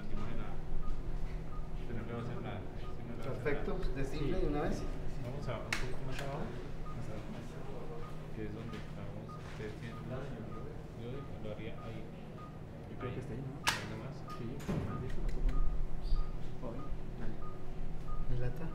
Perfecto, desinfle de una vez. Vamos a un poquito más abajo, que es donde estamos. Ustedes tienen yo lo haría ahí. Yo creo que está ahí, ¿no? Ahí nomás. Sí. Dilata.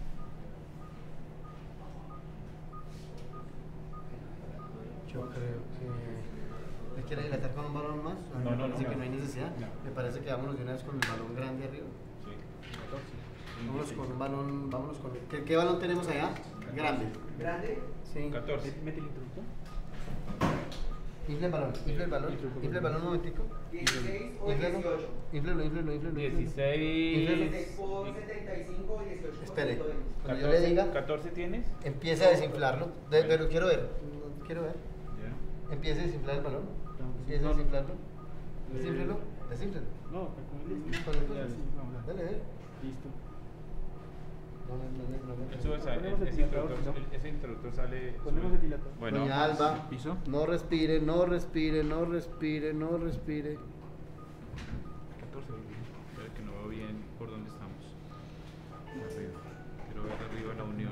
Yo creo que... ¿Me quiere dilatar con un balón más? No, no, no. Parece no, que no hay necesidad. No. Me parece que vámonos de una vez con el balón grande arriba. Sí. Vámonos con un balón, vámonos con... ¿Qué, qué balón tenemos allá? Grande. ¿Grande? Sí. catorce. Mete el introductor. Infle el balón, infle el balón, infle el balón un momentico. dieciséis o dieciocho. Inflelo, inflelo, inflelo. dieciséis. Por setenta y cinco o dieciocho. Espere, cuando yo le diga... ¿catorce tienes? Empiece a desinflarlo, de, pero quiero ver, quiero ver. Ya. Empiece a desinflar el balón. Empiece a desinflarlo. Desínflelo, desínflelo. No, con el Dale, dale. Listo. No, no, no, no, no. Eso es, ese, introductor, ese introductor sale. Ponemos el dilatador. Bueno, Doña Alba, ¿piso? no respire, no respire, no respire, no respire. catorce. Espera que no veo bien por dónde estamos. Arriba. Quiero ver arriba la unión.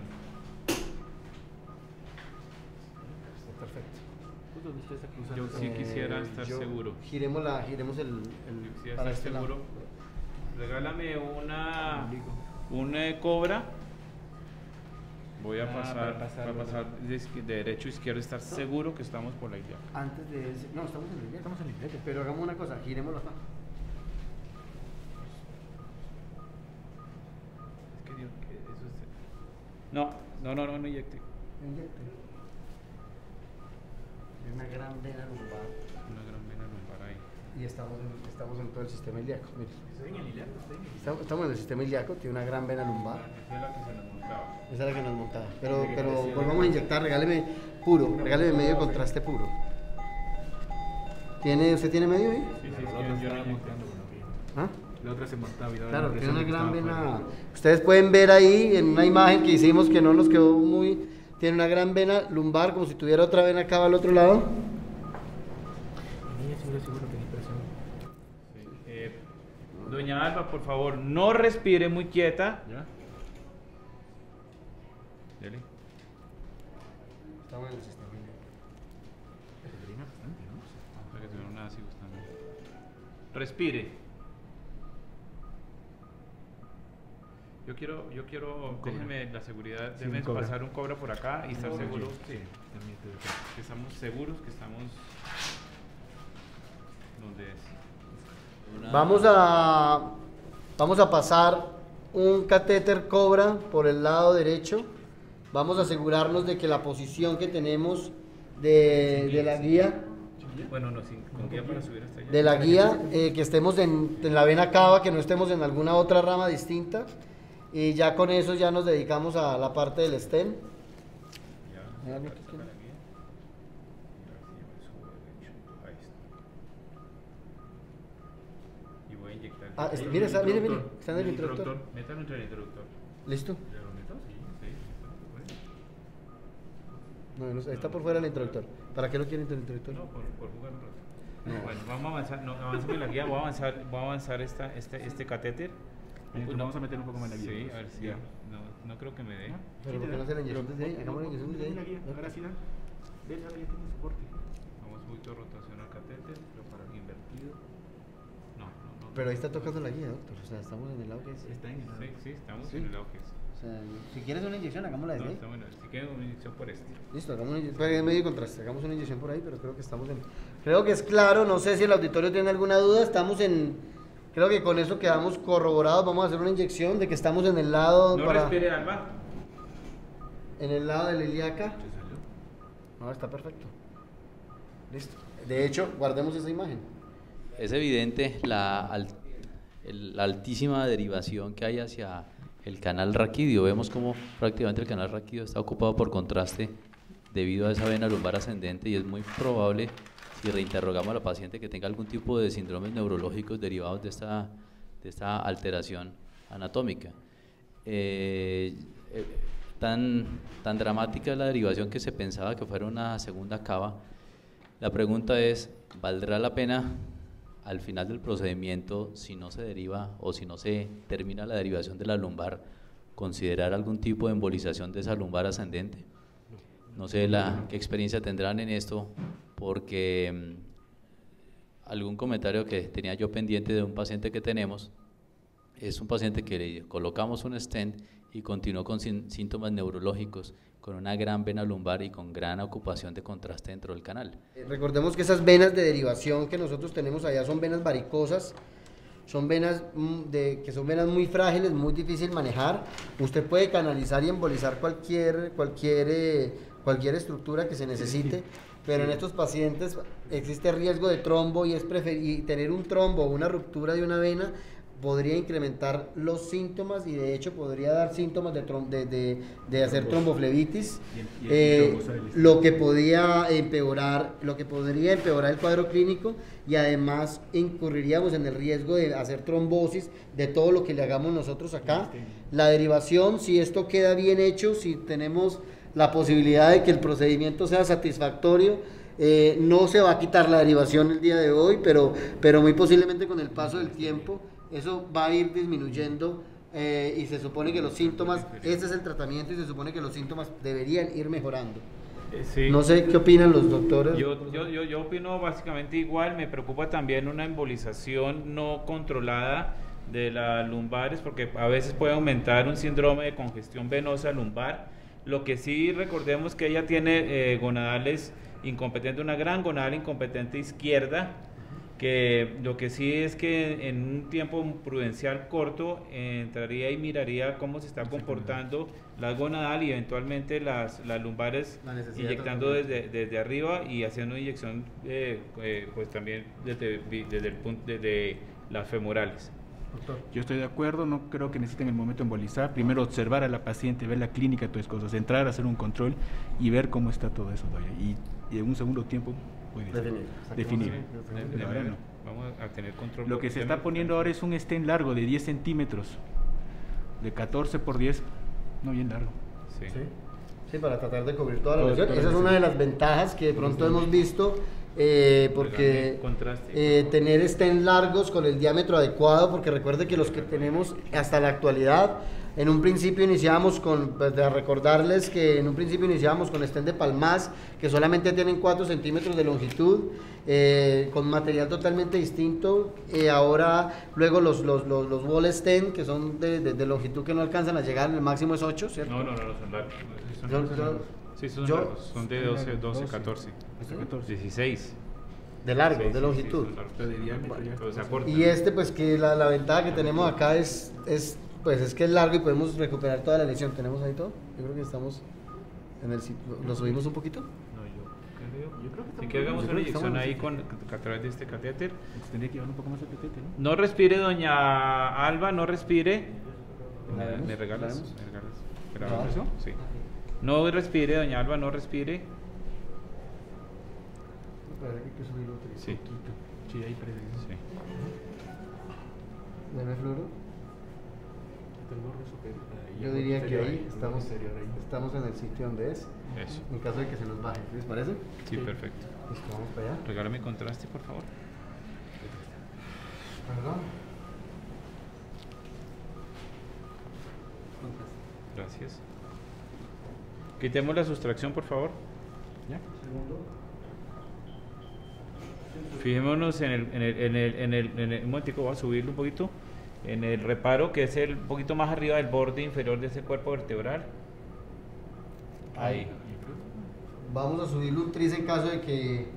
Está perfecto. Yo sí quisiera estar eh, yo, seguro. Giremos, la, giremos el, el Yo quisiera para estar este seguro. lado. Regálame una, un eh, cobra. Voy a ah, pasar, para pasar, para pasar de, de derecho a izquierdo, estar no. seguro que estamos por la idea. Antes de ese, no, estamos en la idea. Estamos en la idea. Pero hagamos una cosa, girémoslo acá. Es que Dios, que eso es... No, no, no, no, no inyecte. Inyecte. Hay una gran vena lumbar. Una gran vena lumbar ahí. Y estamos en, estamos en todo el sistema ilíaco. Mire. ¿Estoy en el ilíaco? Estamos, estamos en el sistema ilíaco, tiene una gran vena lumbar. Esa es la que se nos montaba. Esa es la que nos montaba. Pero, pero volvamos a inyectar, regáleme puro, regáleme medio contraste puro. ¿Tiene, ¿Usted tiene medio ahí? Sí, sí, sí, yo, yo no montando. ¿Ah? La otra se montaba y daba Claro, la tiene una gran que vena. fuera. Ustedes pueden ver ahí en una imagen que hicimos que no nos quedó muy... Tiene una gran vena lumbar, como si tuviera otra vena acá al otro lado. Sí, eh, doña Alba, por favor, no respire muy quieta. ¿Ya? Dele. Estamos en el sistema. Para que tuvieron una ácidos también. Respire. Yo quiero, yo quiero, déjenme la seguridad, sí, déjenme un pasar un cobra por acá y estar seguros sí, que, que estamos seguros que estamos donde es. Vamos a, vamos a pasar un catéter cobra por el lado derecho. Vamos a asegurarnos de que la posición que tenemos de, de la guía, bueno, no, sin, con guía para subir hasta allá. de la guía, eh, que estemos en, en la vena cava, que no estemos en alguna otra rama distinta. Y ya con eso ya nos dedicamos a la parte del stem. Ya, Ya, y Ah, este, mire, está, mire, mire, está en el introductor. Métalo entre el introductor. ¿Listo? ¿Ya lo meto? Sí, sí. No, no, está por fuera el introductor. ¿Para qué lo quiere el introductor? No, por, por jugar un rato. No. Bueno, vamos a avanzar, no, avánceme la guía, voy a avanzar, voy a avanzar esta, este, este catéter. Pues vamos a meter un poco más la guía. Sí, a ver si ya. No, no creo que me dé. Pero ¿por qué no hace la inyección desde ahí? Hagamos la inyección desde ahí. Ahora sí, da. Ven, ahora ya tiene soporte. Vamos un poquito de rotación al catéter, pero para invertido. No, no, no. Pero ahí está tocando la guía, doctor. O sea, estamos en el lado que es. Está en el lado. Sí, sí, estamos ¿Sí? en el lado que es. O sea, si quieres una inyección, hagámosla desde No, ahí. está bueno. Si quieres una inyección por este. Listo, hagamos una inyección. En medio contraste, hagamos una inyección por ahí, pero creo que estamos en. Creo que es claro, no sé si el auditorio tiene alguna duda. Estamos en. Creo que con eso quedamos corroborados. Vamos a hacer una inyección de que estamos en el lado. No para... respire, Alba. En el lado de la ilíaca. No, está perfecto. Listo. De hecho, guardemos esa imagen. Es evidente la, al, el, la altísima derivación que hay hacia el canal raquídeo. Vemos como prácticamente el canal raquídeo está ocupado por contraste debido a esa vena lumbar ascendente, y es muy probable, si reinterrogamos a la paciente, que tenga algún tipo de síndromes neurológicos derivados de esta, de esta alteración anatómica. Eh, eh, tan, tan dramática es la derivación que se pensaba que fuera una segunda cava. La pregunta es, ¿valdrá la pena al final del procedimiento, si no se deriva o si no se termina la derivación de la lumbar, considerar algún tipo de embolización de esa lumbar ascendente? No sé la, qué experiencia tendrán en esto, porque mmm, algún comentario que tenía yo pendiente de un paciente que tenemos, es un paciente que le colocamos un stent y continuó con síntomas neurológicos, con una gran vena lumbar y con gran ocupación de contraste dentro del canal. Recordemos que esas venas de derivación que nosotros tenemos allá son venas varicosas, son venas de, que son venas muy frágiles, muy difícil manejar. Usted puede canalizar y embolizar cualquier, cualquier, eh, cualquier estructura que se necesite, pero en estos pacientes existe riesgo de trombo, y es preferir tener un trombo o una ruptura de una vena podría incrementar los síntomas, y de hecho podría dar síntomas de, de, de, de hacer tromboflebitis, y el, y el eh, lo que podía empeorar, lo que podría empeorar el cuadro clínico, y además incurriríamos en el riesgo de hacer trombosis de todo lo que le hagamos nosotros acá. La derivación, si esto queda bien hecho, si tenemos la posibilidad de que el procedimiento sea satisfactorio, eh, no se va a quitar la derivación el día de hoy, pero, pero muy posiblemente con el paso del tiempo eso va a ir disminuyendo, eh, y se supone que los síntomas, ese es el tratamiento, y se supone que los síntomas deberían ir mejorando. Eh, sí. No sé qué opinan los doctores. Yo, yo, yo, yo opino básicamente igual. Me preocupa también una embolización no controlada de las lumbares, porque a veces puede aumentar un síndrome de congestión venosa lumbar. Lo que sí, recordemos que ella tiene eh, gonadales incompetentes, una gran gonadal incompetente izquierda, que lo que sí es que en un tiempo prudencial corto eh, entraría y miraría cómo se está comportando la gonadal, y eventualmente las, las lumbares, inyectando desde, desde arriba y haciendo una inyección eh, eh, pues también desde, desde, el punto, desde las femorales. Doctor, yo estoy de acuerdo, no creo que necesiten en el momento embolizar. Primero observar a la paciente, ver la clínica, todas esas cosas, entrar a hacer un control y ver cómo está todo eso, doña. Y, y en un segundo tiempo puede definir. definir. De, de, de, no. Vamos a tener control. Lo que se está poniendo ahora es un stent largo de diez centímetros, de catorce por diez, no, bien largo. Sí, sí, sí, para tratar de cubrir toda la lesión. Esa es una de las ventajas que de pronto sí. hemos visto. Eh, porque eh, tener stents largos con el diámetro adecuado, porque recuerde que los que tenemos hasta la actualidad, en un principio iniciamos con, pues, de recordarles que en un principio iniciamos con stent de Palmas, que solamente tienen cuatro centímetros de longitud, eh, con material totalmente distinto. Eh, ahora, luego los, los, los, los wall stent, que son de, de, de longitud que no alcanzan a llegar, el máximo es ocho, ¿cierto? No, no, no, no son largos. Son, yo, son, yo, sí, son yo, largos, son de doce, doce, catorce, dieciséis. De largo, sí, de longitud. Sí, sí, de diámetro, y este, pues que la, la ventaja que tenemos acá es, es, pues es que es largo y podemos recuperar toda la lesión. ¿Tenemos ahí todo? Yo creo que estamos en el sitio. ¿Lo subimos un poquito? No, yo creo, yo creo que sí, que hagamos una inyección ahí con, a través de este catéter. Pues tendría que llevar un poco más el catéter, ¿no? No respire, doña Alba, no respire. ¿Me, me regalas? ¿Me regalas? ¿Grabamos eso? Sí. No respire, doña Alba, no respire. Para que hay que subirlo otro sí. poquito. Sí, ahí parece. Sí. Deme fluoro. Yo diría que ahí estamos, estamos en el sitio donde es. Eso. En caso de que se nos baje. ¿Les parece? Sí, perfecto. Listo, vamos para allá. Regálame contraste, por favor. Perdón. Gracias. Quitemos la sustracción, por favor. ¿Ya? Segundo. Fijémonos en el, en el, en el, en el, en el, un momentico, voy a subirlo un poquito, en el reparo que es el un poquito más arriba del borde inferior de ese cuerpo vertebral. Ahí. Vamos a subirle un tris en caso de que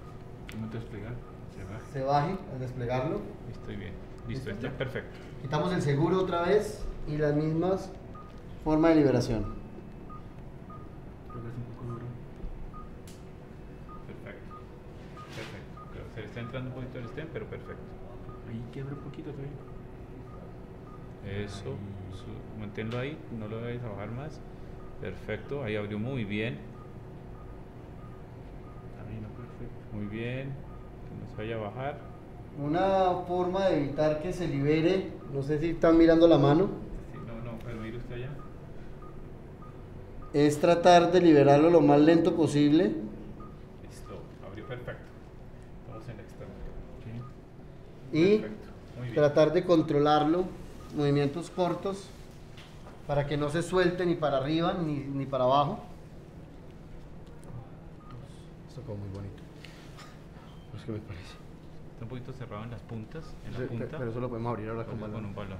se baje al desplegarlo. Estoy bien. Listo, está perfecto. Quitamos el seguro otra vez y las mismas formas de liberación. Perfecto. Perfecto. Se le está entrando un poquito el stem, pero perfecto. Ahí quiebra un poquito todavía. Eso, su, manténlo ahí, no lo vayas a bajar más. Perfecto, ahí abrió muy bien. Muy bien, que no se vaya a bajar. Una forma de evitar que se libere, no sé si están mirando la mano. Sí, no, no, pero mire usted allá. Es tratar de liberarlo lo más lento posible. Listo, abrió perfecto. Vamos en externo. Sí. Y perfecto. Muy bien. Tratar de controlarlo, movimientos cortos, para que no se suelte ni para arriba ni, ni para abajo. Esto quedó muy bonito. Es que me parece. Está un poquito cerrado en las puntas, en la Sí, punta. pero eso lo podemos abrir ahora con, con un balón.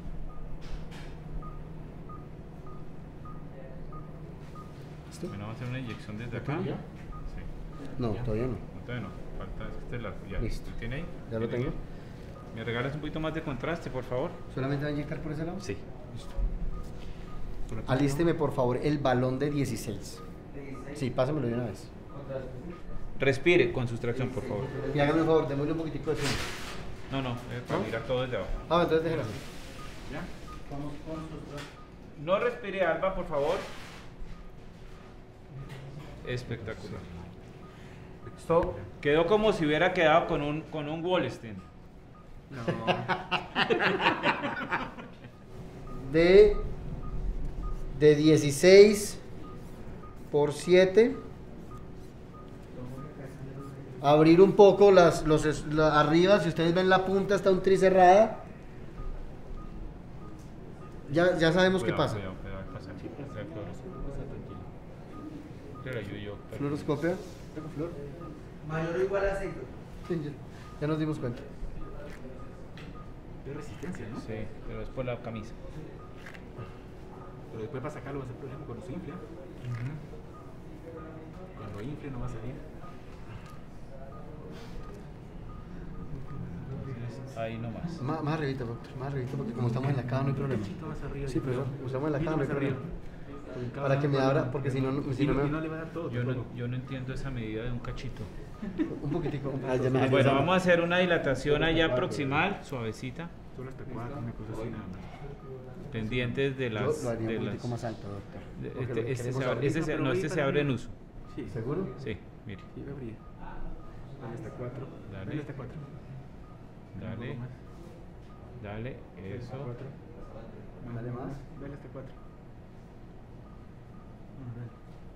¿Listo? Bueno, vamos a hacer una inyección desde acá. ¿Ya? Sí. No, todavía no. No, todavía no. Falta este largo. Ya. Listo. ¿Lo tiene ahí? Ya lo tengo. ¿Me regalas un poquito más de contraste, por favor? ¿Solamente va a inyectar por ese lado? Sí. Listo. Alísteme por favor el balón de dieciséis. Sí, pásamelo de una vez. Respire con sustracción, por favor. Y hágame un favor, démosle un poquitico de zoom. No, no, es para ¿No? mirar todo desde abajo. Ah, entonces déjelo así. ¿Ya? Vamos con sustracción. No respire, Alba, por favor. Espectacular. Esto quedó como si hubiera quedado con un, con un Wallenstein. No. de, de dieciséis por siete. Abrir un poco las, los, la, arriba, si ustedes ven la punta está un tri cerrada. Ya, ya sabemos Cuidado, qué pasa. Cuidado, cuidado, pasa. Sí, pasa, Claro, yo, yo, pero- Fluoroscopia. Flor. Mayor o igual a seis. Sí, ya, ya nos dimos cuenta. De resistencia, ¿no? Sí, pero es por la camisa. Pero después para sacarlo va a ser problema cuando se infle. Cuando infle no va a salir. Ahí nomás. Más, más arribita, doctor, más arribita, porque como estamos en la cama no hay problema. Más arriba, Sí, pero usamos en la cama no hay más arriba. problema. Para que me abra, porque si no, no- si Y no no, me... y no le va a dar todo. Yo no, tampoco. yo no entiendo esa medida de un cachito. Un poquitico. Un Ah, poquitico. bueno, vamos a hacer una dilatación allá proximal, suavecita, Solo hasta cuatro, una cosa así nada más. pendientes de Yo las... lo haría de un las poquitico más alto, doctor. de- Porque lo este, que este queremos se abre, abrir- ese se- no, este se abre en uso. Sí. ¿Seguro? Sí, mire. Sí, va a abrir. Dale hasta cuatro. Dale. Dale hasta cuatro. Dale, Un poco más. dale, Hasta eso. cuatro. Dale más. Dale hasta cuatro. No, dale.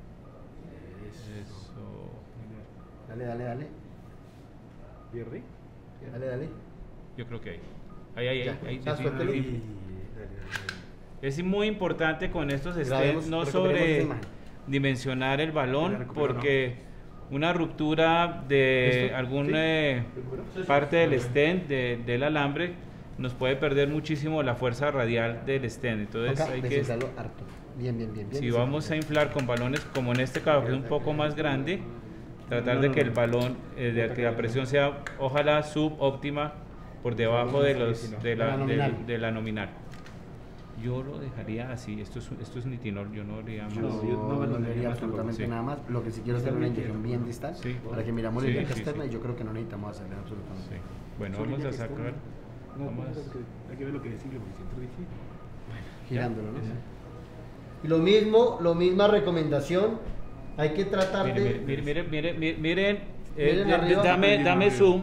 Eso. Dale, dale, dale. ¿Pierde? Dale, dale. Yo creo que ahí. Ahí, ahí, Ya, ahí. ahí, ya, sí, suéltelo. ahí. Dale, dale, dale. Es muy importante con estos Grabemos, stents no recuperemos esa sobre imagen. dimensionar el La balón recuperó, porque una ruptura de ¿Esto? alguna ¿Sí? eh, parte del stent, de- del alambre, nos puede perder muchísimo la fuerza radial del stent. Entonces Acá, hay que, desinflarlo harto. Bien, bien, bien. bien si vamos a inflar con balones como en este caso, que es un poco más grande, tratar de que el balón, eh, de que la presión sea ojalá subóptima por debajo de, los, de, la, De la nominal. de- de la nominal. Yo lo dejaría así, esto es, esto es nitinol, yo no haría más. No, No, yo no no valoraría valoraría más absolutamente tampoco. nada más. Lo que sí quiero es hacer una inyección bien distal Sí. para que miramos la Sí, ilíaca sí, externa sí. y yo creo que no necesitamos hacerle absolutamente Sí. nada. Bueno, Solo vamos ya a que está- sacar. No, Vamos. pues, es que hay que ver lo que decirle porque siempre difícil. Girándolo, ¿no? Ese. Y lo mismo, lo misma recomendación, hay que tratar Mire, de... mire, mire, mire, mire, mire, miren, eh, Miren de- arriba. dame, dame zoom,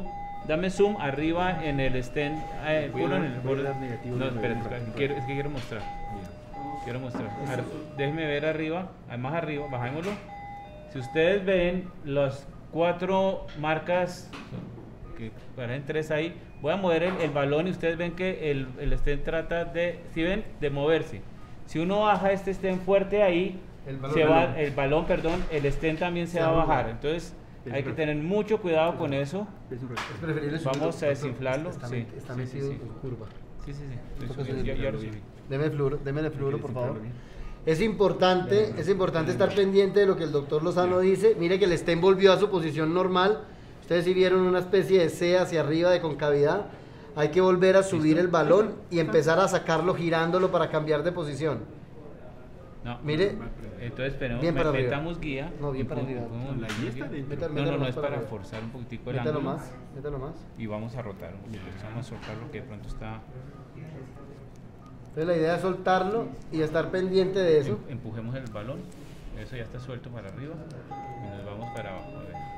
dame zoom arriba en el stent. Eh, ponlo en el borde. No, espera, quiero, es que quiero mostrar. Quiero mostrar. Ar, déjenme ver arriba, más arriba, bajámoslo. Si ustedes ven las cuatro marcas, que parecen tres ahí, voy a mover el, el balón y ustedes ven que el, el stent trata de, ¿sí ven? De moverse. Si uno baja este stent fuerte ahí, el balón, se va, balón. el balón, perdón, el stent también se, se va a bajar. Entonces hay que tener mucho cuidado con eso. Vamos a desinflarlo. Está, sí, está sí, metido sí, sí. en curva. Sí, sí, sí. Ya, ya lo subí. Deme fluoro, deme el fluoro, por favor. Es importante, es importante estar pendiente de lo que el doctor Lozano dice. Mire que el stent volvió a su posición normal. Ustedes sí vieron una especie de C hacia arriba de concavidad. Hay que volver a subir el balón y empezar a sacarlo girándolo para cambiar de posición. No, mire. Entonces esperemos, bien para metamos guía. No, bien para arriba. La guía está dentro. No, no, no, es para forzar un poquitico el métalo ángulo. más, métalo más. Y vamos a rotar un poquito. Vamos a soltar lo que de pronto está. Entonces la idea es soltarlo y estar pendiente de eso. Empujemos el balón. Eso ya está suelto para arriba. Y nos vamos para abajo. A ver.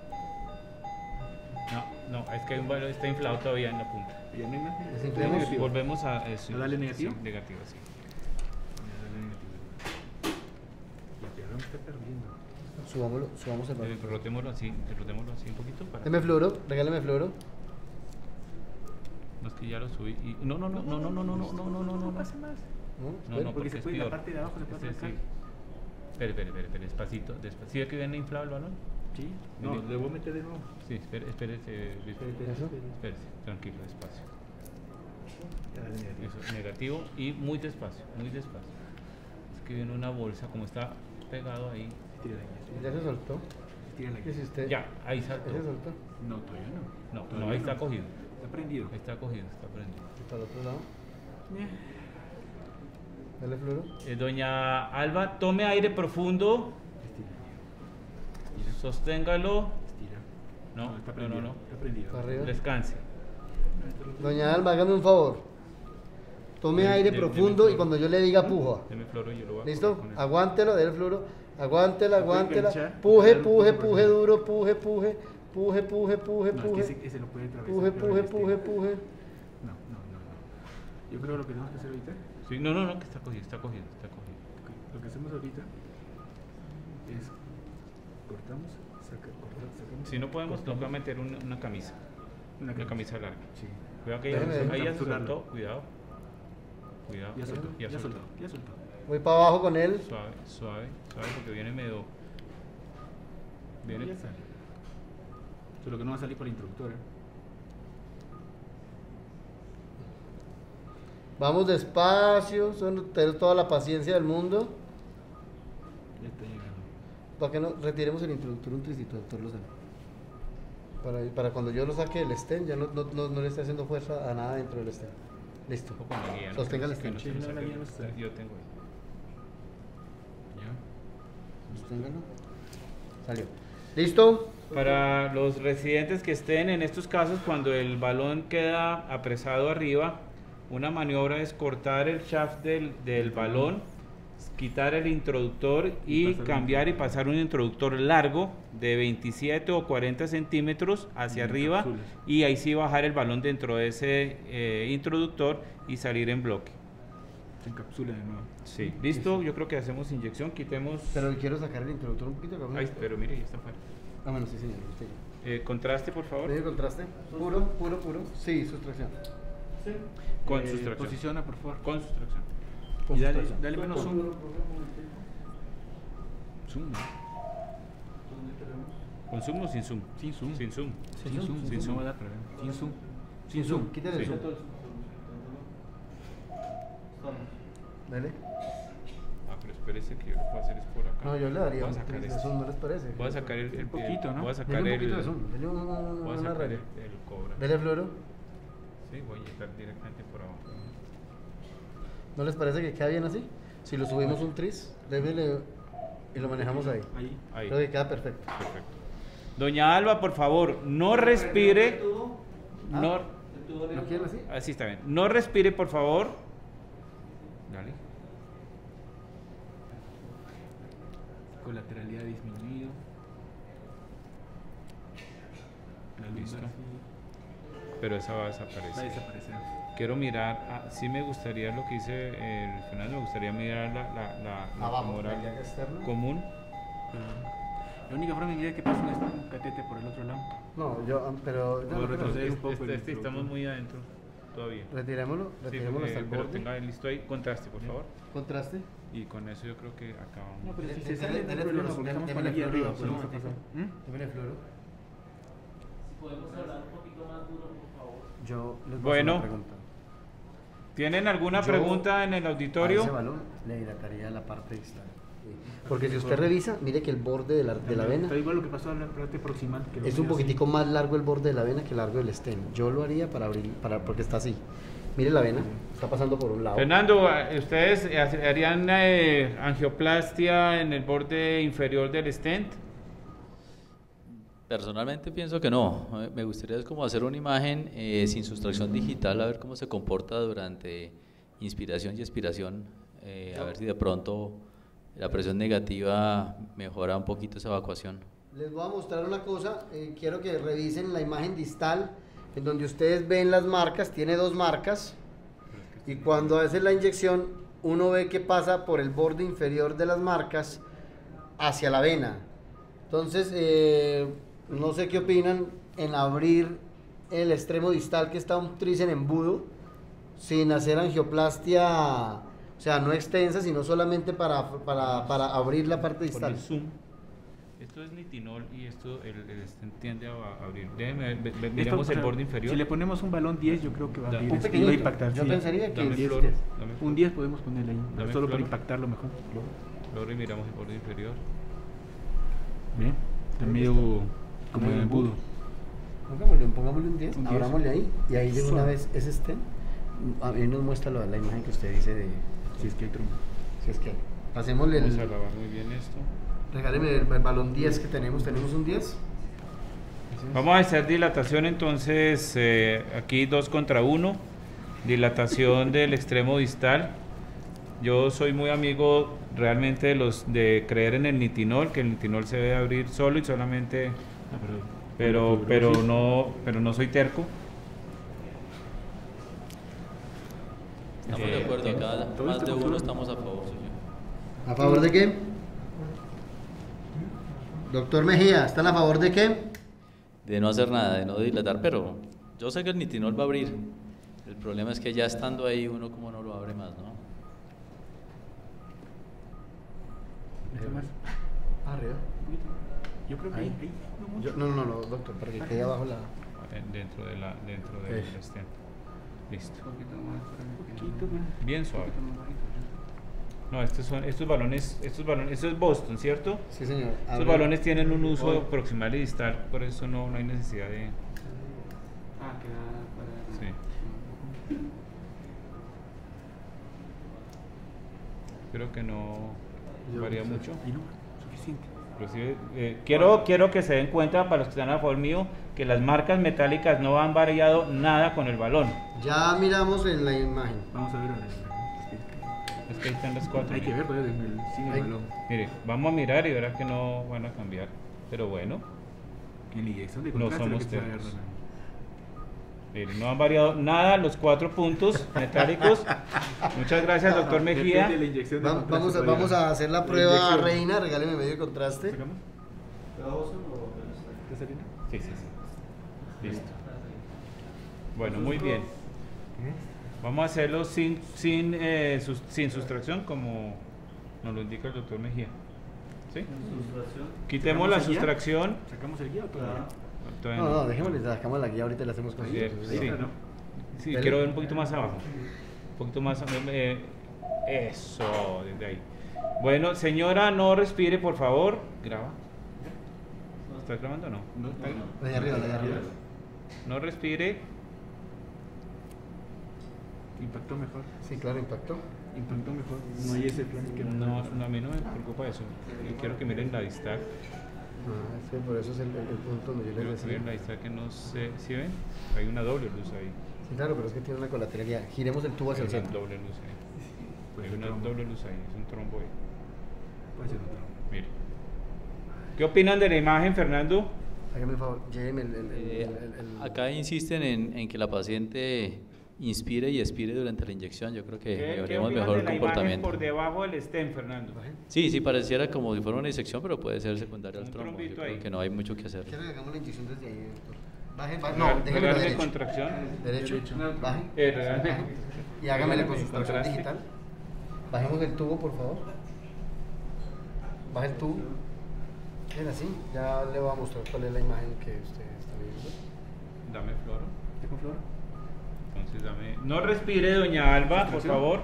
No, no, es que hay un balón está inflado todavía en la punta. ¿Ya no hay más? Sí, volvemos a eso. ¿A darle negativo? Sí, negativo, sí. Está perdiendo. Subámoslo, subamos el balón. Eh, rotémoslo así, rotémoslo así un poquito para. Deme fluoro, regáleme fluoro. No, es que ya lo subí y no, no, no, no, no, no, no, no, no, no, no, no pasa más. No, no, porque, porque se puede la parte de abajo se puede este, sí. Espere, espere, espere, espere, despacito, despacito. ¿Sí ve que viene inflado el balón? Sí. No, le voy a meter de nuevo. Sí, espere, espere, espere, tranquilo, despacio. Eso, negativo y muy despacio, muy despacio. Es que viene una bolsa, como está pegado ahí. ¿Ya se soltó? ¿Qué es usted? Ya, ahí saltó. ¿Ya se soltó? No, todavía no. No, todavía no, ahí no. está cogido. Está prendido. Ahí está cogido, está prendido. ¿Y para el otro lado? Dale fluoro. Eh, doña Alba, tome aire profundo. Estira. Estira. Sosténgalo. Estira. No, no, está prendido. No, no, no. Está prendido. Para arriba. Descanse. Doña Alba, hágame un favor. Tome aire de, profundo de y cuando yo le diga puja. Deme floro y yo lo voy a ¿listo? Aguántelo, déle fluoro. Aguántela, aguántela. Puje, puje, puje duro, puje, puje. Puje, puje, puje, no, puje. Es que ese, ese lo puede atravesar. Puje, puje, puje, puje. No, no, no, no. Yo creo que lo que tenemos que hacer ahorita. Sí, no, no, no, que está cogido, está cogido, está cogido. Lo que hacemos ahorita es cortamos, saca, cortamos, sacamos. Si no podemos, nos va a meter una, una camisa. Una, una camisa larga. Sí. Cuidado que ya, ahí ya se soltó, cuidado. Cuidado. Ya soltó, ya, ya soltó. soltó, ya soltó. Voy para abajo con él. Suave, suave, suave, porque viene medio. Viene. Ya sale. Solo que no va a salir por la introductora. Vamos despacio, son tener toda la paciencia del mundo. Ya está llegando. Para que no retiremos el introductor un tricito, doctor Lozano. Para, para cuando yo lo saque del stent, ya no, no, no, no le esté haciendo fuerza a nada dentro del stent. Listo. Guía, sostenga no, el stent. no, no, no, no, yo tengo ahí. Ya. Sosténgalo. Salió. ¿Listo? Para los residentes que estén en estos casos, cuando el balón queda apresado arriba, una maniobra es cortar el shaft del, del balón, quitar el introductor y, y cambiar y pasar un introductor largo de veintisiete o cuarenta centímetros hacia arriba y ahí sí bajar el balón dentro de ese eh, introductor y salir en bloque. Se encapsula de nuevo. Sí. ¿Listo? Yo creo que hacemos inyección, quitemos... Pero quiero sacar el introductor un poquito. Ay, pero mire, ya está fuera. Ah, bueno, sí, señor. Usted. Eh, contraste, por favor. ¿Tiene contraste? Puro, puro, puro. Sí, sustracción. Sí. Con eh, sustracción. Posiciona, por favor. Con sustracción. Con y dale, dale menos zoom. Zoom, ¿no? ¿Con zoom o sin zoom? Sin zoom. Sin zoom. Sin zoom. Sin zoom va a dar problema. Sin zoom. Sin zoom. Quítale el zoom. Dale. Ah, pero espérese que yo lo puedo hacer es por acá. No, yo le daría un poquito de zoom, ¿no les parece? Voy a sacar el, el poquito, ¿no? Voy a sacar Dele un el, poquito de zoom. Dele un, un, un, voy a una sacar raya. el, el cobra. Dele fluoro. Sí, voy a inyectar directamente por abajo. ¿No les parece que queda bien así? Si lo subimos un tris, démele y lo manejamos ahí. Ahí. Ahí. Creo que queda perfecto. Perfecto. Doña Alba, por favor, no respire. ¿Ah? No. ¿Lo quieren así? Así está bien. No respire, por favor. Dale. Colateralidad disminuido. La luz Listo. así. pero esa va a desaparecer. Va a desaparecer. Quiero mirar, ah, sí me gustaría lo que dice el Fernando, me gustaría mirar la, la, la, la Abajo, femoral la ilíaca externa. común. Uh, la única forma es que pase un catete por el otro lado. No, yo, pero... Puedo retroceder un poco. Este, este, estamos muy adentro todavía. Retirémoslo, retirémoslo sí, hasta el pero borde. tenga listo ahí, contraste, por favor. ¿Contraste? Y con eso yo creo que acabamos. No, pero si Dele- se sale, dele- no hay dele problema, fluoro, porque estamos dele- con la dele guía fluoro, arriba, fluoro, podemos fluoro. pasar. ¿Mm? Deme el fluoro. ¿Podemos hablar un poquito más duro, por favor? Yo les voy a hacer Bueno. una pregunta. ¿Tienen alguna Yo, pregunta en el A auditorio? ese balón le dilataría la parte distal. Porque si usted revisa, mire que el borde de la, de la vena Está igual lo que pasó en la parte proximal. Que lo es un hacía poquitico más largo el borde de la vena que el largo del stem. Yo lo haría para abrir, para, porque está así. Mire la vena, está pasando por un lado. Fernando, ¿ustedes harían eh, angioplastia en el borde inferior del stent? Personalmente pienso que no. Eh, Me gustaría es como hacer una imagen eh, sin sustracción digital, a ver cómo se comporta durante inspiración y expiración, eh, a ver si de pronto la presión negativa mejora un poquito esa evacuación. Les voy a mostrar una cosa, eh, quiero que revisen la imagen distal, en donde ustedes ven las marcas, tiene dos marcas, y cuando hace la inyección, uno ve que pasa por el borde inferior de las marcas hacia la vena. Entonces, eh, no sé qué opinan en abrir el extremo distal que está un tris en embudo, sin hacer angioplastia, o sea, no extensa, sino solamente para, para, para abrir la parte Con distal. el zoom. Esto es nitinol y esto el, el stent tiende a abrir. Déjenme, ve- ve- miremos Esto, o sea, el borde inferior. Si le ponemos un balón diez, yo creo que va a Da- abrir. un esto, y pequeñito. va a impactar. Yo sí. pensaría que Dame diez, floro, diez. dame Un floro. diez podemos ponerle ahí, Dame solo para floro. impactarlo mejor. Floro y miramos el borde inferior. Bien, está medio como de embudo. Pongámosle, pongámosle un diez, Un diez. abrámosle ahí, y ahí de una Suave. vez ese stem, a mí nos muestra la, la imagen que usted dice de... Si es que hay trombo. Si es que... Pasémosle Vamos a el... lavar muy bien esto. Regáleme el, el balón diez que tenemos, ¿tenemos un diez? Vamos a hacer dilatación entonces, eh, aquí dos contra uno, dilatación del extremo distal. Yo soy muy amigo realmente de los de creer en el nitinol, que el nitinol se debe abrir solo y solamente, Ah, pero pero no pero no soy terco. Estamos de Eh, acuerdo, acá todo más este de uno control. estamos a favor, señor. ¿A favor de qué? Doctor Mejía, ¿están a favor de qué? De no hacer nada, de no dilatar, pero yo sé que el nitinol va a abrir. El problema es que ya estando ahí uno como no lo abre más, ¿no? ¿Está más? Arriba. Yo creo que Ahí. ahí. ahí, no mucho. Yo- no, no, no, doctor, para que quede abajo la... Eh, dentro de la dentro del Eso. stent. Listo. Un poquito más. Bien suave. Un poquito más bajito. No, estos son estos balones, estos balones, esto es Boston, ¿cierto? Sí, señor. Estos Abre- balones tienen un uso Hoy. proximal y distal, por eso no, no hay necesidad de... Ah, queda para... Sí. Creo que no Yo- varía mucho. Ahí no, suficiente. Inclusive, eh, quiero, quiero que se den cuenta, para los que están a favor mío, que las marcas metálicas no han variado nada con el balón. Ya miramos en la imagen. Vamos a ver. ahora. Es que ahí están las cuatro. Hay que ver, pues, en el sin el Ahí. balón. Mire, vamos a mirar y verá que no van a cambiar. Pero bueno, En la inyección de No contraste somos lo que se va a tercos. ver, mire, no han variado nada los cuatro puntos metálicos. Muchas gracias, doctor Mejía. Depende de la inyección de Va- contraste vamos, a, todavía. vamos a hacer la La prueba inyección. reina, regáleme medio contraste. ¿Sacamos? ¿Está saliendo? Sí, sí, sí. Listo. Bueno, muy bien. Vamos a hacerlo sin, sin, eh, sus- sin sustracción, como nos lo indica el doctor Mejía. ¿Sí? Quitemos la ¿Sacamos el guía? sustracción. ¿Sacamos el guía o todavía? Todavía No, no. no, dejémosle, sacamos la guía ahorita y la hacemos con Sí, ellos. sí. Ahí está, ¿no? Sí, Dele. quiero ver un poquito más abajo. Un poquito más. eh, eso, desde ahí. Bueno, señora, no respire, por favor. Graba. ¿Estás grabando o no? No, está bien. La de arriba, la de arriba. No respire. Impactó mejor. Sí, claro, impactó. Impactó mejor. No hay ese plan que No, a mí no me preocupa eso. Yo quiero que miren la distal. Ah, sí, por eso es el, el- el punto donde yo Quiero les que decía. miren la distal que no sé. ¿Sí ven? Hay una doble luz ahí. Sí, claro, pero es que tiene una colateralidad. Giremos el tubo hacia Hay el una centro. doble luz ahí. Puede Hay ser una trombo. doble luz ahí. Es un trombo ahí. Puede ser un trombo. Mire. ¿Qué opinan de la imagen, Fernando? Hágame el favor, lléveme el... el, el, Eh, el, el- acá insisten en, en que la paciente inspire y expire durante la inyección. Yo creo que ¿Qué- qué veremos opinan mejor de la imagen comportamiento. por debajo del stent, Fernando? Sí, sí, pareciera como si fuera una disección, pero puede ser secundaria al Un trombo. Yo trombito creo ahí. que no hay mucho que hacer. Quiero que hagamos la inyección desde ahí, doctor. Baje, baje, Regal- no, déjeme regalme derecho. contracción. Derecho, baje. Eh, regalme. Baje. Y hágamele con Regalme sustracción contraste. digital. Bajemos el tubo, por favor. Baja el tubo. Bien, así, ya le voy a mostrar cuál es la imagen que usted está viendo. Dame floro. ¿Tengo flor? Entonces dame. No respire, doña Alba, por favor.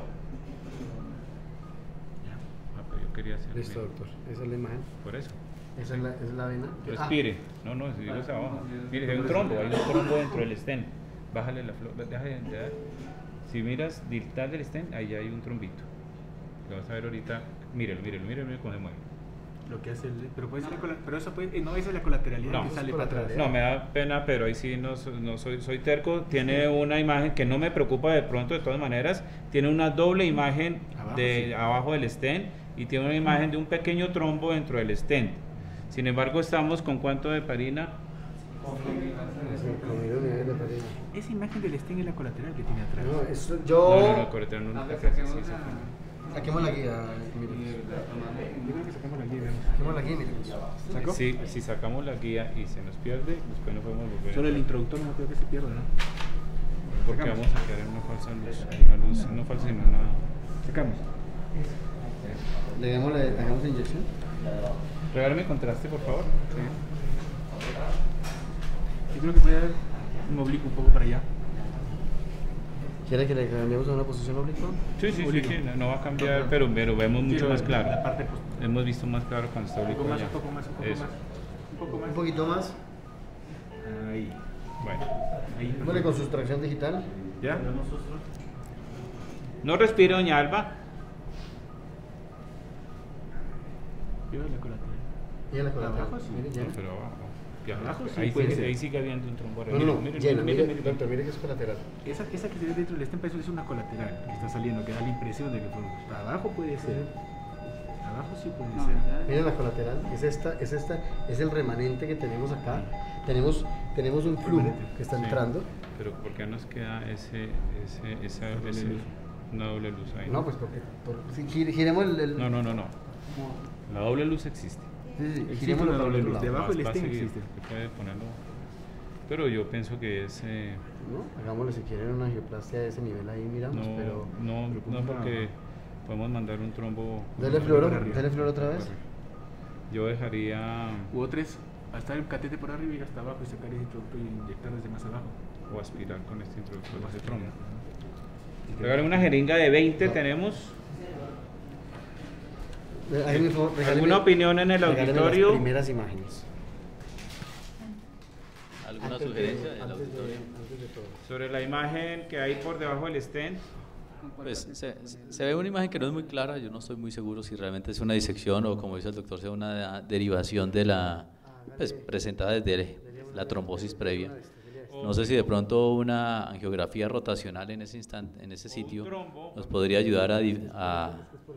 Ah, pero yo quería hacer. Listo, doctor. Esa es la imagen. Por eso. Esa es la, esa es la vena. Respire. No, no, si hacia abajo. Mire, hay un trombo, hay un trombo dentro del stent. Bájale la flor, déjale de dar. Si miras distal del stent, ahí hay un trombito. Lo vas a ver ahorita. Mírelo, mírelo, mírelo, mírelo cómo se mueve. Lo que hace el, pero puede ser la cola- pero eso puede, eh, no, esa es la colateralidad No, que sale para atrás. no, me da pena, pero ahí sí no, so- no soy, soy terco. Tiene una imagen que no me preocupa de pronto, de todas maneras. Tiene una doble imagen Abajo, de sí. abajo del stent y tiene una imagen de un pequeño trombo dentro del stent. Sin embargo, estamos con cuánto de parina. Esa imagen del stent es la colateral que tiene atrás. No, eso yo... No, no, no, correcto, no, no, sí, sí, sí. Saquemos la guía, mire. Yo creo que sacamos la guía, vemos. Saquemos la guía, mire. ¿Sacó? Sí, si sacamos la guía y se nos pierde, después no podemos volver. Solo el introductor no creo que se pierda, ¿no? Porque Sacamos. vamos a quedar en una falsa luz, una luz, no falsa, sino una... Sacamos. Le damos la, hagamos la inyección. Regálame contraste, por favor. Sí. Yo creo que puede haber un oblicuo un poco para allá. ¿Quiere que le cambiemos a una posición oblicua? Sí, sí, sí, sí, no, no va a cambiar, pero, pero vemos mucho Sí, más la- claro. la parte post- Hemos visto más claro cuando está Un oblicuo poco más, allá. un poco más, un poco Eso. más. Un poco más. Un poquito más. Ahí. Bueno. Ahí. Démosle con sustracción digital. ¿Ya? No respire, doña Alba. Yo la colateral. Y la colateral. Abajo, sí. Mire, ya. No, pero abajo. Ya, Abajo sí ahí, puede sigue, ser. ahí sigue habiendo un trombo. No, no, no, Mire, llena, mire, mire, mire, mire. doctor, mire que es colateral. Esa, esa que se ve dentro del stent, eso es una colateral que está saliendo, que da la impresión de que por abajo puede ser. Abajo sí puede ser. Miren la colateral, es esta, es esta, es el remanente que tenemos acá. Tenemos, tenemos un flujo que está Sí, entrando. Pero ¿por qué nos queda ese, ese, esa, Doble ese- luz. una doble luz ahí? No, pues porque, por, si gire- giremos el, el- No, no, no, no. La doble luz existe. sí, sí, Existe giremos una por doble otro luz. lado. Debajo Va- del va a stent seguir, existe. se puede ponerlo. Pero yo pienso que es... eh, ¿No? Hagámosle si quieren una angioplastia de ese nivel ahí, miramos, no, pero... no, pero no como porque podemos mandar un trombo. Dele floro, arriba. dele floro otra vez. Yo dejaría U otra es estar el catete por arriba y ir hasta abajo y sacar ese introductor y inyectar desde más abajo. o aspirar con este introductor de ese trombo. Regálame una jeringa de veinte, No. tenemos. Ahí me favor, regáleme- ¿Alguna opinión en el regáleme auditorio? Las primeras imágenes. ¿Alguna Antes de- sugerencia del antes de- auditorio? antes de todo. Sobre la imagen que hay por debajo del stent. Pues se, se ve una imagen que no es muy clara, yo no estoy muy seguro si realmente es una disección o, como dice el doctor, sea una derivación de la pues, presentada desde la trombosis previa. No sé si de pronto una angiografía rotacional en ese instante, en ese sitio, nos podría ayudar a, di- a,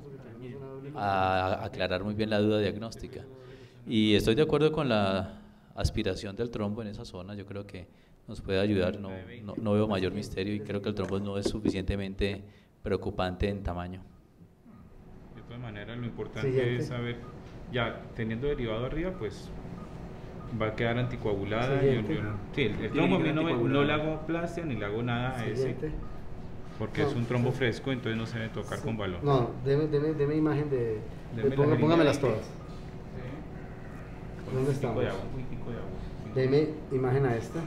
a aclarar muy bien la duda diagnóstica. Y estoy de acuerdo con la aspiración del trombo en esa zona, yo creo que nos puede ayudar, no, no, no veo mayor misterio y creo que el trombo no es suficientemente preocupante en tamaño. De todas maneras, lo importante Siguiente. es saber, ya teniendo derivado arriba, pues va a quedar anticoagulada. Yo, Siguiente. yo no- sí, el Tiene trombo a que mí quedar no, me- anticoagulado. no le hago plastia ni le hago nada a ese, Siguiente. porque es un trombo fresco, entonces no se debe tocar con balón. No, deme, deme, deme imagen de... de Deme la ponga- jeringa póngamelas de- todas. Con ¿Dónde un poquitico estamos? de agua, un poquitico de agua. Deme imagen a esta.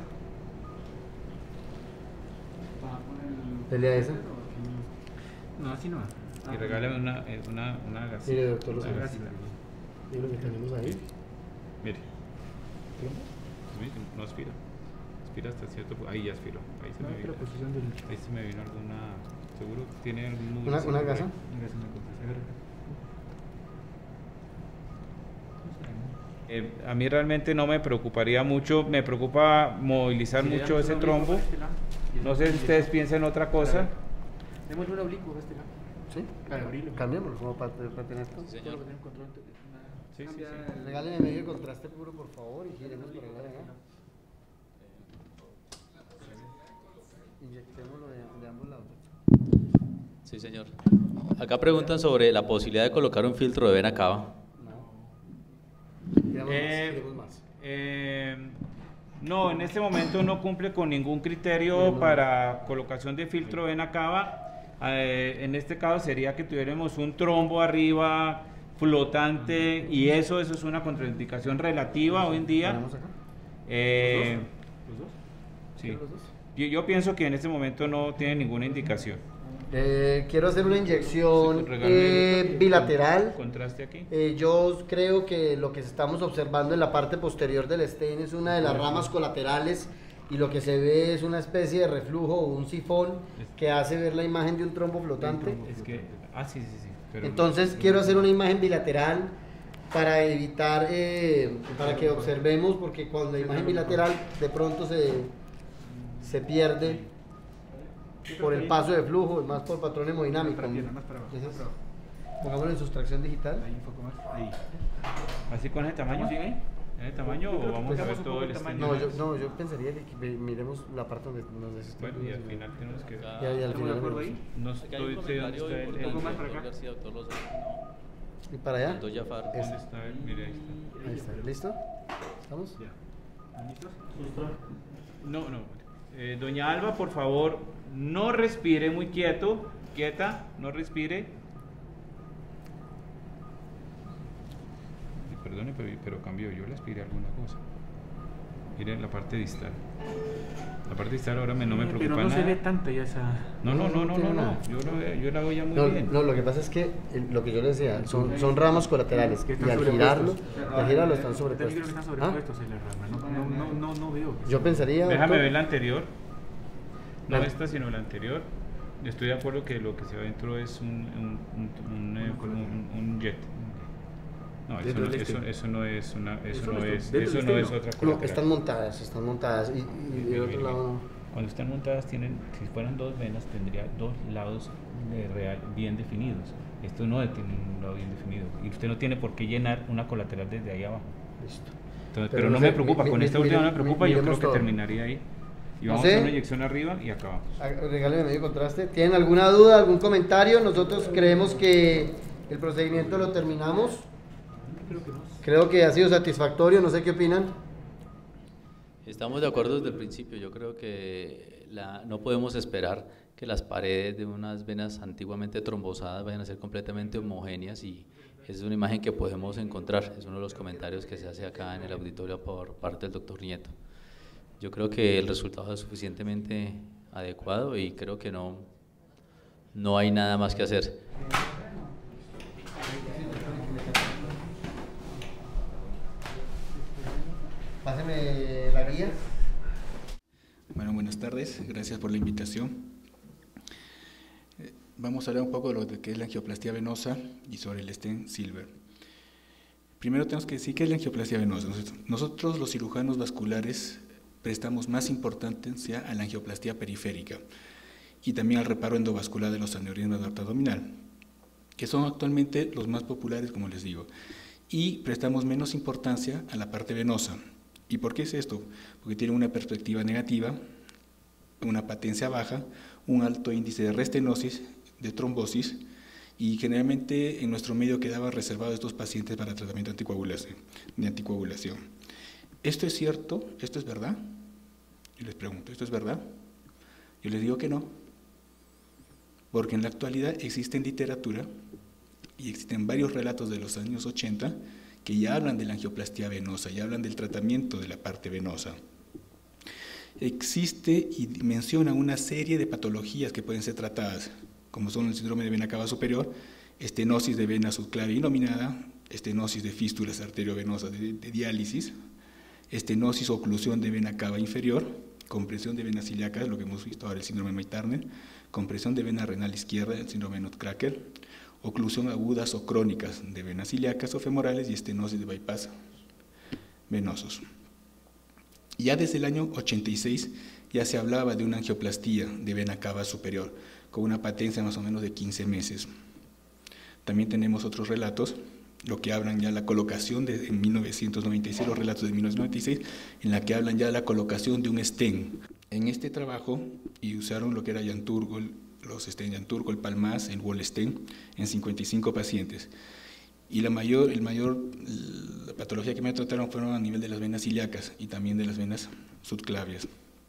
Dele a esa. No, así no. Y regálame una, eh, una, una gasita. Mire, doctor, los Una ojos. gasita. Mire lo que tenemos ahí. Mire. Mire, no aspira. Aspira hasta cierto punto. Ahí ya aspiró. Ahí se No, me pero vino. posición del... Ahí se me vino alguna. Seguro tiene algún ¿Una, nubecito una por ahí. gasa? Ingreso en la contraseña. Eh, a mí realmente no me preocuparía mucho, me preocupa movilizar Si le mucho damos ese un oblicuo trombo. a este lado, y el No otro sé si ustedes inyección. piensan otra cosa. Démosle un oblicuo a este lado. ¿Sí? Cambiémoslo como para, para tener todo. Sí, señor. Sí, sí, sí. Regálenme medio de contraste puro, por favor, y giremos por el área. Inyectémoslo de, de ambos lados. Sí, señor. Acá preguntan sobre la posibilidad de colocar un filtro de vena cava. Giramos Eh, más, giremos más. eh, no, en este momento no cumple con ningún criterio para colocación de filtro de vena cava. Eh, en este caso sería que tuviéramos un trombo arriba flotante y eso, eso es una contraindicación relativa hoy en día. ¿Ponemos acá? Eh, ¿Los dos? sí. ¿Los dos? Yo, yo pienso que en este momento no tiene ninguna indicación. Eh, quiero hacer una inyección Sí, regálame eh, bilateral. Contraste aquí. Eh, yo creo que lo que estamos observando en la parte posterior del stain es una de las ramas colaterales y lo que se ve es una especie de reflujo o un sifón que hace ver la imagen de un trombo flotante. Es que, ah, sí, sí, sí. Pero Entonces no, quiero hacer una imagen bilateral para evitar, eh, para que observemos, porque cuando la imagen bilateral de pronto se, se pierde por el paso de flujo, más por patrón hemodinámico. Entonces, pongámoslo en sustracción digital. Ahí un poco más. Ahí. ¿Así con ese tamaño? ¿Sí? ¿En ese tamaño o vamos a ver todo el stain? No, yo, no, yo pensaría que ve- miremos la parte donde, donde se está. Bueno, y al final tenemos que... Ya, y al final acuerdo ahí? No Aquí hay estoy, un sé dónde comentario está el... importante el- poco más del para acá. doctor García, doctor Lozano. ¿Y para allá? Doctor Jafar. Es- ¿Dónde está el? Mire, ahí está. Ahí está, ¿listo? ¿Estamos? Ya. ¿Listos? No, no. Eh, doña Alba, por favor, no respire muy quieto, quieta, no respire. Y perdone, pero, pero cambió, yo le aspiré alguna cosa. Miren la parte distal. La parte distal ahora me, no me preocupa Pero no nada. se ve tanto ya esa... No, no, no, no, tiene no, no. nada. Yo, lo, veo- yo la veo ya muy No, bien. no, lo que pasa es que eh, lo que yo les decía, son, son ramos colaterales Que y están al sobrepuestos. girarlo, al girarlo están También creo que sobrepuestos. están ¿Ah? sobrepuestos en la rama. No, no, no, no, no veo. que Yo sea- pensaría, Déjame doctor, ver la anterior. No La- esta, sino la anterior. Estoy de acuerdo que lo que se ve adentro es un, un, un, un, eh, como un, un jet. No, eso Dentro no, del eso, estén. eso no es una, eso Eso no no está- es, dentro eso del no es estén, otra no, colateral. están montadas, están montadas y, y del otro lado no. Cuando están montadas tienen, si fueran dos venas, tendría dos lados de real bien definidos. Esto no tiene un lado bien definido y usted no tiene por qué llenar una colateral desde ahí abajo. Listo. Entonces, pero, Pero no no me sé, preocupa, mi- con mi- esta última no me mire- preocupa, yo creo miremos que todo. terminaría ahí. Y No vamos a hacer sé. una inyección arriba y acabamos. Regáleme medio contraste. ¿Tienen alguna duda, algún comentario? Nosotros creemos que el procedimiento lo terminamos. Creo que ha sido satisfactorio, no sé qué opinan. Estamos de acuerdo desde el principio. Yo creo que la, no podemos esperar que las paredes de unas venas antiguamente trombosadas vayan a ser completamente homogéneas y es una imagen que podemos encontrar. Es uno de los comentarios que se hace acá en el auditorio por parte del doctor Nieto. Yo creo que el resultado es suficientemente adecuado y creo que no, no hay nada más que hacer. Páseme la guía. Bueno, buenas tardes, gracias por la invitación. Eh, Vamos a hablar un poco de lo que es la angioplastía venosa y sobre el stent Silver. Primero tenemos que decir qué es la angioplastía venosa. Nosotros los cirujanos vasculares prestamos más importancia a la angioplastía periférica y también al reparo endovascular de los aneurismas de aorta abdominal, que son actualmente los más populares, como les digo, y prestamos menos importancia a la parte venosa. ¿Y por qué es esto? Porque tiene una perspectiva negativa, una patencia baja, un alto índice de restenosis, de trombosis, y generalmente en nuestro medio quedaba reservado a estos pacientes para tratamiento de anticoagulación. De anticoagulación. ¿Esto es cierto? ¿Esto es verdad? Yo les pregunto, ¿esto es verdad? Yo les digo que no, porque en la actualidad existe literatura y existen varios relatos de los años ochenta que ya hablan de la angioplastía venosa, ya hablan del tratamiento de la parte venosa. Existe y menciona una serie de patologías que pueden ser tratadas, como son el síndrome de vena cava superior, estenosis de vena subclavia inominada, estenosis de fístulas arteriovenosas de, de diálisis, estenosis o oclusión de vena cava inferior, compresión de venas ilíacas, lo que hemos visto ahora el síndrome de May-Turner, compresión de vena renal izquierda, el síndrome de Nutcracker, oclusión agudas o crónicas de venas ilíacas o femorales y estenosis de bypass venosos. Ya desde el año ochenta y seis ya se hablaba de una angioplastía de vena cava superior, con una patencia más o menos de quince meses. También tenemos otros relatos, lo que hablan ya de la colocación de, en mil novecientos noventa y seis, los relatos de mil novecientos noventa y seis, en la que hablan ya de la colocación de un stent. En este trabajo, y usaron lo que era Yanturgo, los stents Yanturgo, el Palmas, el Wall Stent, en cincuenta y cinco pacientes. Y la mayor, el mayor, la patología que me trataron fueron a nivel de las venas ilíacas y también de las venas subclavias.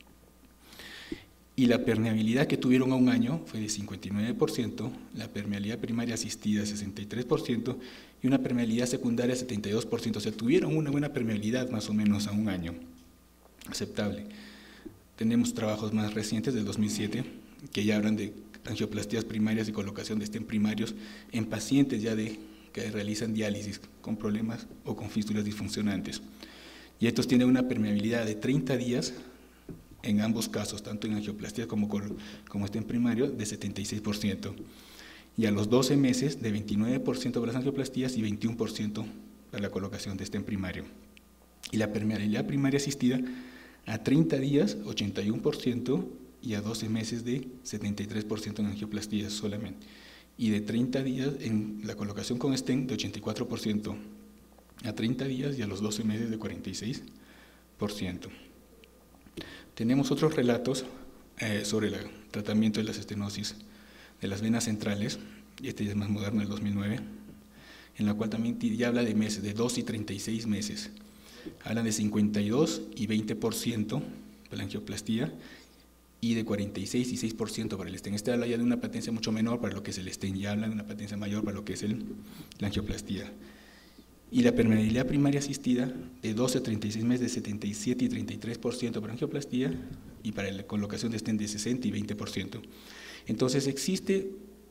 Y la permeabilidad que tuvieron a un año fue de cincuenta y nueve por ciento, la permeabilidad primaria asistida sesenta y tres por ciento y una permeabilidad secundaria setenta y dos por ciento. O sea, tuvieron una buena permeabilidad más o menos a un año, aceptable. Tenemos trabajos más recientes del dos mil siete que ya hablan de angioplastías primarias y colocación de stent primarios en pacientes ya de, que realizan diálisis con problemas o con fístulas disfuncionantes. Y estos tienen una permeabilidad de treinta días en ambos casos, tanto en angioplastia como, como stent primario, de setenta y seis por ciento. Y a los doce meses, de veintinueve por ciento para las angioplastías y veintiuno por ciento para la colocación de stent primario. Y la permeabilidad primaria asistida, a treinta días, ochenta y uno por ciento, y a doce meses de setenta y tres por ciento en angioplastías solamente. Y de treinta días en la colocación con stent de ochenta y cuatro por ciento a treinta días y a los doce meses de cuarenta y seis por ciento. Tenemos otros relatos eh, sobre el tratamiento de las estenosis de las venas centrales, y este ya es más moderno, del dos mil nueve, en la cual también ya habla de meses, de dos y treinta y seis meses. Hablan de cincuenta y dos y veinte por ciento para la angioplastía y de cuarenta y seis y seis por ciento para el stent. Este habla ya de una patencia mucho menor para lo que es el stent, ya habla de una patencia mayor para lo que es el, la angioplastía. Y la permeabilidad primaria asistida de doce a treinta y seis meses de setenta y siete y treinta y tres por ciento para angioplastia y para la colocación de stent de sesenta y veinte por ciento. Entonces existe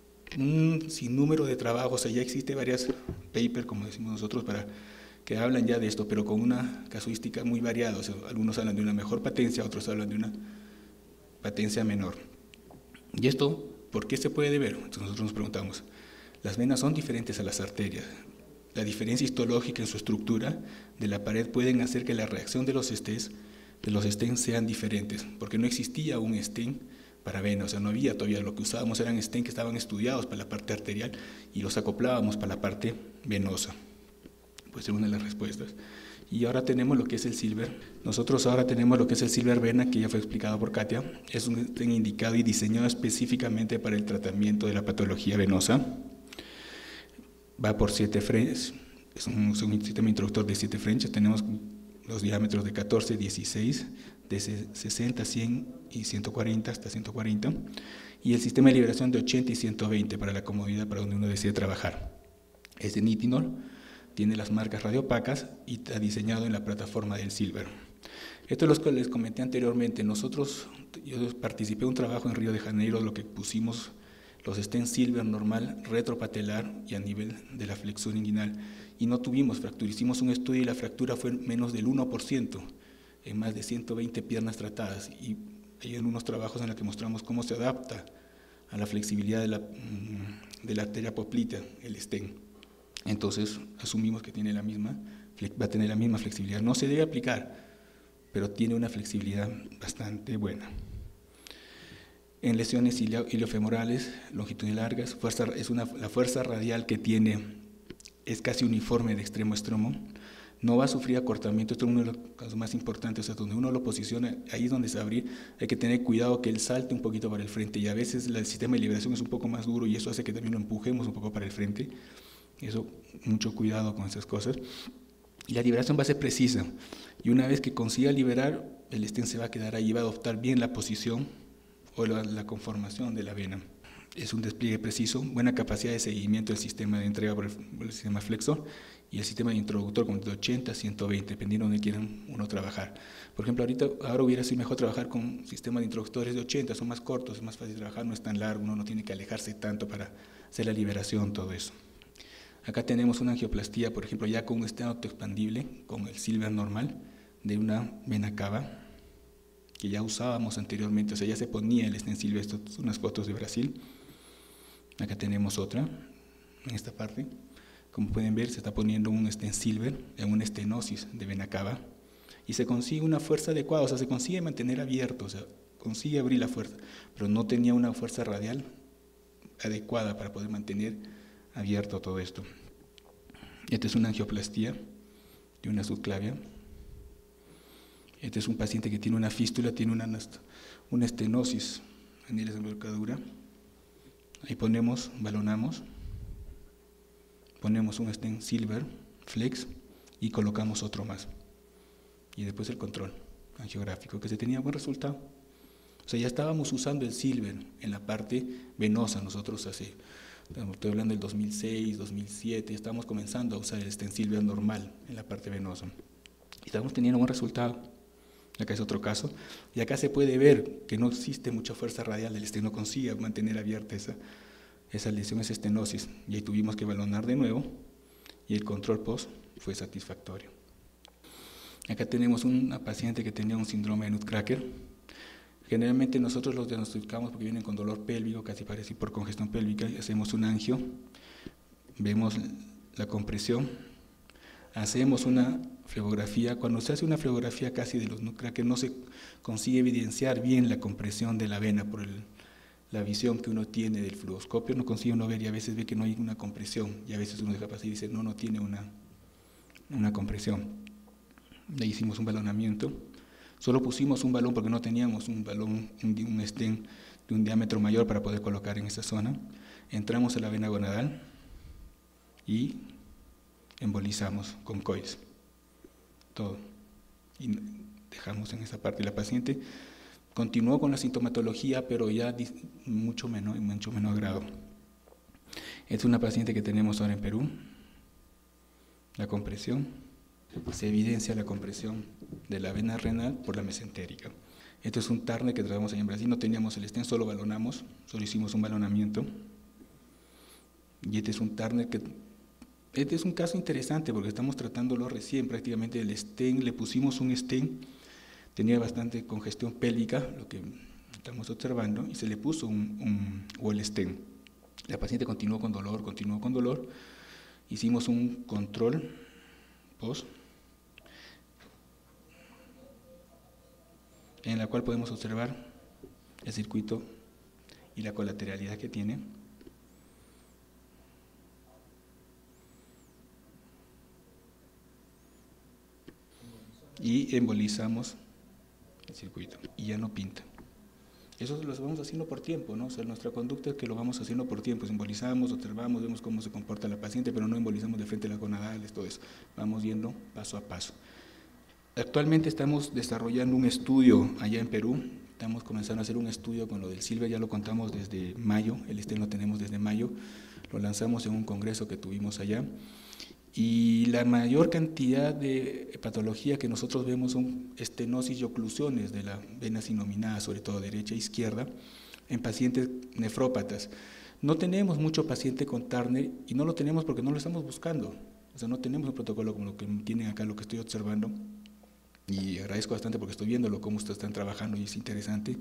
un sinnúmero de trabajos, o sea, ya existe varias papers, como decimos nosotros, para que hablan ya de esto, pero con una casuística muy variada. O sea, algunos hablan de una mejor patencia, otros hablan de una patencia menor. ¿Y esto por qué se puede deber? Entonces nosotros nos preguntamos, las venas son diferentes a las arterias. La diferencia histológica en su estructura de la pared pueden hacer que la reacción de los stents, de los stents sean diferentes, porque no existía un stent para venas, o sea, no había todavía, lo que usábamos eran stents que estaban estudiados para la parte arterial y los acoplábamos para la parte venosa. Puede ser una de las respuestas. Y ahora tenemos lo que es el Silver. Nosotros ahora tenemos lo que es el Silver Vena, que ya fue explicado por Katia. Es un stent indicado y diseñado específicamente para el tratamiento de la patología venosa. Va por siete French, es un, es un sistema introductor de siete French. Tenemos los diámetros de catorce, dieciséis, de sesenta, cien y ciento cuarenta hasta ciento cuarenta, y el sistema de liberación de ochenta y ciento veinte para la comodidad para donde uno decide trabajar. Es de nitinol, tiene las marcas radiopacas y está diseñado en la plataforma del Silver. Esto es lo que les comenté anteriormente. Nosotros, yo participé en un trabajo en Río de Janeiro, lo que pusimos los stents Silver normal, retropatelar y a nivel de la flexión inguinal, y no tuvimos fractura. Hicimos un estudio y la fractura fue menos del uno por ciento en más de ciento veinte piernas tratadas, y hay unos trabajos en los que mostramos cómo se adapta a la flexibilidad de la, de la arteria poplita, el stent. Entonces asumimos que tiene la misma, va a tener la misma flexibilidad. No se debe aplicar, pero tiene una flexibilidad bastante buena. En lesiones iliofemorales, longitud largas, fuerza, es una, la fuerza radial que tiene es casi uniforme de extremo a extremo, no va a sufrir acortamiento. Esto es uno de los casos más importantes, o sea, donde uno lo posiciona, ahí es donde se va a abrir. Hay que tener cuidado que él salte un poquito para el frente, y a veces el sistema de liberación es un poco más duro y eso hace que también lo empujemos un poco para el frente. Eso, mucho cuidado con esas cosas. Y la liberación va a ser precisa, y una vez que consiga liberar, el stent se va a quedar ahí, va a adoptar bien la posición o la, la conformación de la vena. Es un despliegue preciso, buena capacidad de seguimiento del sistema de entrega por el, por el sistema flexor, y el sistema de introductor como de ochenta a ciento veinte, dependiendo de donde quieran uno trabajar. Por ejemplo, ahorita, ahora hubiera sido mejor trabajar con sistemas de introductores de ochenta, son más cortos, es más fácil trabajar, no es tan largo, uno no tiene que alejarse tanto para hacer la liberación, todo eso. Acá tenemos una angioplastía, por ejemplo, ya con un stent autoexpandible, con el Silver normal, de una vena cava, que ya usábamos anteriormente, o sea, ya se ponía el stent Silver. Estas son unas fotos de Brasil. Acá tenemos otra, en esta parte. Como pueden ver, se está poniendo un stent Silver en una estenosis de vena cava, y se consigue una fuerza adecuada, o sea, se consigue mantener abierto, o sea, consigue abrir la fuerza, pero no tenía una fuerza radial adecuada para poder mantener abierto todo esto. Esta es una angioplastía de una subclavia. Este es un paciente que tiene una fístula, tiene una, una estenosis en la desembocadura. Ahí ponemos, balonamos, ponemos un stent silver, flex, y colocamos otro más. Y después el control angiográfico, que se tenía buen resultado. O sea, ya estábamos usando el silver en la parte venosa, nosotros hace, estoy hablando del dos mil seis, dos mil siete, estábamos comenzando a usar el stent silver normal en la parte venosa. Y estábamos teniendo buen resultado. Acá es otro caso, y acá se puede ver que no existe mucha fuerza radial, el stent no consigue mantener abierta esa, esa lesión, esa estenosis, y ahí tuvimos que balonar de nuevo, y el control post fue satisfactorio. Acá tenemos una paciente que tenía un síndrome de Nutcracker. Generalmente nosotros los diagnosticamos porque vienen con dolor pélvico, casi parece por congestión pélvica, y hacemos un angio, vemos la compresión, hacemos una flebografía. Cuando se hace una flebografía casi de los Nutcracker no se consigue evidenciar bien la compresión de la vena por el, la visión que uno tiene del fluoroscopio, no consigue uno ver y a veces ve que no hay una compresión y a veces uno deja pasar y dice no, no tiene una, una compresión. Le hicimos un balonamiento, solo pusimos un balón porque no teníamos un balón, un, un stent de un diámetro mayor para poder colocar en esa zona. Entramos a la vena gonadal y embolizamos con coils, todo, y dejamos en esa parte. La paciente continuó con la sintomatología, pero ya mucho menor, mucho menor grado. Es una paciente que tenemos ahora en Perú. La compresión, se evidencia la compresión de la vena renal por la mesentérica. Este es un Turner que tratamos allá en Brasil, no teníamos el stent, solo balonamos, solo hicimos un balonamiento. Y este es un Turner que Este es un caso interesante porque estamos tratándolo recién, prácticamente el stent, le pusimos un stent, tenía bastante congestión pélvica, lo que estamos observando, y se le puso un, un o el stent. La paciente continuó con dolor, continuó con dolor, hicimos un control post, en la cual podemos observar el circuito y la colateralidad que tiene. Y embolizamos el circuito y ya no pinta. Eso lo vamos haciendo por tiempo, ¿no? O sea, nuestra conducta es que lo vamos haciendo por tiempo, embolizamos, observamos, vemos cómo se comporta la paciente, pero no embolizamos de frente a las gonadales, todo eso. Vamos yendo paso a paso. Actualmente estamos desarrollando un estudio allá en Perú, estamos comenzando a hacer un estudio con lo del silver, ya lo contamos desde mayo, el stent lo tenemos desde mayo, lo lanzamos en un congreso que tuvimos allá. Y la mayor cantidad de patología que nosotros vemos son estenosis y oclusiones de la vena sinominada, sobre todo derecha e izquierda, en pacientes nefrópatas. No tenemos mucho paciente con Turner y no lo tenemos porque no lo estamos buscando. O sea, no tenemos un protocolo como lo que tienen acá, lo que estoy observando. Y agradezco bastante porque estoy viéndolo, cómo ustedes están trabajando y es interesante.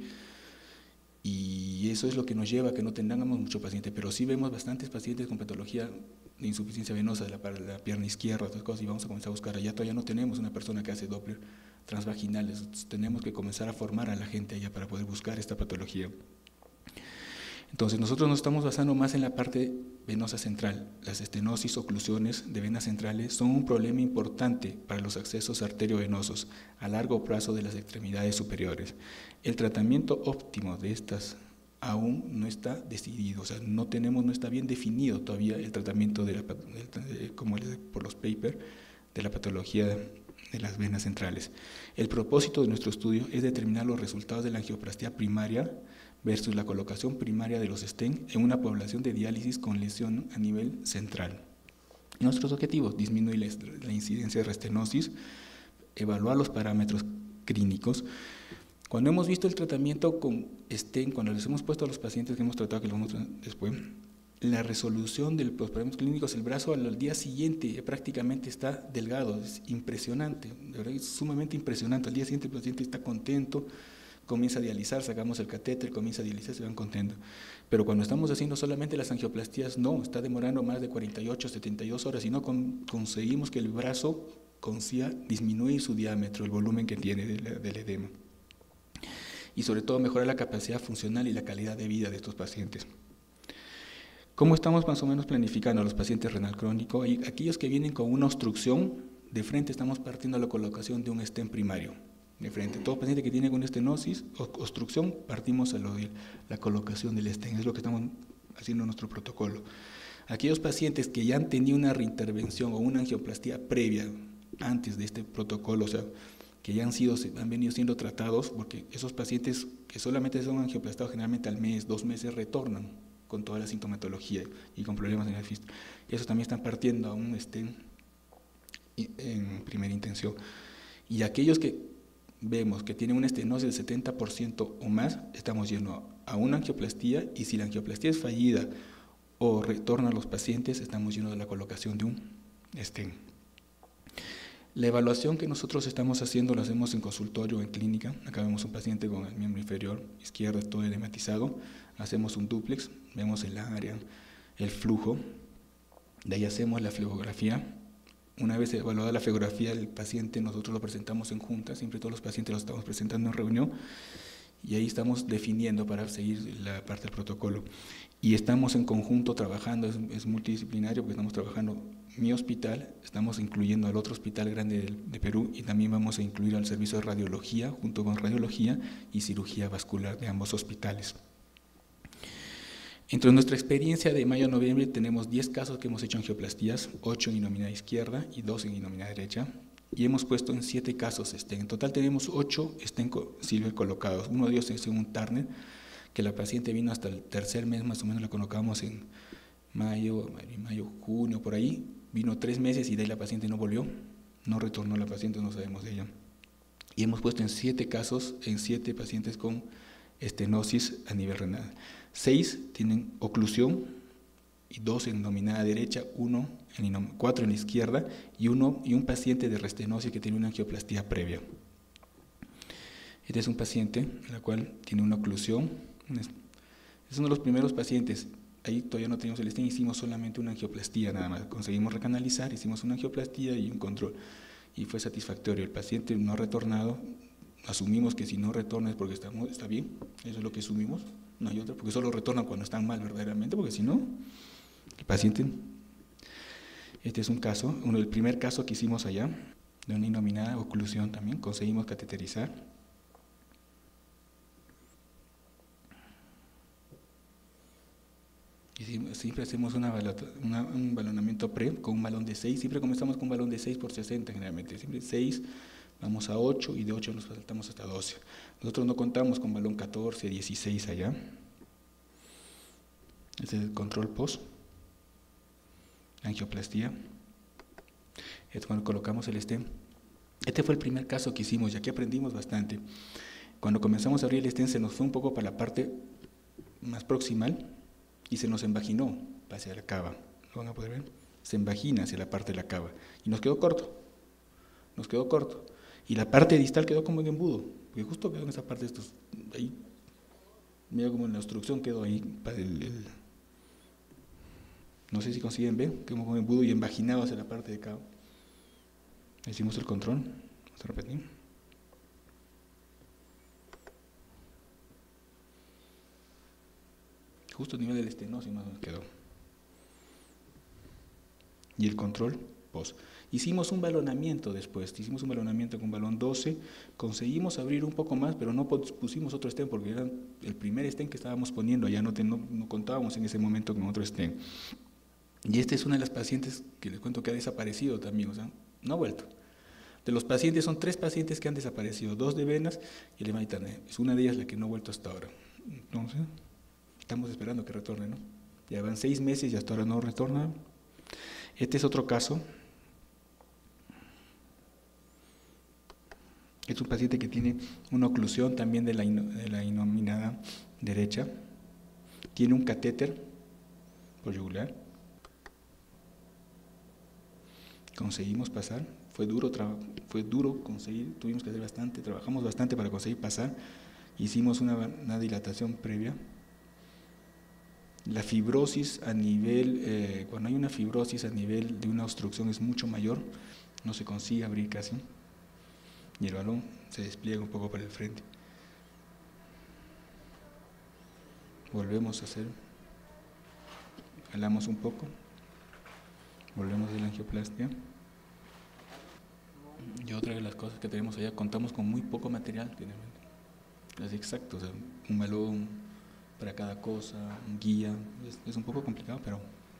Y eso es lo que nos lleva a que no tengamos mucho paciente, pero sí vemos bastantes pacientes con patología de insuficiencia venosa de la, de la pierna izquierda, otras cosas, y vamos a comenzar a buscar. Allá todavía no tenemos una persona que hace Doppler transvaginales, tenemos que comenzar a formar a la gente allá para poder buscar esta patología. Entonces nosotros nos estamos basando más en la parte venosa central. Las estenosis, oclusiones de venas centrales son un problema importante para los accesos arteriovenosos a largo plazo de las extremidades superiores. El tratamiento óptimo de estas aún no está decidido, o sea, no tenemos, no está bien definido todavía el tratamiento de la, de, como por los papers de la patología de las venas centrales. El propósito de nuestro estudio es determinar los resultados de la angioplastia primaria versus la colocación primaria de los stent en una población de diálisis con lesión a nivel central. Nuestros objetivos: disminuir la, la incidencia de restenosis, evaluar los parámetros clínicos. Cuando hemos visto el tratamiento con stent, cuando les hemos puesto a los pacientes que hemos tratado, que lo vamos a después, la resolución de los parámetros clínicos, el brazo al día siguiente prácticamente está delgado, es impresionante, de verdad es sumamente impresionante. Al día siguiente el paciente está contento, comienza a dializar, sacamos el catéter, comienza a dializar, se van contentos. Pero cuando estamos haciendo solamente las angioplastías, no, está demorando más de cuarenta y ocho, setenta y dos horas y no con, conseguimos que el brazo consiga disminuir su diámetro, el volumen que tiene del, del edema. Y sobre todo mejorar la capacidad funcional y la calidad de vida de estos pacientes. ¿Cómo estamos más o menos planificando a los pacientes renal crónico? Y aquellos que vienen con una obstrucción, de frente estamos partiendo a la colocación de un stent primario. De frente, todo paciente que tiene una estenosis o obstrucción, partimos a lo de la colocación del stent, es lo que estamos haciendo en nuestro protocolo. Aquellos pacientes que ya han tenido una reintervención o una angioplastía previa antes de este protocolo, o sea, que ya han, sido, han venido siendo tratados, porque esos pacientes que solamente son angioplastados generalmente al mes, dos meses, retornan con toda la sintomatología y con problemas en el fístula. Y eso también están partiendo a un stent en primera intención. Y aquellos que vemos que tienen una estenosis del setenta por ciento o más, estamos yendo a una angioplastía, y si la angioplastía es fallida o retorna a los pacientes, estamos yendo a la colocación de un stent. La evaluación que nosotros estamos haciendo la hacemos en consultorio o en clínica. Acá vemos un paciente con el miembro inferior izquierdo todo edematizado, hacemos un dúplex, vemos el área, el flujo, de ahí hacemos la flebografía. Una vez evaluada la flebografía del paciente, nosotros lo presentamos en junta, siempre todos los pacientes los estamos presentando en reunión, y ahí estamos definiendo para seguir la parte del protocolo. Y estamos en conjunto trabajando, es, es multidisciplinario, porque estamos trabajando mi hospital, estamos incluyendo al otro hospital grande de, de Perú, y también vamos a incluir al servicio de radiología, junto con radiología y cirugía vascular de ambos hospitales. Entre nuestra experiencia de mayo a noviembre tenemos diez casos que hemos hecho angioplastías, ocho en inominada izquierda y dos en inominada derecha, y hemos puesto en siete casos stent. En total tenemos ocho stent silver colocados, uno de ellos es un Turner, que la paciente vino hasta el tercer mes, más o menos la colocamos en mayo, mayo, junio, por ahí, vino tres meses y de ahí la paciente no volvió, no retornó la paciente, no sabemos de ella. Y hemos puesto en siete casos, en siete pacientes con estenosis a nivel renal. Seis tienen oclusión, y dos en nominada derecha, uno en cuatro en la izquierda, y uno y un paciente de restenosis que tiene una angioplastía previa. Este es un paciente, en la cual tiene una oclusión. Es uno de los primeros pacientes. Ahí todavía no teníamos el stent, hicimos solamente una angioplastía nada más. Conseguimos recanalizar, hicimos una angioplastía y un control. Y fue satisfactorio. El paciente no ha retornado. Asumimos que si no retorna es porque está, está bien. Eso es lo que asumimos. No hay otra, porque solo retornan cuando están mal verdaderamente, porque si no, el paciente. Este es un caso, uno del primer caso que hicimos allá, de una inominada oclusión también. Conseguimos cateterizar. Y siempre hacemos una, una, un balonamiento pre con un balón de seis, siempre comenzamos con un balón de seis por sesenta generalmente, siempre seis, vamos a ocho y de ocho nos saltamos hasta doce. Nosotros no contamos con balón catorce, dieciséis allá. Este es el control post, angioplastía. Es cuando colocamos el stent. Este fue el primer caso que hicimos y aquí aprendimos bastante. Cuando comenzamos a abrir el stent se nos fue un poco para la parte más proximal, y se nos envaginó hacia la cava, ¿lo van a poder ver? Se envagina hacia la parte de la cava, y nos quedó corto, nos quedó corto, y la parte distal quedó como en embudo, porque justo quedó en esa parte de estos, ahí, mira como en la obstrucción quedó ahí, para el, el, no sé si consiguen ver, como en embudo y envaginado hacia la parte de cava. Hicimos el control, vamos a repetir. Justo a nivel del estenosis más o menos quedó. Y el control post. Hicimos un balonamiento después, hicimos un balonamiento con balón doce, conseguimos abrir un poco más, pero no pusimos otro stent porque era el primer stent que estábamos poniendo, ya no, te, no, no contábamos en ese momento con otro stent. Y esta es una de las pacientes que les cuento que ha desaparecido también, o sea, no ha vuelto. De los pacientes, son tres pacientes que han desaparecido, dos de venas y el de Maitane. Es una de ellas la que no ha vuelto hasta ahora. Entonces, estamos esperando que retorne, ¿no? Ya van seis meses y hasta ahora no retorna. Este es otro caso. Es un paciente que tiene una oclusión también de la, de la inominada derecha. Tiene un catéter por yugular. Conseguimos pasar. Fue duro, fue duro conseguir, tuvimos que hacer bastante, trabajamos bastante para conseguir pasar. Hicimos una, una dilatación previa. La fibrosis a nivel, eh, cuando hay una fibrosis a nivel de una obstrucción es mucho mayor, no se consigue abrir casi, y el balón se despliega un poco para el frente. Volvemos a hacer jalamos un poco, volvemos de la angioplastia. Y otra de las cosas que tenemos allá, contamos con muy poco material, es exacto, o sea, un balón para cada cosa, un guía, es, es un poco complicado, pero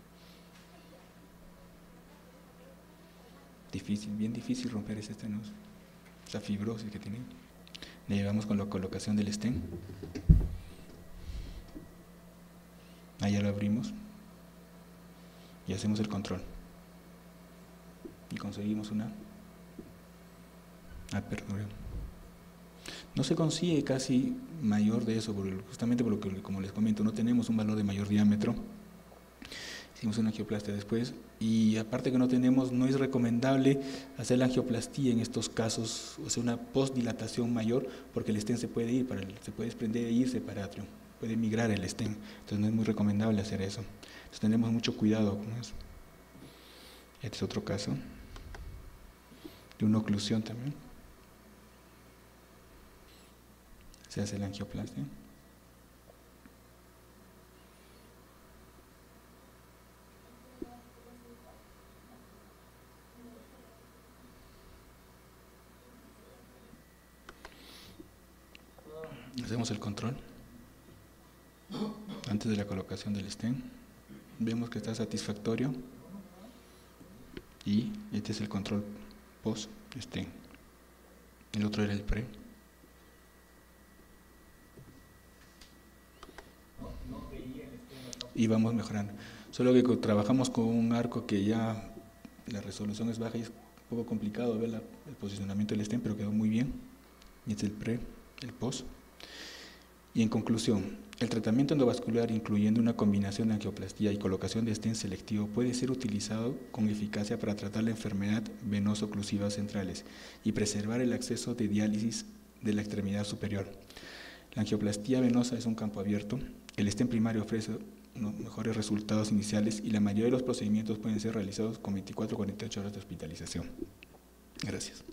difícil, bien difícil romper ese estenosis, esa fibrosis que tiene. Le llevamos con la colocación del stent, allá lo abrimos y hacemos el control y conseguimos una apertura. No se consigue casi mayor de eso, justamente por lo que, como les comento, no tenemos un valor de mayor diámetro. Hicimos una angioplastia después y aparte que no tenemos, no es recomendable hacer la angioplastia en estos casos, o sea, una postdilatación mayor, porque el stent se puede ir, para el, se puede desprender e irse para el atrio, puede migrar el stent, entonces no es muy recomendable hacer eso. Entonces tenemos mucho cuidado con eso. Este es otro caso de una oclusión también. Se hace la angioplastia. Hacemos el control antes de la colocación del stent. Vemos que está satisfactorio y este es el control post stent. El otro era el pre. Y vamos mejorando. Solo que trabajamos con un arco que ya la resolución es baja y es un poco complicado ver la, el posicionamiento del stent, pero quedó muy bien. Y este es el pre, el post. Y en conclusión, el tratamiento endovascular, incluyendo una combinación de angioplastía y colocación de stent selectivo, puede ser utilizado con eficacia para tratar la enfermedad venoso-oclusiva centrales y preservar el acceso de diálisis de la extremidad superior. La angioplastía venosa es un campo abierto. El stent primario ofrece unos mejores resultados iniciales y la mayoría de los procedimientos pueden ser realizados con veinticuatro a cuarenta y ocho horas de hospitalización. Gracias.